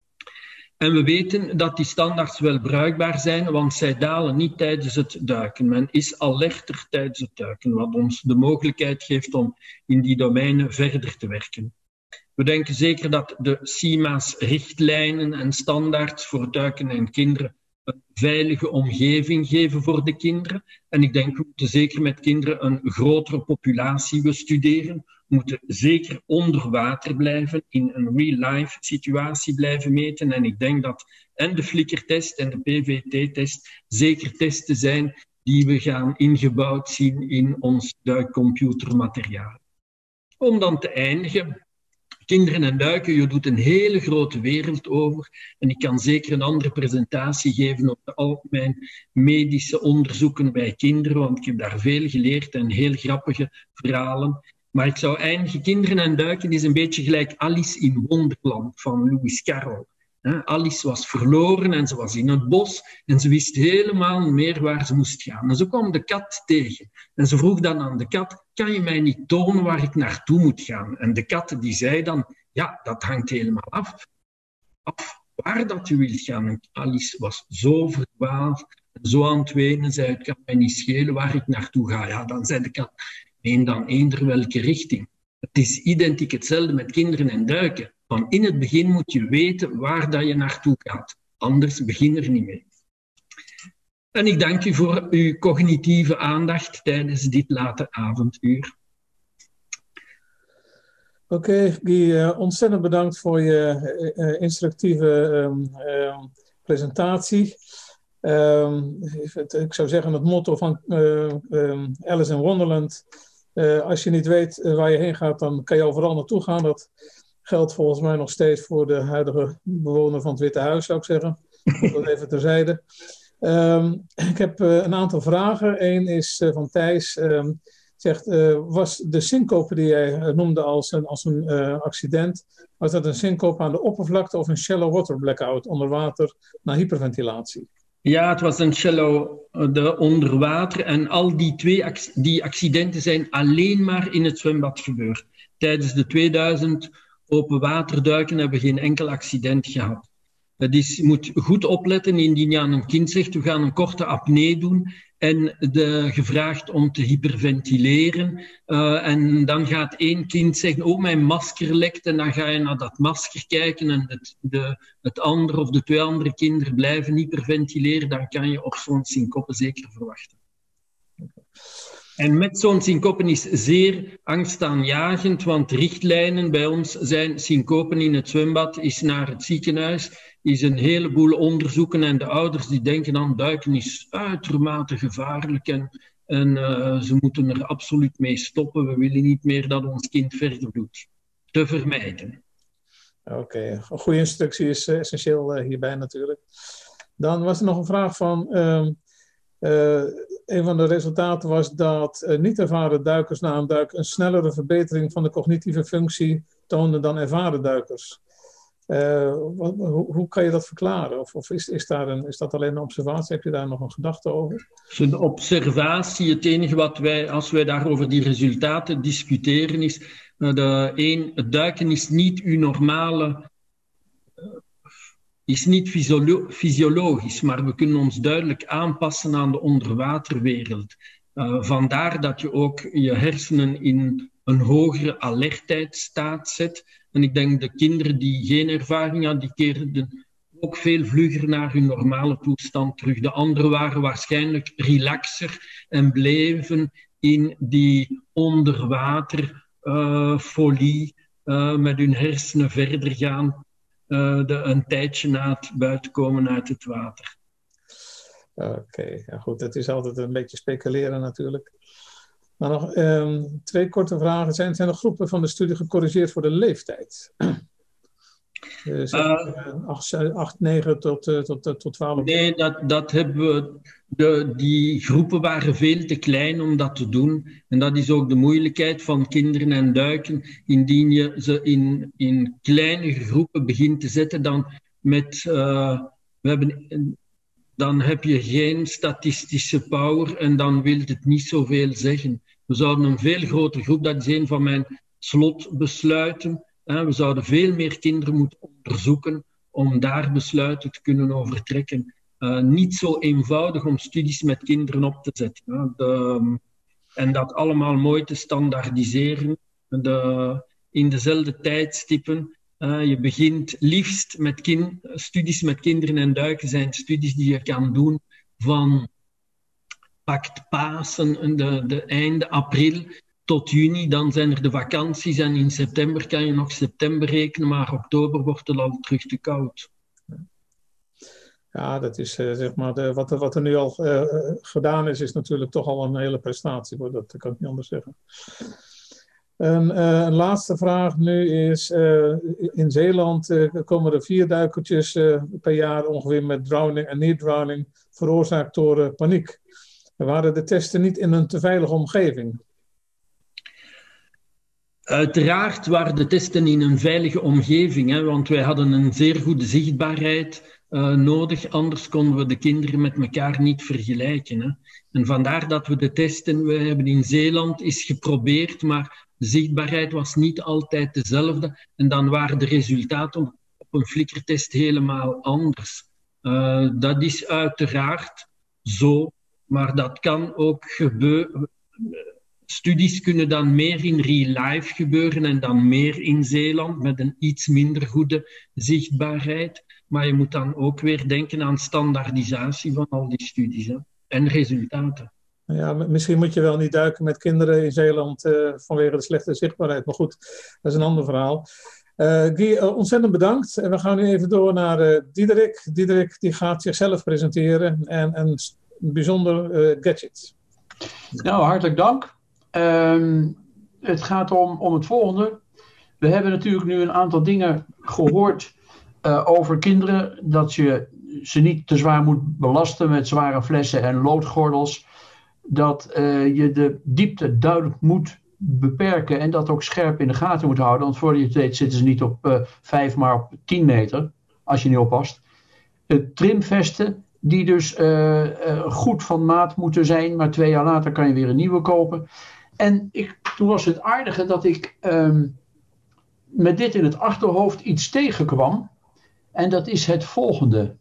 En we weten dat die standaards wel bruikbaar zijn, want zij dalen niet tijdens het duiken. Men is alerter tijdens het duiken, wat ons de mogelijkheid geeft om in die domeinen verder te werken. We denken zeker dat de C I M A-richtlijnen en standaards voor duiken en kinderen een veilige omgeving geven voor de kinderen. En ik denk, we moeten zeker met kinderen een grotere populatie bestuderen. We moeten zeker onder water blijven, in een real-life situatie blijven meten. En ik denk dat en de flikkertest en de P V T-test zeker testen zijn die we gaan ingebouwd zien in ons duikcomputermateriaal. Om dan te eindigen. Kinderen en duiken, je doet een hele grote wereld over. En ik kan zeker een andere presentatie geven op al mijn medische onderzoeken bij kinderen, want ik heb daar veel geleerd en heel grappige verhalen. Maar ik zou eindigen, kinderen en duiken is een beetje gelijk Alice in Wonderland van Lewis Carroll. Alice was verloren en ze was in het bos en ze wist helemaal niet meer waar ze moest gaan. En ze kwam de kat tegen en ze vroeg dan aan de kat, kan je mij niet tonen waar ik naartoe moet gaan? En de kat die zei dan, ja, dat hangt helemaal af, af waar dat u wilt gaan. En Alice was zo verdwaald, zo aan het wenen, zei, het kan mij niet schelen waar ik naartoe ga. Ja, dan zei de kat, neem dan eender welke richting. Het is identiek hetzelfde met kinderen en duiken. Van in het begin moet je weten waar dat je naartoe gaat. Anders begin er niet mee. En ik dank u voor uw cognitieve aandacht tijdens dit late avonduur. Oké, okay, Guy, uh, ontzettend bedankt voor je uh, instructieve um, uh, presentatie. Um, ik zou zeggen het motto van uh, um, Alice in Wonderland. Uh, als je niet weet waar je heen gaat, dan kan je overal naartoe gaan. Dat geldt volgens mij nog steeds voor de huidige bewoner van het Witte Huis, zou ik zeggen. Dat even terzijde. Um, ik heb uh, een aantal vragen. Eén is uh, van Thijs. Um, Zegt, uh, was de syncope die jij noemde als een, als een uh, accident, was dat een syncope aan de oppervlakte of een shallow water blackout onder water na hyperventilatie? Ja, het was een shallow de onder water en al die twee die accidenten zijn alleen maar in het zwembad gebeurd. Tijdens de tweeduizend open waterduiken hebben we geen enkel accident gehad. Dus je moet goed opletten indien je aan een kind zegt, we gaan een korte apnee doen en de, gevraagd om te hyperventileren. Uh, en dan gaat één kind zeggen, oh mijn masker lekt, en dan ga je naar dat masker kijken en het, de, het andere of de twee andere kinderen blijven hyperventileren, dan kan je op zo'n syncope zeker verwachten. En met zo'n syncope is zeer angstaanjagend, want richtlijnen bij ons zijn syncopen in het zwembad, is naar het ziekenhuis, is een heleboel onderzoeken en de ouders die denken aan duiken is uitermate gevaarlijk en, en uh, ze moeten er absoluut mee stoppen. We willen niet meer dat ons kind verder doet. Te vermijden. Oké, okay. Een goede instructie is uh, essentieel uh, hierbij natuurlijk. Dan was er nog een vraag van... Uh, Uh, een van de resultaten was dat uh, niet ervaren duikers na een duik een snellere verbetering van de cognitieve functie toonden dan ervaren duikers. Uh, wat, hoe, hoe kan je dat verklaren? Of, of is, is, daar een, is dat alleen een observatie? Heb je daar nog een gedachte over? Een observatie, het enige wat wij, als wij daarover die resultaten discussiëren, is uh, de een, het duiken is niet uw normale... Uh, is niet fysiolo fysiologisch, maar we kunnen ons duidelijk aanpassen aan de onderwaterwereld. Uh, vandaar dat je ook je hersenen in een hogere alertheidsstaat zet. En ik denk de kinderen die geen ervaring hadden, die keerden ook veel vlugger naar hun normale toestand terug. De anderen waren waarschijnlijk relaxer en bleven in die onderwaterfolie uh, met hun hersenen verder gaan. Uh, de, een tijdje na het buitenkomen uit het water. Oké, okay, ja, goed. Het is altijd een beetje speculeren natuurlijk. Maar nog um, twee korte vragen. Zijn, zijn de groepen van de studie gecorrigeerd voor de leeftijd? Dus uh, acht, negen tot, uh, tot, tot, tot twaalf? Nee, dat, dat hebben we... De, die groepen waren veel te klein om dat te doen. En dat is ook de moeilijkheid van kinderen en duiken. Indien je ze in, in kleine groepen begint te zetten, dan, met, uh, we hebben, dan heb je geen statistische power en dan wil het niet zoveel zeggen. We zouden een veel grotere groep, dat is een van mijn slotbesluiten. Hè, we zouden veel meer kinderen moeten onderzoeken om daar besluiten te kunnen over trekken. Uh, niet zo eenvoudig om studies met kinderen op te zetten. Hè. De, en dat allemaal mooi te standaardiseren. De, in dezelfde tijdstippen. Uh, je begint liefst met kind, studies met kinderen en duiken zijn studies die je kan doen van pakt Pasen, de, de einde april tot juni. Dan zijn er de vakanties en in september kan je nog september rekenen, maar oktober wordt het al terug te koud. Ja, dat is uh, zeg maar, de, wat, er, wat er nu al uh, gedaan is, is natuurlijk toch al een hele prestatie. Hoor. Dat kan ik niet anders zeggen. En, uh, een laatste vraag nu is, uh, in Zeeland uh, komen er vier duikertjes uh, per jaar ongeveer met drowning en near-drowning veroorzaakt door uh, paniek. Waren de testen niet in een te veilige omgeving? Uiteraard waren de testen in een veilige omgeving, hè, want wij hadden een zeer goede zichtbaarheid uh, nodig, anders konden we de kinderen met elkaar niet vergelijken. Hè. En vandaar dat we de testen, we hebben in Zeeland is geprobeerd, maar de zichtbaarheid was niet altijd dezelfde. En dan waren de resultaten op een flikkertest helemaal anders. Uh, dat is uiteraard zo, maar dat kan ook gebeuren. Studies kunnen dan meer in real life gebeuren en dan meer in Zeeland met een iets minder goede zichtbaarheid. Maar je moet dan ook weer denken aan standaardisatie van al die studies hè, en resultaten. Ja, misschien moet je wel niet duiken met kinderen in Zeeland uh, vanwege de slechte zichtbaarheid. Maar goed, dat is een ander verhaal. Uh, Guy, uh, ontzettend bedankt. En we gaan nu even door naar uh, Diederik. Diederik die gaat zichzelf presenteren en een bijzonder uh, gadget. Nou, hartelijk dank. Um, het gaat om, om het volgende. We hebben natuurlijk nu een aantal dingen gehoord uh, over kinderen. Dat je ze niet te zwaar moet belasten met zware flessen en loodgordels. dat uh, je de diepte duidelijk moet beperken en dat ook scherp in de gaten moet houden. Want voor je het weet zitten ze niet op uh, vijf, maar op tien meter, als je niet oppast. Uh, trimvesten, die dus uh, uh, goed van maat moeten zijn, maar twee jaar later kan je weer een nieuwe kopen. En ik, toen was het aardige dat ik um, met dit in het achterhoofd iets tegenkwam. En dat is het volgende.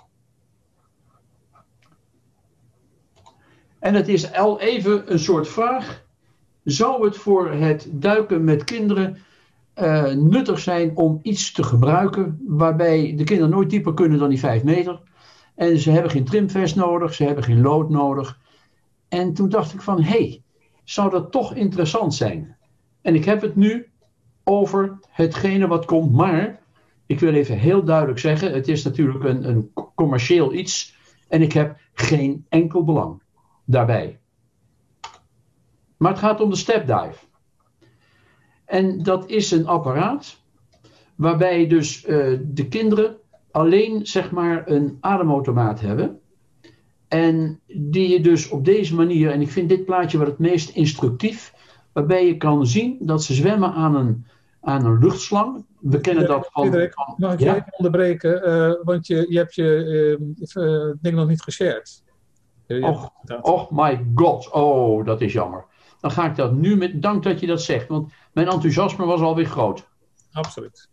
En het is al even een soort vraag. Zou het voor het duiken met kinderen uh, nuttig zijn om iets te gebruiken waarbij de kinderen nooit dieper kunnen dan die vijf meter? En ze hebben geen trimvest nodig, ze hebben geen lood nodig. En toen dacht ik van, hé, hey, zou dat toch interessant zijn? En ik heb het nu over hetgene wat komt, maar ik wil even heel duidelijk zeggen, het is natuurlijk een, een commercieel iets en ik heb geen enkel belang daarbij. Maar het gaat om de stepdive. En dat is een apparaat waarbij dus uh, de kinderen alleen zeg maar een ademautomaat hebben. En die je dus op deze manier, en ik vind dit plaatje wel het meest instructief, waarbij je kan zien dat ze zwemmen aan een, aan een luchtslang. We kennen Frederik, dat van... Frederik, van mag ik je ja? even onderbreken? Uh, want je, je hebt je uh, ding nog niet geshared. Och, oh my god, oh, dat is jammer. Dan ga ik dat nu met, dank dat je dat zegt, want mijn enthousiasme was alweer groot. Absoluut.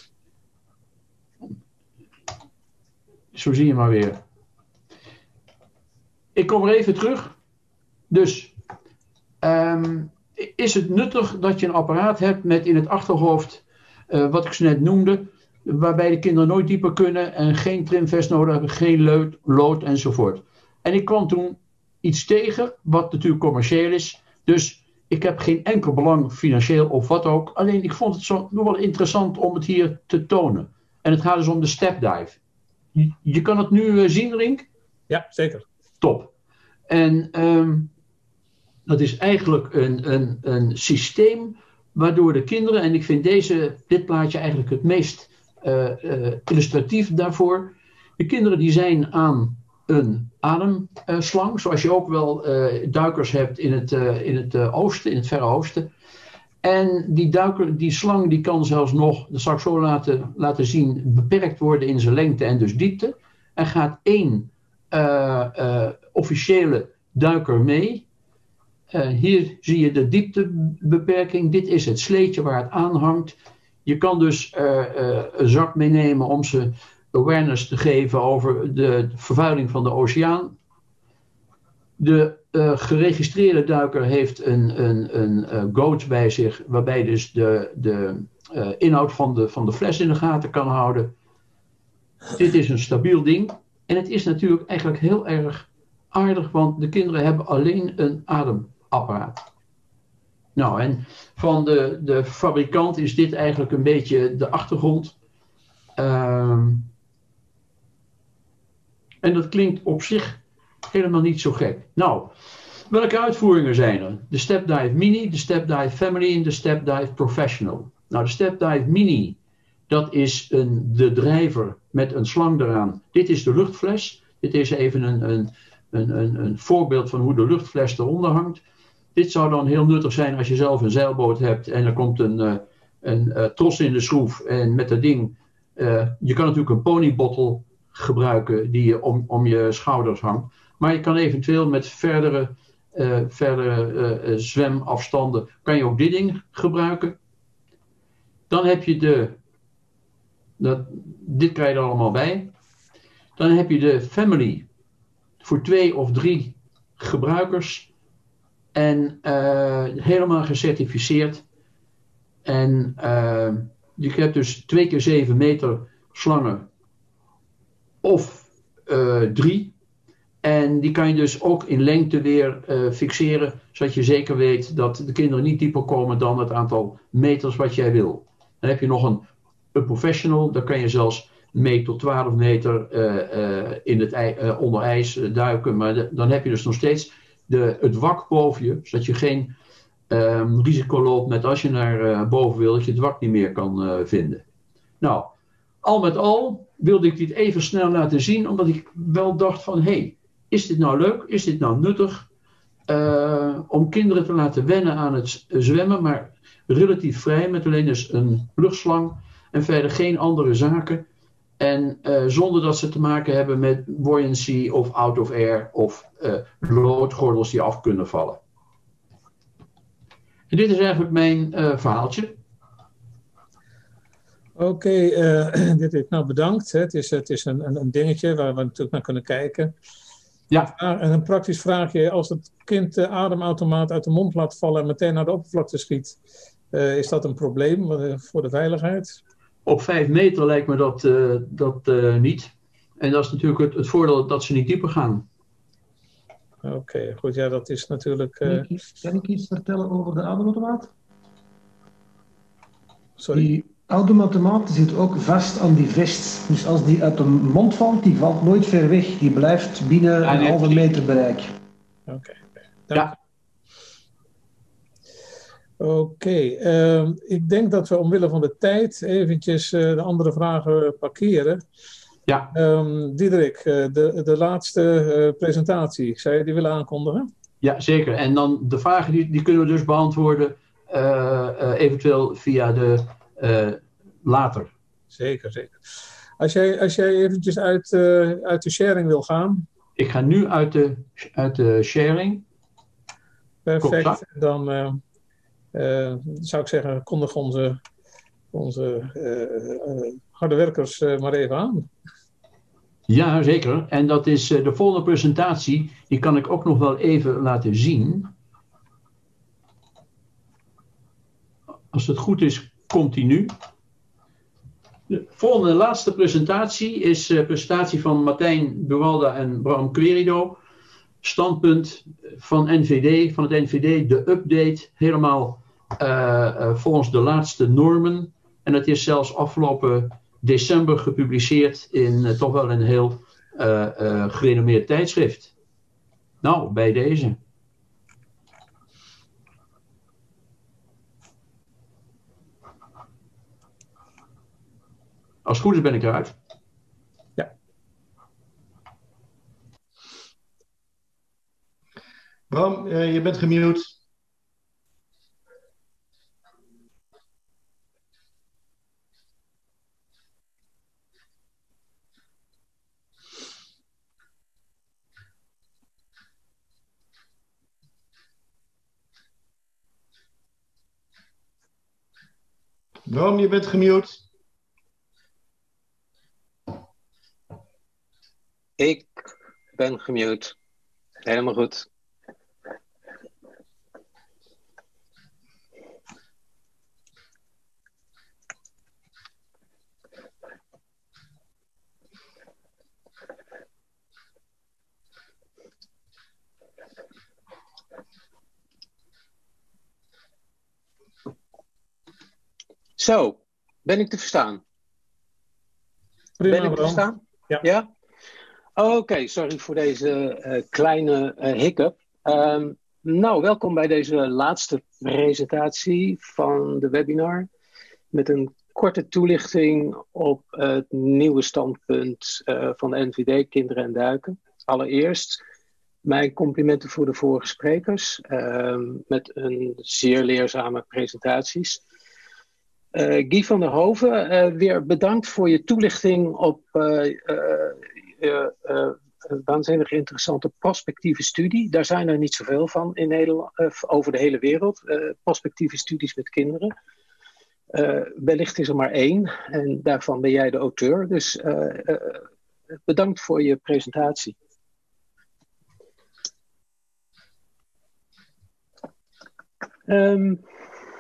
Zo zie je maar weer. Ik kom er even terug. Dus, um, is het nuttig dat je een apparaat hebt met in het achterhoofd, uh, wat ik zo net noemde, waarbij de kinderen nooit dieper kunnen en geen trimvest nodig hebben, geen lood, lood enzovoort. En ik kwam toen iets tegen, wat natuurlijk commercieel is. Dus ik heb geen enkel belang financieel of wat ook. Alleen ik vond het zo nog wel interessant om het hier te tonen. En het gaat dus om de stepdive. Je, je kan het nu uh, zien, Rink? Ja, zeker. Top. En um, dat is eigenlijk een, een, een systeem waardoor de kinderen, en ik vind deze, dit plaatje eigenlijk het meest uh, uh, illustratief daarvoor. De kinderen die zijn aan een ademslang, uh, zoals je ook wel uh, duikers hebt in het, uh, in het uh, oosten, in het Verre Oosten. En die, duiker, die slang die kan zelfs nog, dat zal ik zo laten, laten zien, beperkt worden in zijn lengte en dus diepte. Er gaat één uh, uh, officiële duiker mee. Uh, hier zie je de dieptebeperking. Dit is het sleetje waar het aan hangt. Je kan dus uh, uh, een zak meenemen om ze awareness te geven over de vervuiling van de oceaan. De uh, geregistreerde duiker heeft een, een, een uh, goat bij zich, waarbij dus de, de uh, inhoud van de, van de fles in de gaten kan houden. Dit is een stabiel ding. En het is natuurlijk eigenlijk heel erg aardig, want de kinderen hebben alleen een ademapparaat. Nou, en van de, de fabrikant is dit eigenlijk een beetje de achtergrond. Um, en dat klinkt op zich helemaal niet zo gek. Nou, welke uitvoeringen zijn er? De Stepdive Mini, de Stepdive Family en de Stepdive Professional. Nou, de Stepdive Mini, dat is een, de drijver met een slang eraan. Dit is de luchtfles. Dit is even een, een, een, een, een voorbeeld van hoe de luchtfles eronder hangt. Dit zou dan heel nuttig zijn als je zelf een zeilboot hebt en er komt een, een, een, een tros in de schroef en met dat ding. Uh, je kan natuurlijk een ponybottle gebruiken die je om, om je schouders hangt. Maar je kan eventueel met verdere, uh, verdere uh, zwemafstanden, kan je ook dit ding gebruiken. Dan heb je de, dat, dit krijg je er allemaal bij. Dan heb je de Family voor twee of drie gebruikers. En uh, helemaal gecertificeerd. En uh, je hebt dus twee keer zeven meter slangen. Of uh, drie. En die kan je dus ook in lengte weer uh, fixeren. Zodat je zeker weet dat de kinderen niet dieper komen dan het aantal meters wat jij wil. Dan heb je nog een, een professional. Daar kan je zelfs mee tot twaalf meter uh, uh, in het, uh, onder ijs uh, duiken. Maar de, dan heb je dus nog steeds de, het wak boven je. Zodat je geen um, risico loopt met als je naar uh, boven wil. Dat je het wak niet meer kan uh, vinden. Nou, al met al wilde ik dit even snel laten zien. Omdat ik wel dacht van, hé, hey, is dit nou leuk? Is dit nou nuttig? uh, om kinderen te laten wennen aan het zwemmen, maar relatief vrij, met alleen dus een luchtslang en verder geen andere zaken. En uh, zonder dat ze te maken hebben met buoyancy of out of air of uh, loodgordels die af kunnen vallen. En dit is eigenlijk mijn uh, verhaaltje. Oké, okay, uh, dit is nou bedankt. Hè. Het is, het is een, een dingetje waar we natuurlijk naar kunnen kijken. Ja. En een praktisch vraagje. Als het kind de ademautomaat uit de mond laat vallen en meteen naar de oppervlakte schiet, uh, is dat een probleem uh, voor de veiligheid? Op vijf meter lijkt me dat, uh, dat uh, niet. En dat is natuurlijk het, het voordeel dat ze niet dieper gaan. Oké, okay, goed. Ja, dat is natuurlijk... Uh... Kan, ik iets, kan ik iets vertellen over de ademautomaat? Sorry? Die ademautomaat zit ook vast aan die vest. Dus als die uit de mond valt, die valt nooit ver weg. Die blijft binnen ja, een nee, halve meter bereik. Oké, okay, okay. Ja. Oké, okay, uh, ik denk dat we omwille van de tijd eventjes uh, de andere vragen parkeren. Ja. Um, Diederik, uh, de, de laatste uh, presentatie, zou je die willen aankondigen? Ja, zeker. En dan de vragen die, die kunnen we dus beantwoorden uh, uh, eventueel via de uh, later. Zeker, zeker. Als jij, als jij eventjes uit, uh, uit de sharing wil gaan. Ik ga nu uit de, uit de sharing. Perfect. Dan uh, uh, zou ik zeggen, kondig onze, onze uh, uh, harde werkers uh, maar even aan. Ja, zeker. En dat is uh, de volgende presentatie. Die kan ik ook nog wel even laten zien. Als het goed is, continu. De volgende laatste presentatie is de uh, presentatie van Martijn Buwalda en Bram Querido. Standpunt van N V D, van het N V D, de update, helemaal uh, uh, volgens de laatste normen. En het is zelfs afgelopen december gepubliceerd in uh, toch wel een heel uh, uh, gerenommeerd tijdschrift. Nou, bij deze. Als het goed is ben ik eruit. Ja. Bram, uh, je bent gemute. Bram, je bent gemute. Ik ben gemute. Helemaal goed. Zo, ben ik te verstaan? Prima, ben ik te verstaan? Ja. Ja? Oké, okay, sorry voor deze uh, kleine uh, hiccup. Um, nou, welkom bij deze laatste presentatie van de webinar. Met een korte toelichting op uh, het nieuwe standpunt uh, van de N V D, Kinderen en Duiken. Allereerst mijn complimenten voor de vorige sprekers. Uh, met een zeer leerzame presentaties. Uh, Guy van der Hoven, uh, weer bedankt voor je toelichting op uh, uh, uh, uh, een waanzinnig interessante prospectieve studie. Daar zijn er niet zoveel van in Nederland, uh, over de hele wereld. Uh, prospectieve studies met kinderen. Uh, wellicht is er maar één en daarvan ben jij de auteur. Dus uh, uh, bedankt voor je presentatie. Um,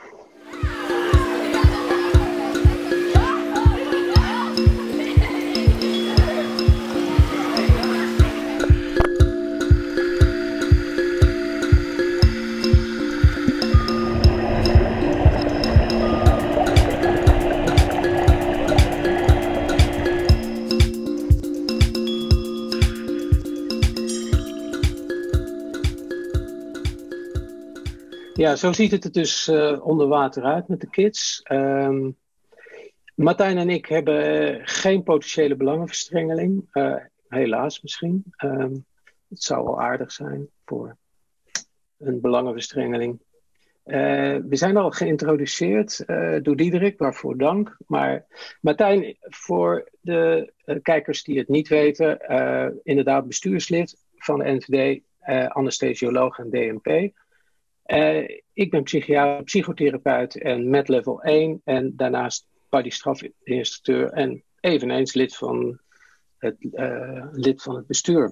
Ja, zo ziet het er dus uh, onder water uit met de kids. Um, Martijn en ik hebben uh, geen potentiële belangenverstrengeling. Uh, helaas misschien. Um, het zou wel aardig zijn voor een belangenverstrengeling. Uh, we zijn al geïntroduceerd uh, door Diederik, waarvoor dank. Maar Martijn, voor de uh, kijkers die het niet weten, uh, inderdaad bestuurslid van de N V D, uh, anesthesioloog en D N P. Uh, ik ben psychiater, psychotherapeut en met level één en daarnaast bodystrafinstructeur en eveneens lid van het, uh, lid van het bestuur.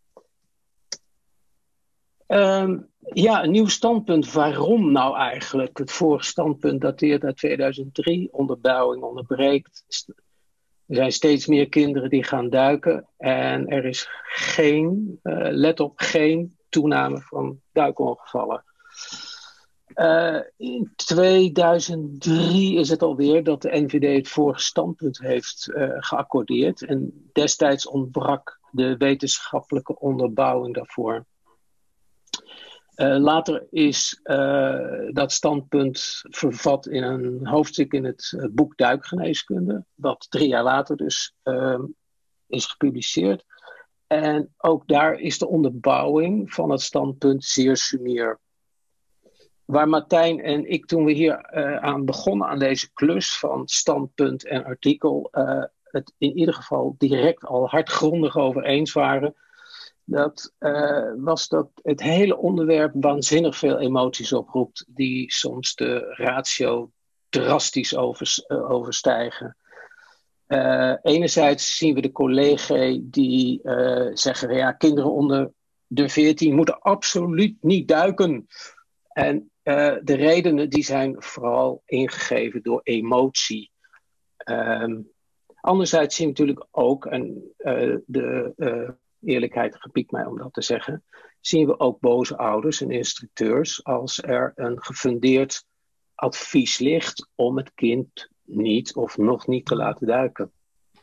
Um, ja, een nieuw standpunt. Waarom nou eigenlijk? Het vorige standpunt dateert uit tweeduizend drie. Onderbouwing onderbreekt. Er zijn steeds meer kinderen die gaan duiken. En er is geen, uh, let op, geen toename van duikongevallen. Uh, in tweeduizend drie is het alweer dat de N V D het vorige standpunt heeft uh, geaccordeerd. En destijds ontbrak de wetenschappelijke onderbouwing daarvoor. Uh, later is uh, dat standpunt vervat in een hoofdstuk in het uh, boek Duikgeneeskunde, wat drie jaar later dus uh, is gepubliceerd. En ook daar is de onderbouwing van het standpunt zeer sumier. Waar Martijn en ik, toen we hier uh, aan begonnen aan deze klus van standpunt en artikel, uh, het in ieder geval direct al hardgrondig over eens waren, dat uh, was dat het hele onderwerp waanzinnig veel emoties oproept, die soms de ratio drastisch overs, uh, overstijgen. Uh, enerzijds zien we de collega's die uh, zeggen, ja, kinderen onder de veertien moeten absoluut niet duiken. En uh, de redenen die zijn vooral ingegeven door emotie. Um, anderzijds zien we natuurlijk ook, en uh, de uh, eerlijkheid gebiedt mij om dat te zeggen, zien we ook boze ouders en instructeurs als er een gefundeerd advies ligt om het kind niet of nog niet te laten duiken.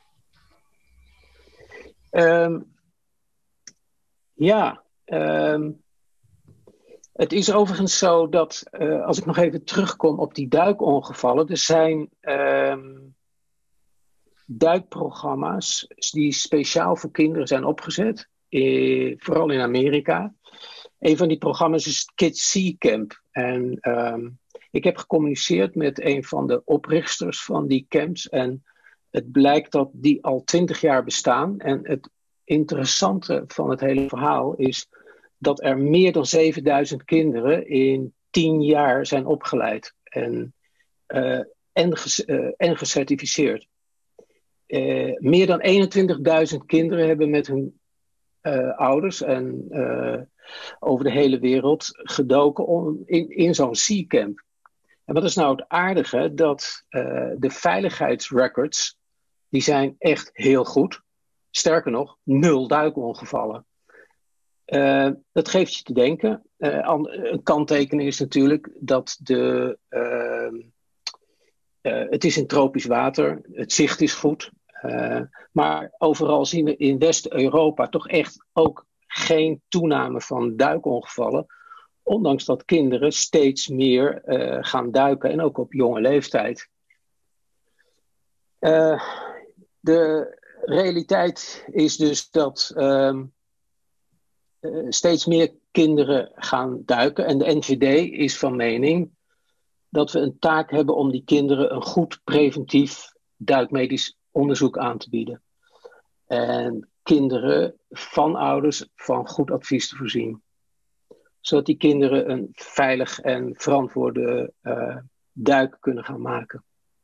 Um, ja, um, het is overigens zo dat, uh, als ik nog even terugkom op die duikongevallen, er zijn um, duikprogramma's die speciaal voor kinderen zijn opgezet, eh, vooral in Amerika. Een van die programma's is Kids Sea Camp. En um, ik heb gecommuniceerd met een van de oprichters van die camps en het blijkt dat die al twintig jaar bestaan. En het interessante van het hele verhaal is dat er meer dan zevenduizend kinderen in tien jaar zijn opgeleid en, uh, en, ges, uh, en gecertificeerd. Uh, meer dan eenentwintigduizend kinderen hebben met hun uh, ouders en uh, over de hele wereld gedoken om, in, in zo'n Sea Camp. En wat is nou het aardige? Dat uh, de veiligheidsrecords, die zijn echt heel goed. Sterker nog, nul duikongevallen. Uh, dat geeft je te denken. Uh, een kanttekening is natuurlijk dat de, uh, uh, het is in tropisch water, het zicht is goed. Uh, maar overal zien we in West-Europa toch echt ook geen toename van duikongevallen. Ondanks dat kinderen steeds meer uh, gaan duiken en ook op jonge leeftijd. Uh, de realiteit is dus dat uh, uh, steeds meer kinderen gaan duiken. En de N V D is van mening dat we een taak hebben om die kinderen een goed preventief duikmedisch onderzoek aan te bieden. En kinderen van ouders van goed advies te voorzien. Zodat die kinderen een veilig en verantwoorde uh, duik kunnen gaan maken.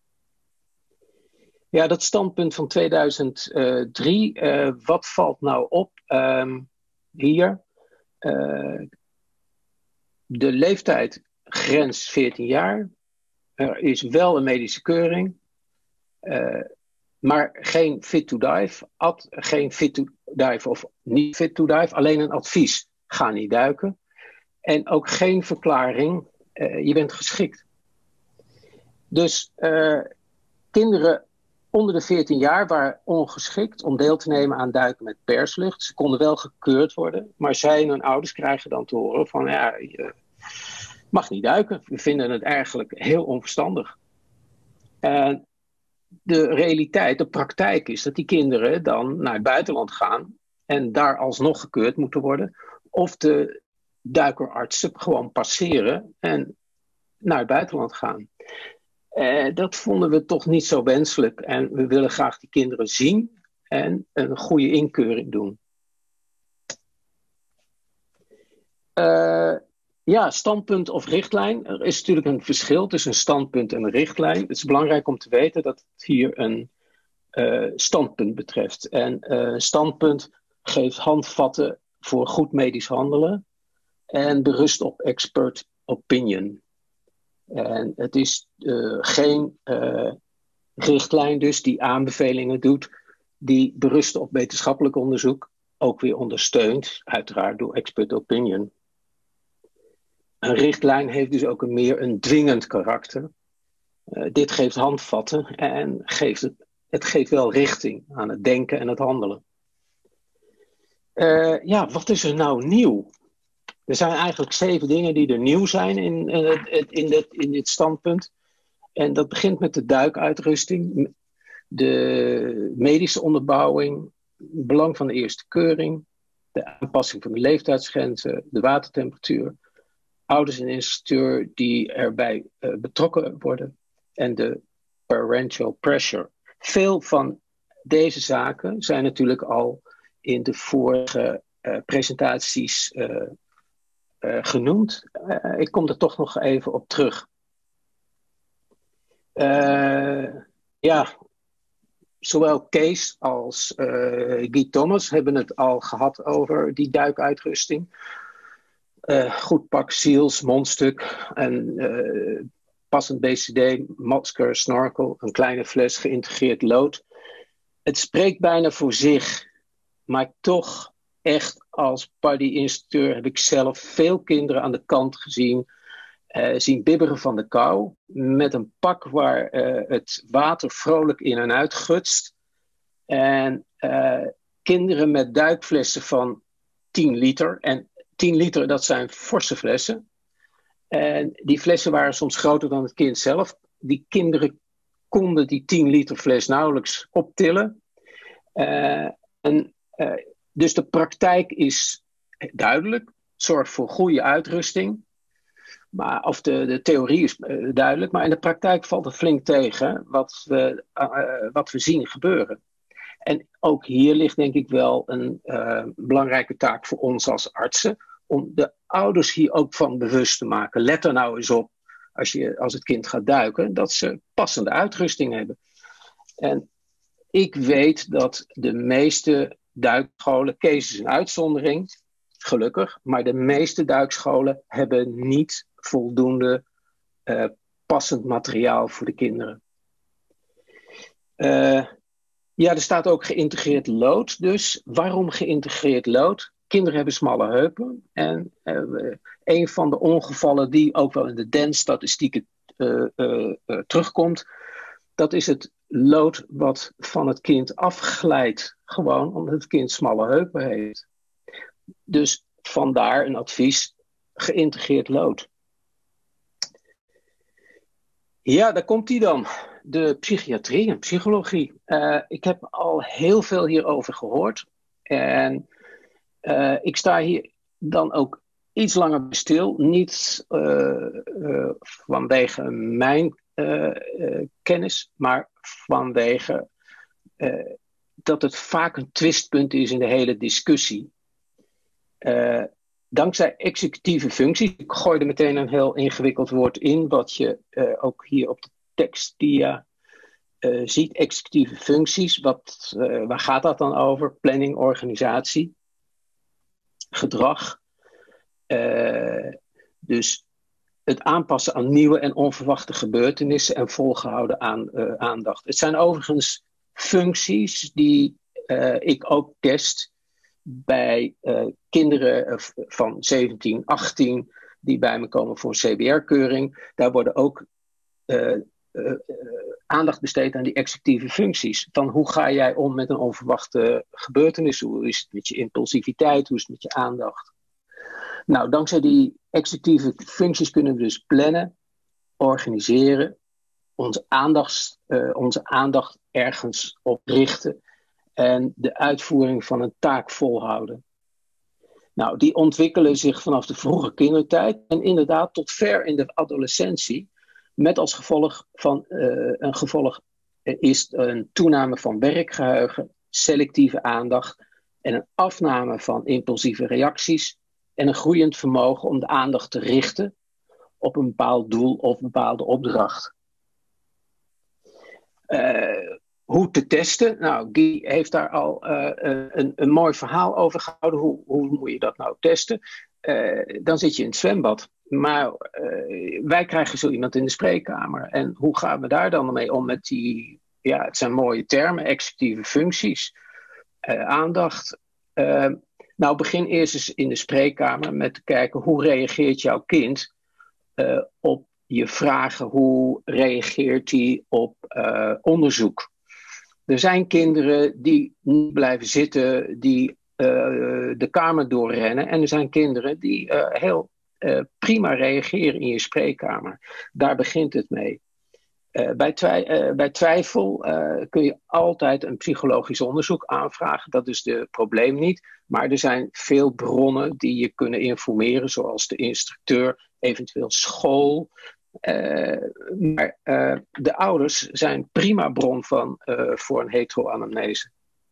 Ja, dat standpunt van tweeduizend drie. Uh, wat valt nou op um, hier? Uh, de leeftijdsgrens veertien jaar. Er is wel een medische keuring. Uh, maar geen fit to dive. Ad, geen fit to dive of niet fit to dive. Alleen een advies. Ga niet duiken. En ook geen verklaring. Uh, je bent geschikt. Dus uh, kinderen onder de veertien jaar waren ongeschikt om deel te nemen aan duiken met perslucht. Ze konden wel gekeurd worden, maar zij en hun ouders krijgen dan te horen van ja, je mag niet duiken. We vinden het eigenlijk heel onverstandig. En de realiteit, de praktijk is dat die kinderen dan naar het buitenland gaan en daar alsnog gekeurd moeten worden. Of de duikerartsen gewoon passeren en naar het buitenland gaan. Uh, dat vonden we toch niet zo wenselijk. En we willen graag die kinderen zien en een goede inkeuring doen. Uh, ja, standpunt of richtlijn. Er is natuurlijk een verschil tussen een standpunt en een richtlijn. Het is belangrijk om te weten dat het hier een uh, standpunt betreft. En uh, een standpunt geeft handvatten voor goed medisch handelen en berust op expert opinion. En het is uh, geen uh, richtlijn dus die aanbevelingen doet, die berust op wetenschappelijk onderzoek, ook weer ondersteund, uiteraard door expert opinion. Een richtlijn heeft dus ook een meer een dwingend karakter. Uh, dit geeft handvatten en geeft het, het geeft wel richting aan het denken en het handelen. Uh, ja, wat is er nou nieuw? Er zijn eigenlijk zeven dingen die er nieuw zijn in, in, in, dit, in dit standpunt. En dat begint met de duikuitrusting, de medische onderbouwing, het belang van de eerste keuring, de aanpassing van de leeftijdsgrenzen, de watertemperatuur, ouders en instructeur die erbij uh, betrokken worden en de parental pressure. Veel van deze zaken zijn natuurlijk al in de vorige uh, presentaties uh, uh, genoemd. Uh, ik kom er toch nog even op terug. Uh, ja, zowel Kees als uh, Guy Thomas hebben het al gehad over die duikuitrusting. Uh, goed pak, seals, mondstuk en uh, passend B C D, masker, snorkel, een kleine fles, geïntegreerd lood. Het spreekt bijna voor zich, maar toch echt als party-instructeur heb ik zelf veel kinderen aan de kant gezien, uh, zien bibberen van de kou, met een pak waar uh, het water vrolijk in en uit gutst. En uh, kinderen met duikflessen van tien liter. En tien liter, dat zijn forse flessen. En die flessen waren soms groter dan het kind zelf. Die kinderen konden die tien liter fles nauwelijks optillen. Uh, en, uh, dus de praktijk is duidelijk. Zorg voor goede uitrusting. Maar, of de, de theorie is uh, duidelijk. Maar in de praktijk valt het flink tegen wat we, uh, wat we zien gebeuren. En ook hier ligt denk ik wel een uh, belangrijke taak voor ons als artsen. Om de ouders hier ook van bewust te maken. Let er nou eens op, als, je, als het kind gaat duiken, dat ze passende uitrusting hebben. En ik weet dat de meeste duikscholen, Kees is een uitzondering, gelukkig, maar de meeste duikscholen hebben niet voldoende uh, passend materiaal voor de kinderen. Uh, ja, er staat ook geïntegreerd lood. Dus waarom geïntegreerd lood? Kinderen hebben smalle heupen. En uh, een van de ongevallen die ook wel in de D E N-statistieken uh, uh, uh, terugkomt, dat is het lood wat van het kind afglijdt. Gewoon omdat het kind smalle heupen heeft. Dus vandaar een advies, geïntegreerd lood. Ja, daar komt die dan. De psychiatrie en psychologie. Uh, ik heb al heel veel hierover gehoord. En uh, ik sta hier dan ook iets langer bij stil. Niet uh, uh, vanwege mijn uh, uh, kennis, maar vanwege uh, dat het vaak een twistpunt is in de hele discussie. Uh, dankzij executieve functies, ik gooi er meteen een heel ingewikkeld woord in, wat je uh, ook hier op de tekst dia uh, ziet, executieve functies. Wat, uh, waar gaat dat dan over? Planning, organisatie, gedrag. Uh, dus het aanpassen aan nieuwe en onverwachte gebeurtenissen en volgehouden aan, uh, aandacht. Het zijn overigens functies die uh, ik ook test bij uh, kinderen uh, van zeventien, achttien die bij me komen voor een C B R-keuring. Daar worden ook uh, uh, uh, aandacht besteed aan die executieve functies. Van hoe ga jij om met een onverwachte gebeurtenis? Hoe is het met je impulsiviteit? Hoe is het met je aandacht? Nou, dankzij die executieve functies kunnen we dus plannen, organiseren, onze aandacht, uh, onze aandacht ergens op richten en de uitvoering van een taak volhouden. Nou, die ontwikkelen zich vanaf de vroege kindertijd en inderdaad tot ver in de adolescentie. Met als gevolg van uh, een gevolg is een toename van werkgeheugen, selectieve aandacht en een afname van impulsieve reacties en een groeiend vermogen om de aandacht te richten op een bepaald doel of een bepaalde opdracht. Uh, hoe te testen? Nou, Guy heeft daar al uh, een, een mooi verhaal over gehouden. Hoe, hoe moet je dat nou testen? Uh, dan zit je in het zwembad. Maar uh, wij krijgen zo iemand in de spreekkamer. En hoe gaan we daar dan mee om met die, ja, het zijn mooie termen, executieve functies, uh, aandacht. Uh, nou, begin eerst eens in de spreekkamer met te kijken hoe reageert jouw kind uh, op je vragen, hoe reageert hij op uh, onderzoek. Er zijn kinderen die niet blijven zitten, die uh, de kamer doorrennen. En er zijn kinderen die uh, heel uh, prima reageren in je spreekkamer. Daar begint het mee. Uh, bij, twij- uh, bij twijfel uh, kun je altijd een psychologisch onderzoek aanvragen. Dat is het probleem niet. Maar er zijn veel bronnen die je kunnen informeren, zoals de instructeur, eventueel school. Uh, maar uh, de ouders zijn prima bron van, uh, voor een heteroanamnese.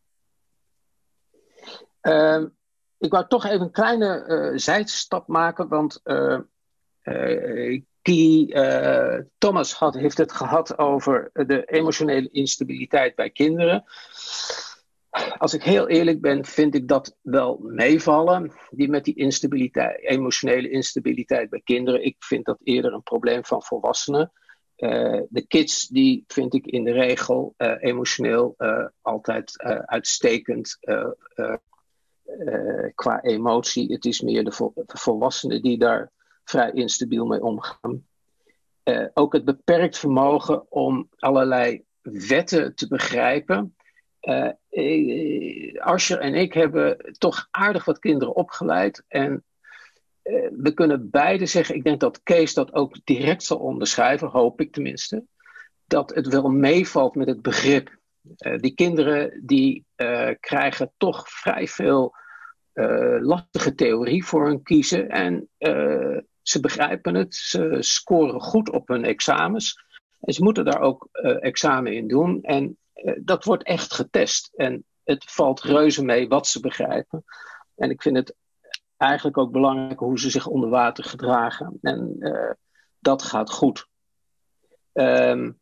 Uh, ik wou toch even een kleine uh, zijstap maken, want uh, uh, Guy uh, Thomas had, heeft het gehad over de emotionele instabiliteit bij kinderen. Als ik heel eerlijk ben, vind ik dat wel meevallen. Die met die instabiliteit, emotionele instabiliteit bij kinderen. Ik vind dat eerder een probleem van volwassenen. Uh, de kids, die vind ik in de regel uh, emotioneel uh, altijd uh, uitstekend uh, uh, uh, qua emotie. Het is meer de, vol- de volwassenen die daar vrij instabiel mee omgaan. Uh, ook het beperkt vermogen om allerlei wetten te begrijpen. Uh, Ascher en ik hebben toch aardig wat kinderen opgeleid. En uh, we kunnen beide zeggen, ik denk dat Kees dat ook direct zal onderschrijven, hoop ik tenminste, dat het wel meevalt met het begrip. Uh, die kinderen die uh, krijgen toch vrij veel uh, lastige theorie voor hun kiezen. En uh, ze begrijpen het, ze scoren goed op hun examens. En ze moeten daar ook uh, examen in doen. En uh, dat wordt echt getest. En het valt reuze mee wat ze begrijpen. En ik vind het eigenlijk ook belangrijk hoe ze zich onder water gedragen. En uh, dat gaat goed. Um,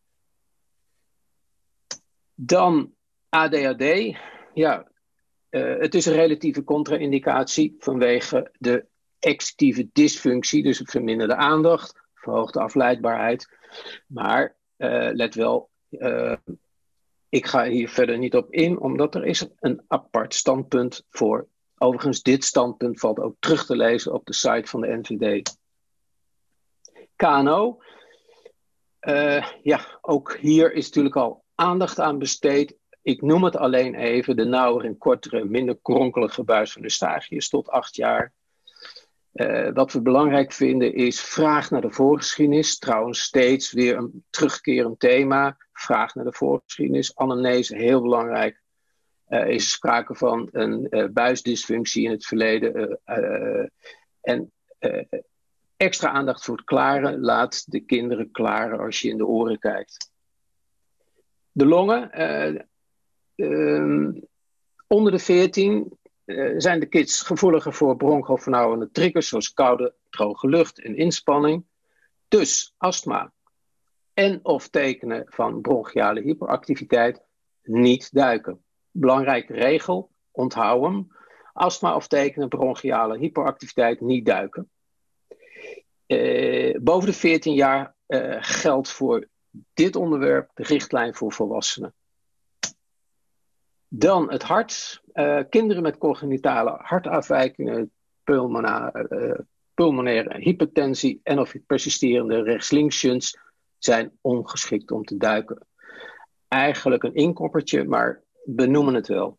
dan A D H D. Ja, uh, het is een relatieve contra-indicatie vanwege de executieve dysfunctie. Dus verminderde aandacht, verhoogde afleidbaarheid. Maar uh, let wel, uh, ik ga hier verder niet op in, omdat er is een apart standpunt voor. Overigens, dit standpunt valt ook terug te lezen op de site van de N V D. K N O. Uh, ja, ook hier is natuurlijk al aandacht aan besteed. Ik noem het alleen even de nauwer en kortere, minder kronkelige buis van Eustachius tot acht jaar. Uh, wat we belangrijk vinden is vraag naar de voorgeschiedenis. Trouwens steeds weer een terugkerend thema. Vraag naar de voorgeschiedenis. Anamnese, heel belangrijk. Uh, is er sprake van een uh, buisdysfunctie in het verleden. Uh, uh, en uh, extra aandacht voor het klaren. Laat de kinderen klaren als je in de oren kijkt. De longen. Uh, uh, onder de veertien... Uh, zijn de kids gevoeliger voor bronchovernauwende triggers zoals koude, droge lucht en inspanning. Dus astma en of tekenen van bronchiale hyperactiviteit niet duiken. Belangrijke regel, onthoud hem. Astma of tekenen bronchiale hyperactiviteit niet duiken. Uh, boven de veertien jaar uh, geldt voor dit onderwerp de richtlijn voor volwassenen. Dan het hart. Uh, kinderen met congenitale hartafwijkingen, pulmona, uh, pulmonaire hypertensie en of persisterende rechts-links-shunts zijn ongeschikt om te duiken. Eigenlijk een inkoppertje, maar we noemen het wel.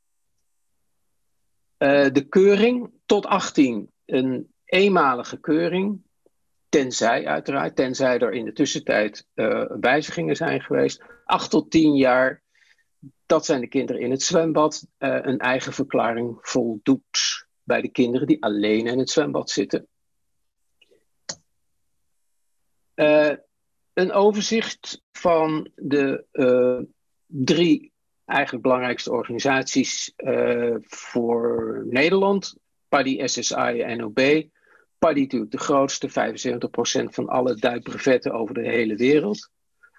Uh, de keuring tot achttien. Een eenmalige keuring. Tenzij uiteraard, tenzij er in de tussentijd uh, wijzigingen zijn geweest. acht tot tien jaar. Dat zijn de kinderen in het zwembad. Uh, een eigen verklaring voldoet. bij de kinderen die alleen in het zwembad zitten. Uh, een overzicht van de uh, drie eigenlijk belangrijkste organisaties uh, voor Nederland. PADI, S S I en N O B. PADI natuurlijk de grootste, vijfenzeventig procent van alle duikbrevetten over de hele wereld.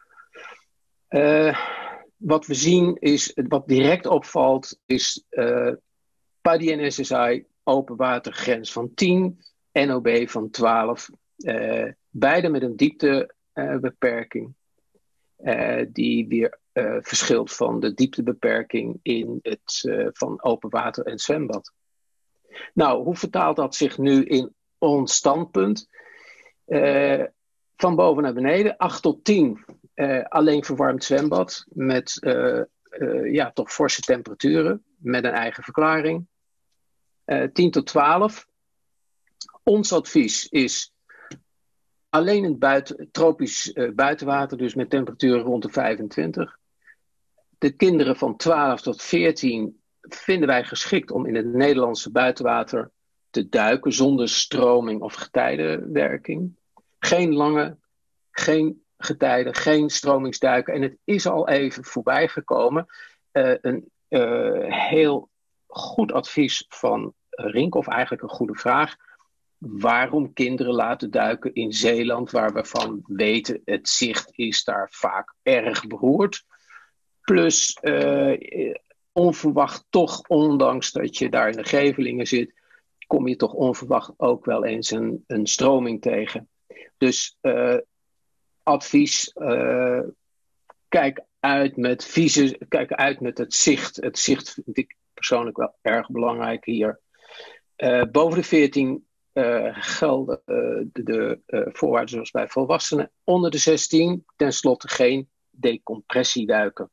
Uh, wat we zien is, wat direct opvalt, is uh, PADI en S S I open watergrens van tien, N O B van twaalf. Uh, beide met een dieptebeperking uh, uh, die weer uh, verschilt van de dieptebeperking in het uh, van open water en zwembad. Nou, hoe vertaalt dat zich nu in ons standpunt? Uh, van boven naar beneden, acht tot tien, uh, alleen verwarmd zwembad met uh, uh, ja, toch forse temperaturen, met een eigen verklaring. Uh, tien tot twaalf, ons advies is alleen het buiten, tropisch uh, buitenwater, dus met temperaturen rond de vijfentwintig. De kinderen van twaalf tot veertien vinden wij geschikt om in het Nederlandse buitenwater te duiken zonder stroming of getijdenwerking. Geen lange, geen getijden, geen stromingsduiken. En het is al even voorbij gekomen. Uh, een uh, heel goed advies van Rink, of eigenlijk een goede vraag. Waarom kinderen laten duiken in Zeeland, waar we van weten het zicht is daar vaak erg beroerd. Plus uh, onverwacht toch, ondanks dat je daar in de Gevelingen zit, kom je toch onverwacht ook wel eens een, een stroming tegen. Dus uh, advies, uh, kijk uit met visie, kijk uit met het zicht. Het zicht vind ik persoonlijk wel erg belangrijk hier. Uh, boven de veertien uh, gelden uh, de, de uh, voorwaarden zoals bij volwassenen. Onder de zestien tenslotte geen decompressieduiken.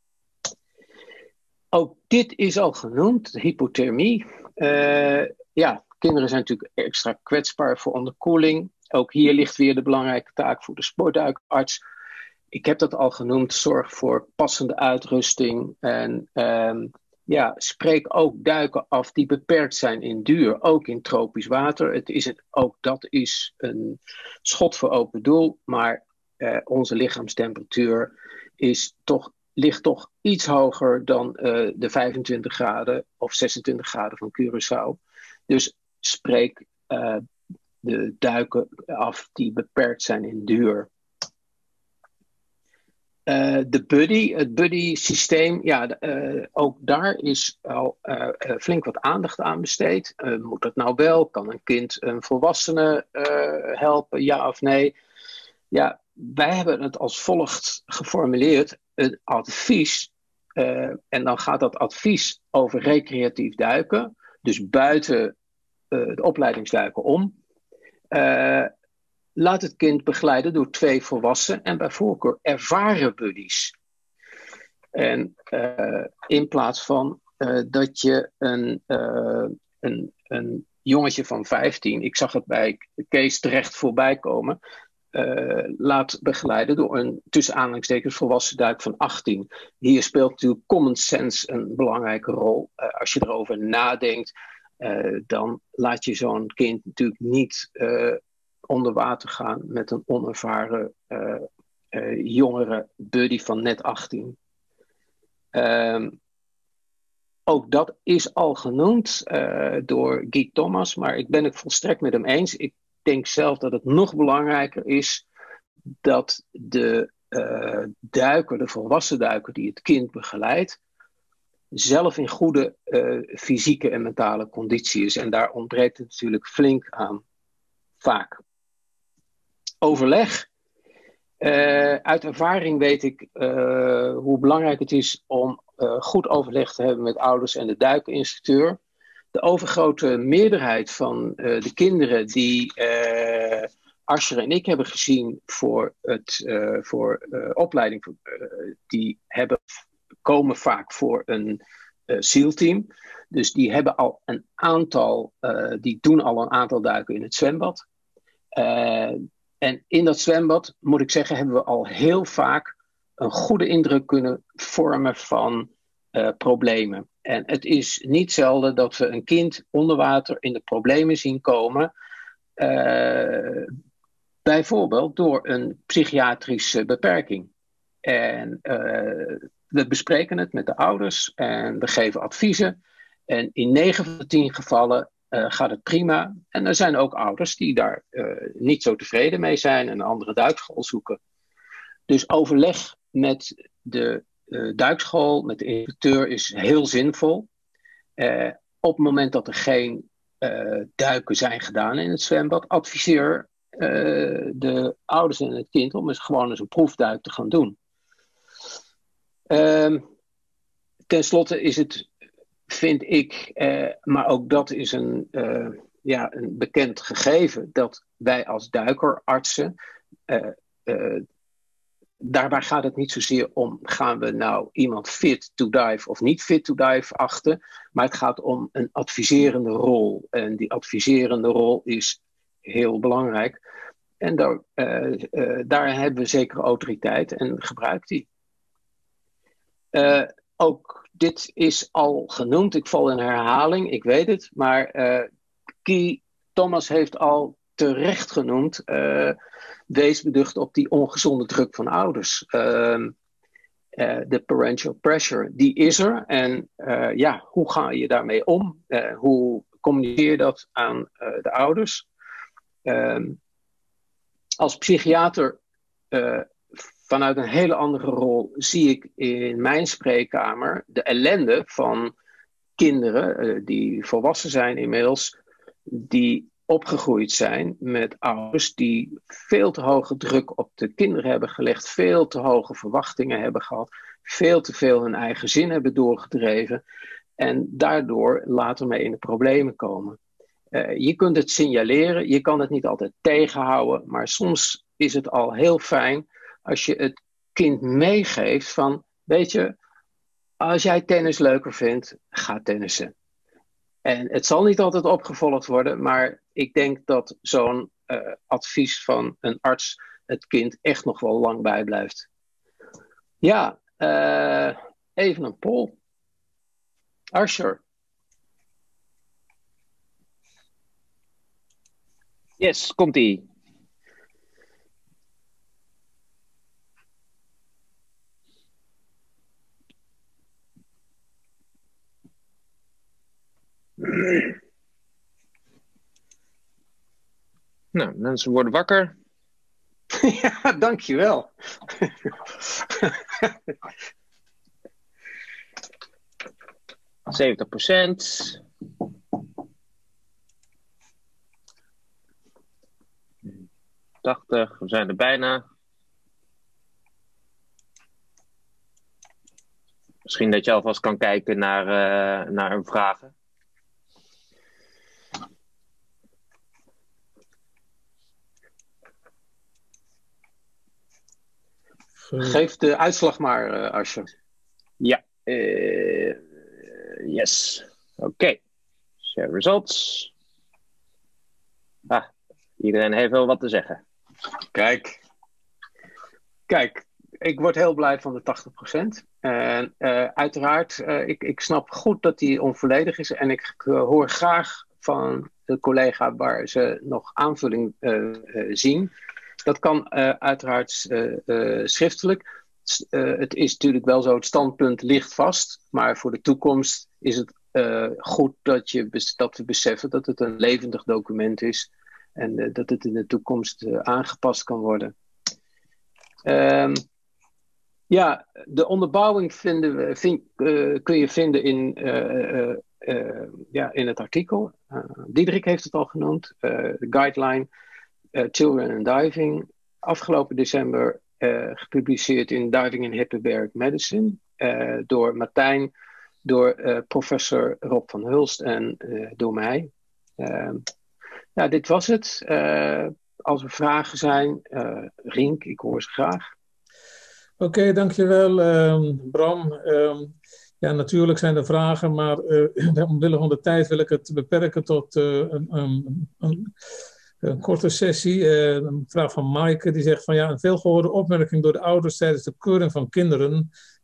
Ook dit is al genoemd, de hypothermie. Uh, ja, kinderen zijn natuurlijk extra kwetsbaar voor onderkoeling. Ook hier ligt weer de belangrijke taak voor de sportduikarts. Ik heb dat al genoemd, zorg voor passende uitrusting. En um, ja, spreek ook duiken af die beperkt zijn in duur, ook in tropisch water. Het is een, ook dat is een schot voor open doel, maar uh, onze lichaamstemperatuur is toch, ligt toch iets hoger dan uh, de vijfentwintig graden of zesentwintig graden van Curaçao. Dus spreek uh, de duiken af die beperkt zijn in duur. Uh, de buddy, het buddy-systeem, ja, uh, ook daar is al uh, uh, flink wat aandacht aan besteed. Uh, moet dat nou wel? Kan een kind een volwassene uh, helpen, ja of nee? Ja, wij hebben het als volgt geformuleerd, een advies. Uh, en dan gaat dat advies over recreatief duiken, dus buiten uh, de opleidingsduiken om. Uh, Laat het kind begeleiden door twee volwassen en bij voorkeur ervaren buddies. En uh, in plaats van uh, dat je een, uh, een, een jongetje van vijftien, ik zag het bij Kees terecht voorbij komen, uh, laat begeleiden door een tussen aanhalingstekens volwassen duik van achttien. Hier speelt natuurlijk common sense een belangrijke rol. Uh, als je erover nadenkt, uh, dan laat je zo'n kind natuurlijk niet Uh, onder water gaan met een onervaren uh, uh, jongere buddy van net achttien. Um, ook dat is al genoemd uh, door Guy Thomas, maar ik ben het volstrekt met hem eens. Ik denk zelf dat het nog belangrijker is dat de uh, duiker, de volwassen duiker die het kind begeleidt, zelf in goede uh, fysieke en mentale conditie is. En daar ontbreekt het natuurlijk flink aan, vaak. Overleg. Uh, uit ervaring weet ik uh, hoe belangrijk het is om uh, goed overleg te hebben met ouders en de duikinstructeur. De overgrote meerderheid van uh, de kinderen die uh, Asher en ik hebben gezien voor, het, uh, voor uh, opleiding, uh, die hebben, komen vaak voor een uh, SEAL-team. Dus die hebben al een aantal, uh, die doen al een aantal duiken in het zwembad. Uh, En in dat zwembad, moet ik zeggen, hebben we al heel vaak een goede indruk kunnen vormen van uh, problemen. En het is niet zelden dat we een kind onder water in de problemen zien komen. Uh, bijvoorbeeld door een psychiatrische beperking. En uh, we bespreken het met de ouders en we geven adviezen. En in negen van de tien gevallen uh, gaat het prima. En er zijn ook ouders die daar uh, niet zo tevreden mee zijn en een andere duikschool zoeken. Dus overleg met de uh, duikschool, met de instructeur is heel zinvol. Uh, op het moment dat er geen uh, duiken zijn gedaan in het zwembad, adviseer uh, de ouders en het kind om eens gewoon eens een proefduik te gaan doen. Uh, ten slotte is het, vind ik, uh, maar ook dat is een, uh, ja, een bekend gegeven, dat wij als duikerartsen, uh, uh, daarbij gaat het niet zozeer om, gaan we nou iemand fit to dive of niet fit to dive achten, maar het gaat om een adviserende rol. En die adviserende rol is heel belangrijk. En daar, uh, uh, daar hebben we zekere autoriteit en gebruik die. Uh, ook dit is al genoemd, ik val in herhaling, ik weet het, maar uh, Guy Thomas heeft al terecht genoemd, uh, wees beducht op die ongezonde druk van ouders. Uh, uh, de parental pressure, die is er. En uh, ja, hoe ga je daarmee om? Uh, hoe communiceer je dat aan uh, de ouders? Uh, als psychiater, uh, vanuit een hele andere rol, zie ik in mijn spreekkamer de ellende van kinderen uh, die volwassen zijn inmiddels, die opgegroeid zijn met ouders die veel te hoge druk op de kinderen hebben gelegd, veel te hoge verwachtingen hebben gehad, veel te veel hun eigen zin hebben doorgedreven en daardoor later mee in de problemen komen. Uh, je kunt het signaleren, je kan het niet altijd tegenhouden, maar soms is het al heel fijn als je het kind meegeeft van, weet je, als jij tennis leuker vindt, ga tennissen. En het zal niet altijd opgevolgd worden, maar ik denk dat zo'n uh, advies van een arts het kind echt nog wel lang bijblijft. Ja, uh, even een poll. Asscher. Yes, komt-ie. Nou, mensen worden wakker. Ja, dankjewel. zeventig procent. tachtig, we zijn er bijna. Misschien dat je alvast kan kijken naar, uh, naar hun vragen. Geef de uitslag maar, uh, Asscher. Ja. Uh, yes. Oké. Okay. Share results. Ah, iedereen heeft wel wat te zeggen. Kijk. Kijk, ik word heel blij van de tachtig procent. En uh, uiteraard, uh, ik, ik snap goed dat die onvolledig is. En ik uh, hoor graag van de collega waar ze nog aanvulling uh, uh, zien. Dat kan uh, uiteraard uh, uh, schriftelijk. Uh, het is natuurlijk wel zo, het standpunt ligt vast. Maar voor de toekomst is het uh, goed dat, je, dat we beseffen dat het een levendig document is. En uh, dat het in de toekomst uh, aangepast kan worden. Um, ja, de onderbouwing vinden we, vind, uh, kun je vinden in, uh, uh, uh, ja, in het artikel. Uh, Diederik heeft het al genoemd. Uh, de guideline uh, Children in Diving. Afgelopen december uh, gepubliceerd in Diving and Hyperbaric Medicine. Uh, door Martijn, door uh, professor Rob van Hulst en uh, door mij. Uh, ja, dit was het. Uh, als er vragen zijn, uh, Rink, ik hoor ze graag. Oké, okay, dankjewel um, Bram. Um, ja, natuurlijk zijn er vragen, maar uh, omwille van de tijd wil ik het beperken tot uh, een, een, een, een korte sessie. Uh, een vraag van Maaike, die zegt van ja, een veelgehoorde opmerking door de ouders tijdens de keuring van kinderen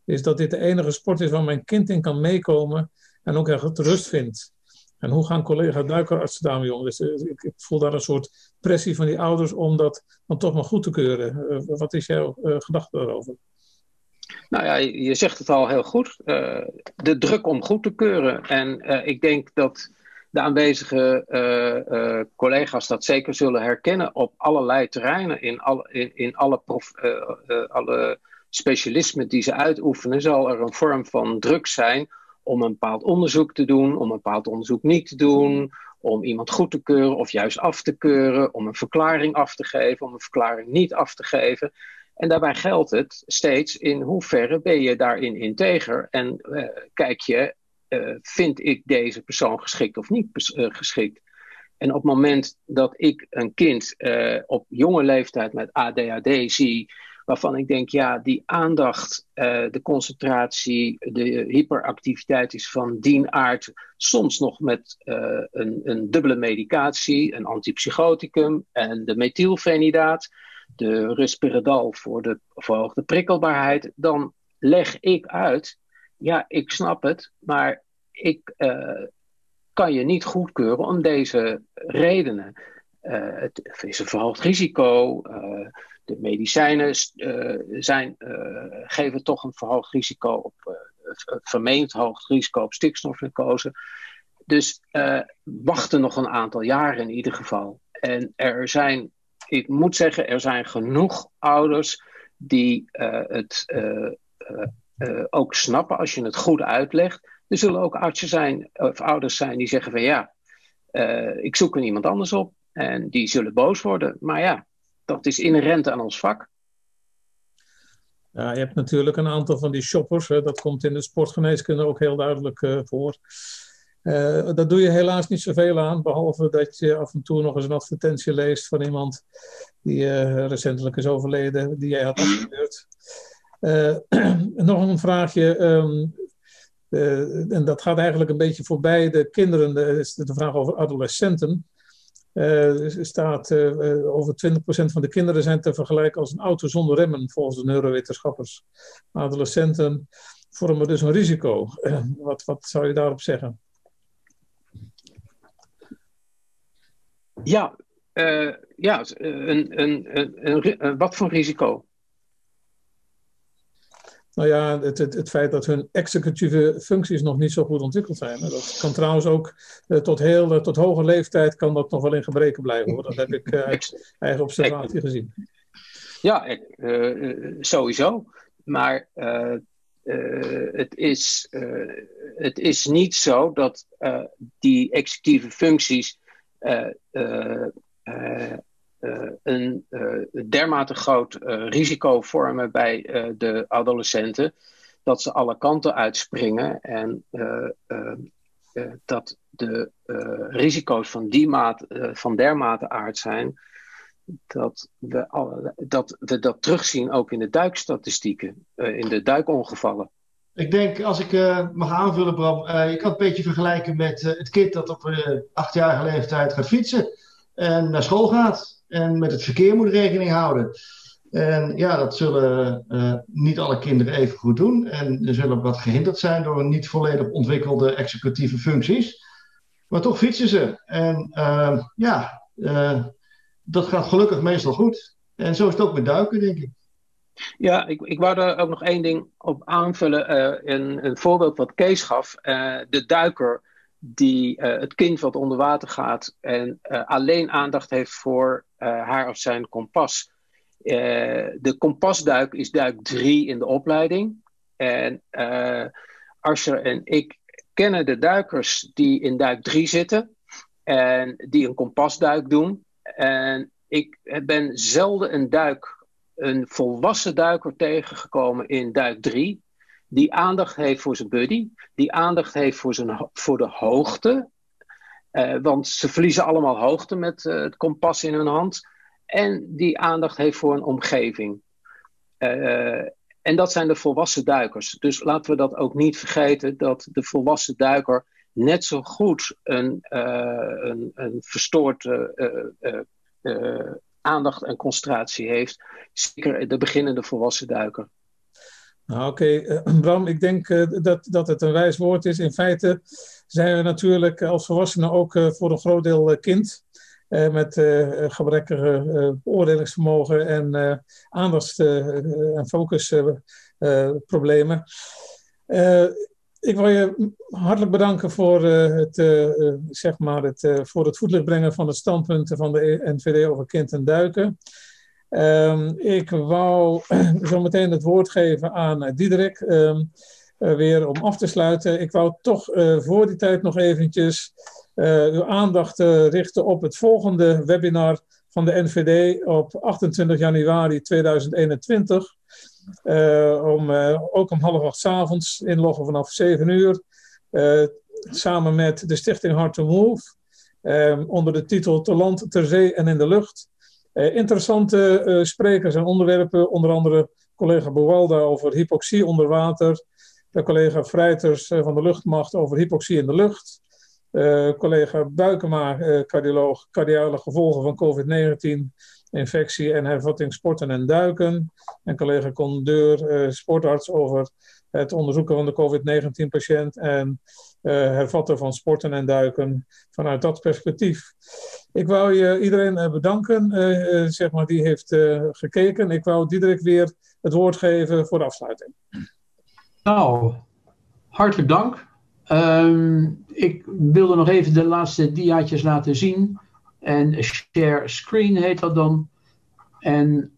is dat dit de enige sport is waar mijn kind in kan meekomen en ook echt rust vindt. En hoe gaan collega duikerartsen daarmee om? Dus ik, ik voel daar een soort pressie van die ouders om dat dan toch maar goed te keuren. Uh, wat is jouw uh, gedachte daarover? Nou ja, je zegt het al heel goed. Uh, de druk om goed te keuren. En uh, ik denk dat de aanwezige uh, uh, collega's dat zeker zullen herkennen op allerlei terreinen. In, alle, in, in alle, prof, uh, uh, alle specialismen die ze uitoefenen, zal er een vorm van druk zijn om een bepaald onderzoek te doen, om een bepaald onderzoek niet te doen, om iemand goed te keuren of juist af te keuren, om een verklaring af te geven, om een verklaring niet af te geven. En daarbij geldt het steeds in hoeverre ben je daarin integer en uh, kijk je, uh, vind ik deze persoon geschikt of niet uh, geschikt. En op het moment dat ik een kind uh, op jonge leeftijd met A D H D zie, waarvan ik denk, ja, die aandacht, uh, de concentratie, de hyperactiviteit is van dien aard, soms nog met uh, een, een dubbele medicatie, een antipsychoticum en de methylfenidaat, de risperidal voor de verhoogde prikkelbaarheid, dan leg ik uit, ja, ik snap het, maar ik uh, kan je niet goedkeuren om deze redenen. Uh, het is een verhoogd risico, uh, de medicijnen uh, zijn, uh, geven toch een verhoogd risico op, uh, vermeend verhoogd risico op stikstofnarcose. Dus uh, wachten nog een aantal jaren in ieder geval. En er zijn, ik moet zeggen, er zijn genoeg ouders die uh, het uh, uh, uh, ook snappen als je het goed uitlegt. Er zullen ook artsen zijn, of ouders zijn die zeggen van ja, uh, ik zoek er iemand anders op. En die zullen boos worden. Maar ja, dat is inherent aan ons vak. Ja, je hebt natuurlijk een aantal van die shoppers. Hè, dat komt in de sportgeneeskunde ook heel duidelijk uh, voor. Uh, dat doe je helaas niet zoveel aan. Behalve dat je af en toe nog eens een advertentie leest van iemand die uh, recentelijk is overleden. Die jij had afgekeurd. Uh, nog een vraagje. Um, uh, en dat gaat eigenlijk een beetje voorbij de kinderen. Dat is de vraag over adolescenten. Uh, er staat uh, over twintig procent van de kinderen zijn te vergelijken als een auto zonder remmen, volgens de neurowetenschappers. Adolescenten vormen dus een risico. Uh, wat, wat zou je daarop zeggen? Ja, uh, ja een, een, een, een, een, wat voor risico? Nou ja, het, het, het feit dat hun executieve functies nog niet zo goed ontwikkeld zijn. Dat kan trouwens ook uh, tot, heel, uh, tot hoge leeftijd kan dat nog wel in gebreken blijven. Hoor. Dat heb ik uh, uit eigen observatie gezien. Ja, ik, uh, sowieso. Maar uh, uh, het, is, uh, het is niet zo dat uh, die executieve functies uh, uh, uh, Uh, een uh, dermate groot uh, risico vormen bij uh, de adolescenten, dat ze alle kanten uitspringen en uh, uh, uh, dat de uh, risico's van, die maat, uh, van dermate aard zijn, dat we, alle, dat we dat terugzien ook in de duikstatistieken, uh, in de duikongevallen. Ik denk, als ik uh, mag aanvullen, Bram, uh, je kan het een beetje vergelijken met uh, het kind dat op uh, achtjarige leeftijd gaat fietsen en naar school gaat. En met het verkeer moet rekening houden. En ja, dat zullen uh, niet alle kinderen even goed doen. En er zullen wat gehinderd zijn door niet volledig ontwikkelde executieve functies. Maar toch fietsen ze. En uh, ja, uh, dat gaat gelukkig meestal goed. En zo is het ook met duiken, denk ik. Ja, ik, ik wou daar ook nog één ding op aanvullen. Uh, een, een voorbeeld wat Kees gaf. Uh, de duiker die uh, het kind wat onder water gaat en uh, alleen aandacht heeft voor uh, haar of zijn kompas. Uh, de kompasduik is duik drie in de opleiding. En uh, Asscher en ik kennen de duikers die in duik drie zitten en die een kompasduik doen. En ik ben zelden een duik, een volwassen duiker tegengekomen in duik drie. Die aandacht heeft voor zijn buddy, die aandacht heeft voor, zijn, voor de hoogte. Uh, want ze verliezen allemaal hoogte met uh, het kompas in hun hand. En die aandacht heeft voor een omgeving. Uh, en dat zijn de volwassen duikers. Dus laten we dat ook niet vergeten, dat de volwassen duiker net zo goed een, uh, een, een verstoord uh, uh, uh, aandacht en concentratie heeft. Zeker de beginnende volwassen duiker. Nou, oké, okay. uh, Bram, ik denk uh, dat, dat het een wijs woord is. In feite zijn we natuurlijk als volwassenen ook uh, voor een groot deel uh, kind. Uh, met uh, gebrekkige uh, beoordelingsvermogen en uh, aandachts- uh, en focusproblemen. Uh, uh, ik wil je hartelijk bedanken voor, uh, het, uh, zeg maar het, uh, voor het voetlicht brengen van de standpunten van de N V D over kind en duiken. Um, ik wou zo meteen het woord geven aan uh, Diederik, um, uh, weer om af te sluiten. Ik wou toch uh, voor die tijd nog eventjes uh, uw aandacht uh, richten op het volgende webinar van de N V D op achtentwintig januari tweeduizend eenentwintig. Uh, om, uh, ook om half acht 's avonds, inloggen vanaf zeven uur. Uh, samen met de stichting Hard to Move. Uh, onder de titel Te land, ter zee en in de lucht. Uh, interessante uh, sprekers en onderwerpen, onder andere collega Buwalda over hypoxie onder water, uh, collega Vrijters uh, van de luchtmacht over hypoxie in de lucht, uh, collega Buikema, uh, cardioloog, cardiale gevolgen van covid negentien, infectie en hervatting sporten en duiken, en collega Condeur, uh, sportarts over het onderzoeken van de covid negentien patiënt en uh, hervatten van sporten en duiken vanuit dat perspectief. Ik wou je iedereen uh, bedanken, uh, uh, zeg maar, die heeft uh, gekeken. Ik wou Diederik weer het woord geven voor de afsluiting. Nou, hartelijk dank. Um, ik wilde nog even de laatste diaatjes laten zien. En share screen heet dat dan. En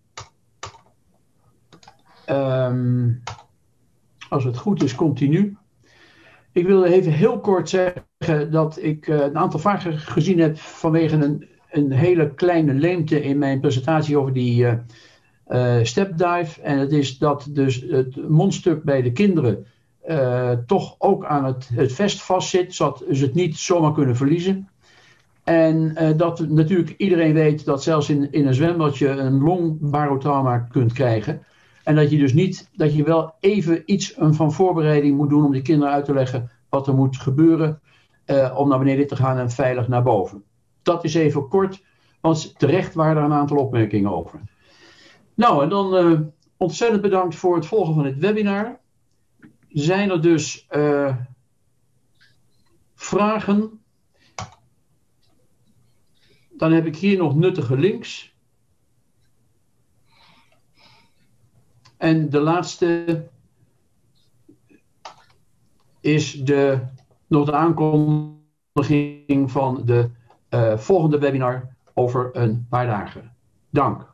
um, als het goed is, continu. Ik wilde even heel kort zeggen dat ik uh, een aantal vragen gezien heb vanwege een, een hele kleine leemte in mijn presentatie over die uh, uh, stepdive. En het is dat dus het mondstuk bij de kinderen uh, toch ook aan het, het vest vastzit, zodat ze het niet zomaar kunnen verliezen. En uh, dat natuurlijk iedereen weet dat zelfs in, in een zwembadje een longbarotrauma kunt krijgen. En dat je dus niet, dat je wel even iets van voorbereiding moet doen om de kinderen uit te leggen wat er moet gebeuren uh, om naar beneden te gaan en veilig naar boven. Dat is even kort, want terecht waren er een aantal opmerkingen over. Nou, en dan uh, ontzettend bedankt voor het volgen van dit webinar. Zijn er dus uh, vragen? Dan heb ik hier nog nuttige links. En de laatste is de, nog de aankondiging van de uh, volgende webinar over een paar dagen. Dank.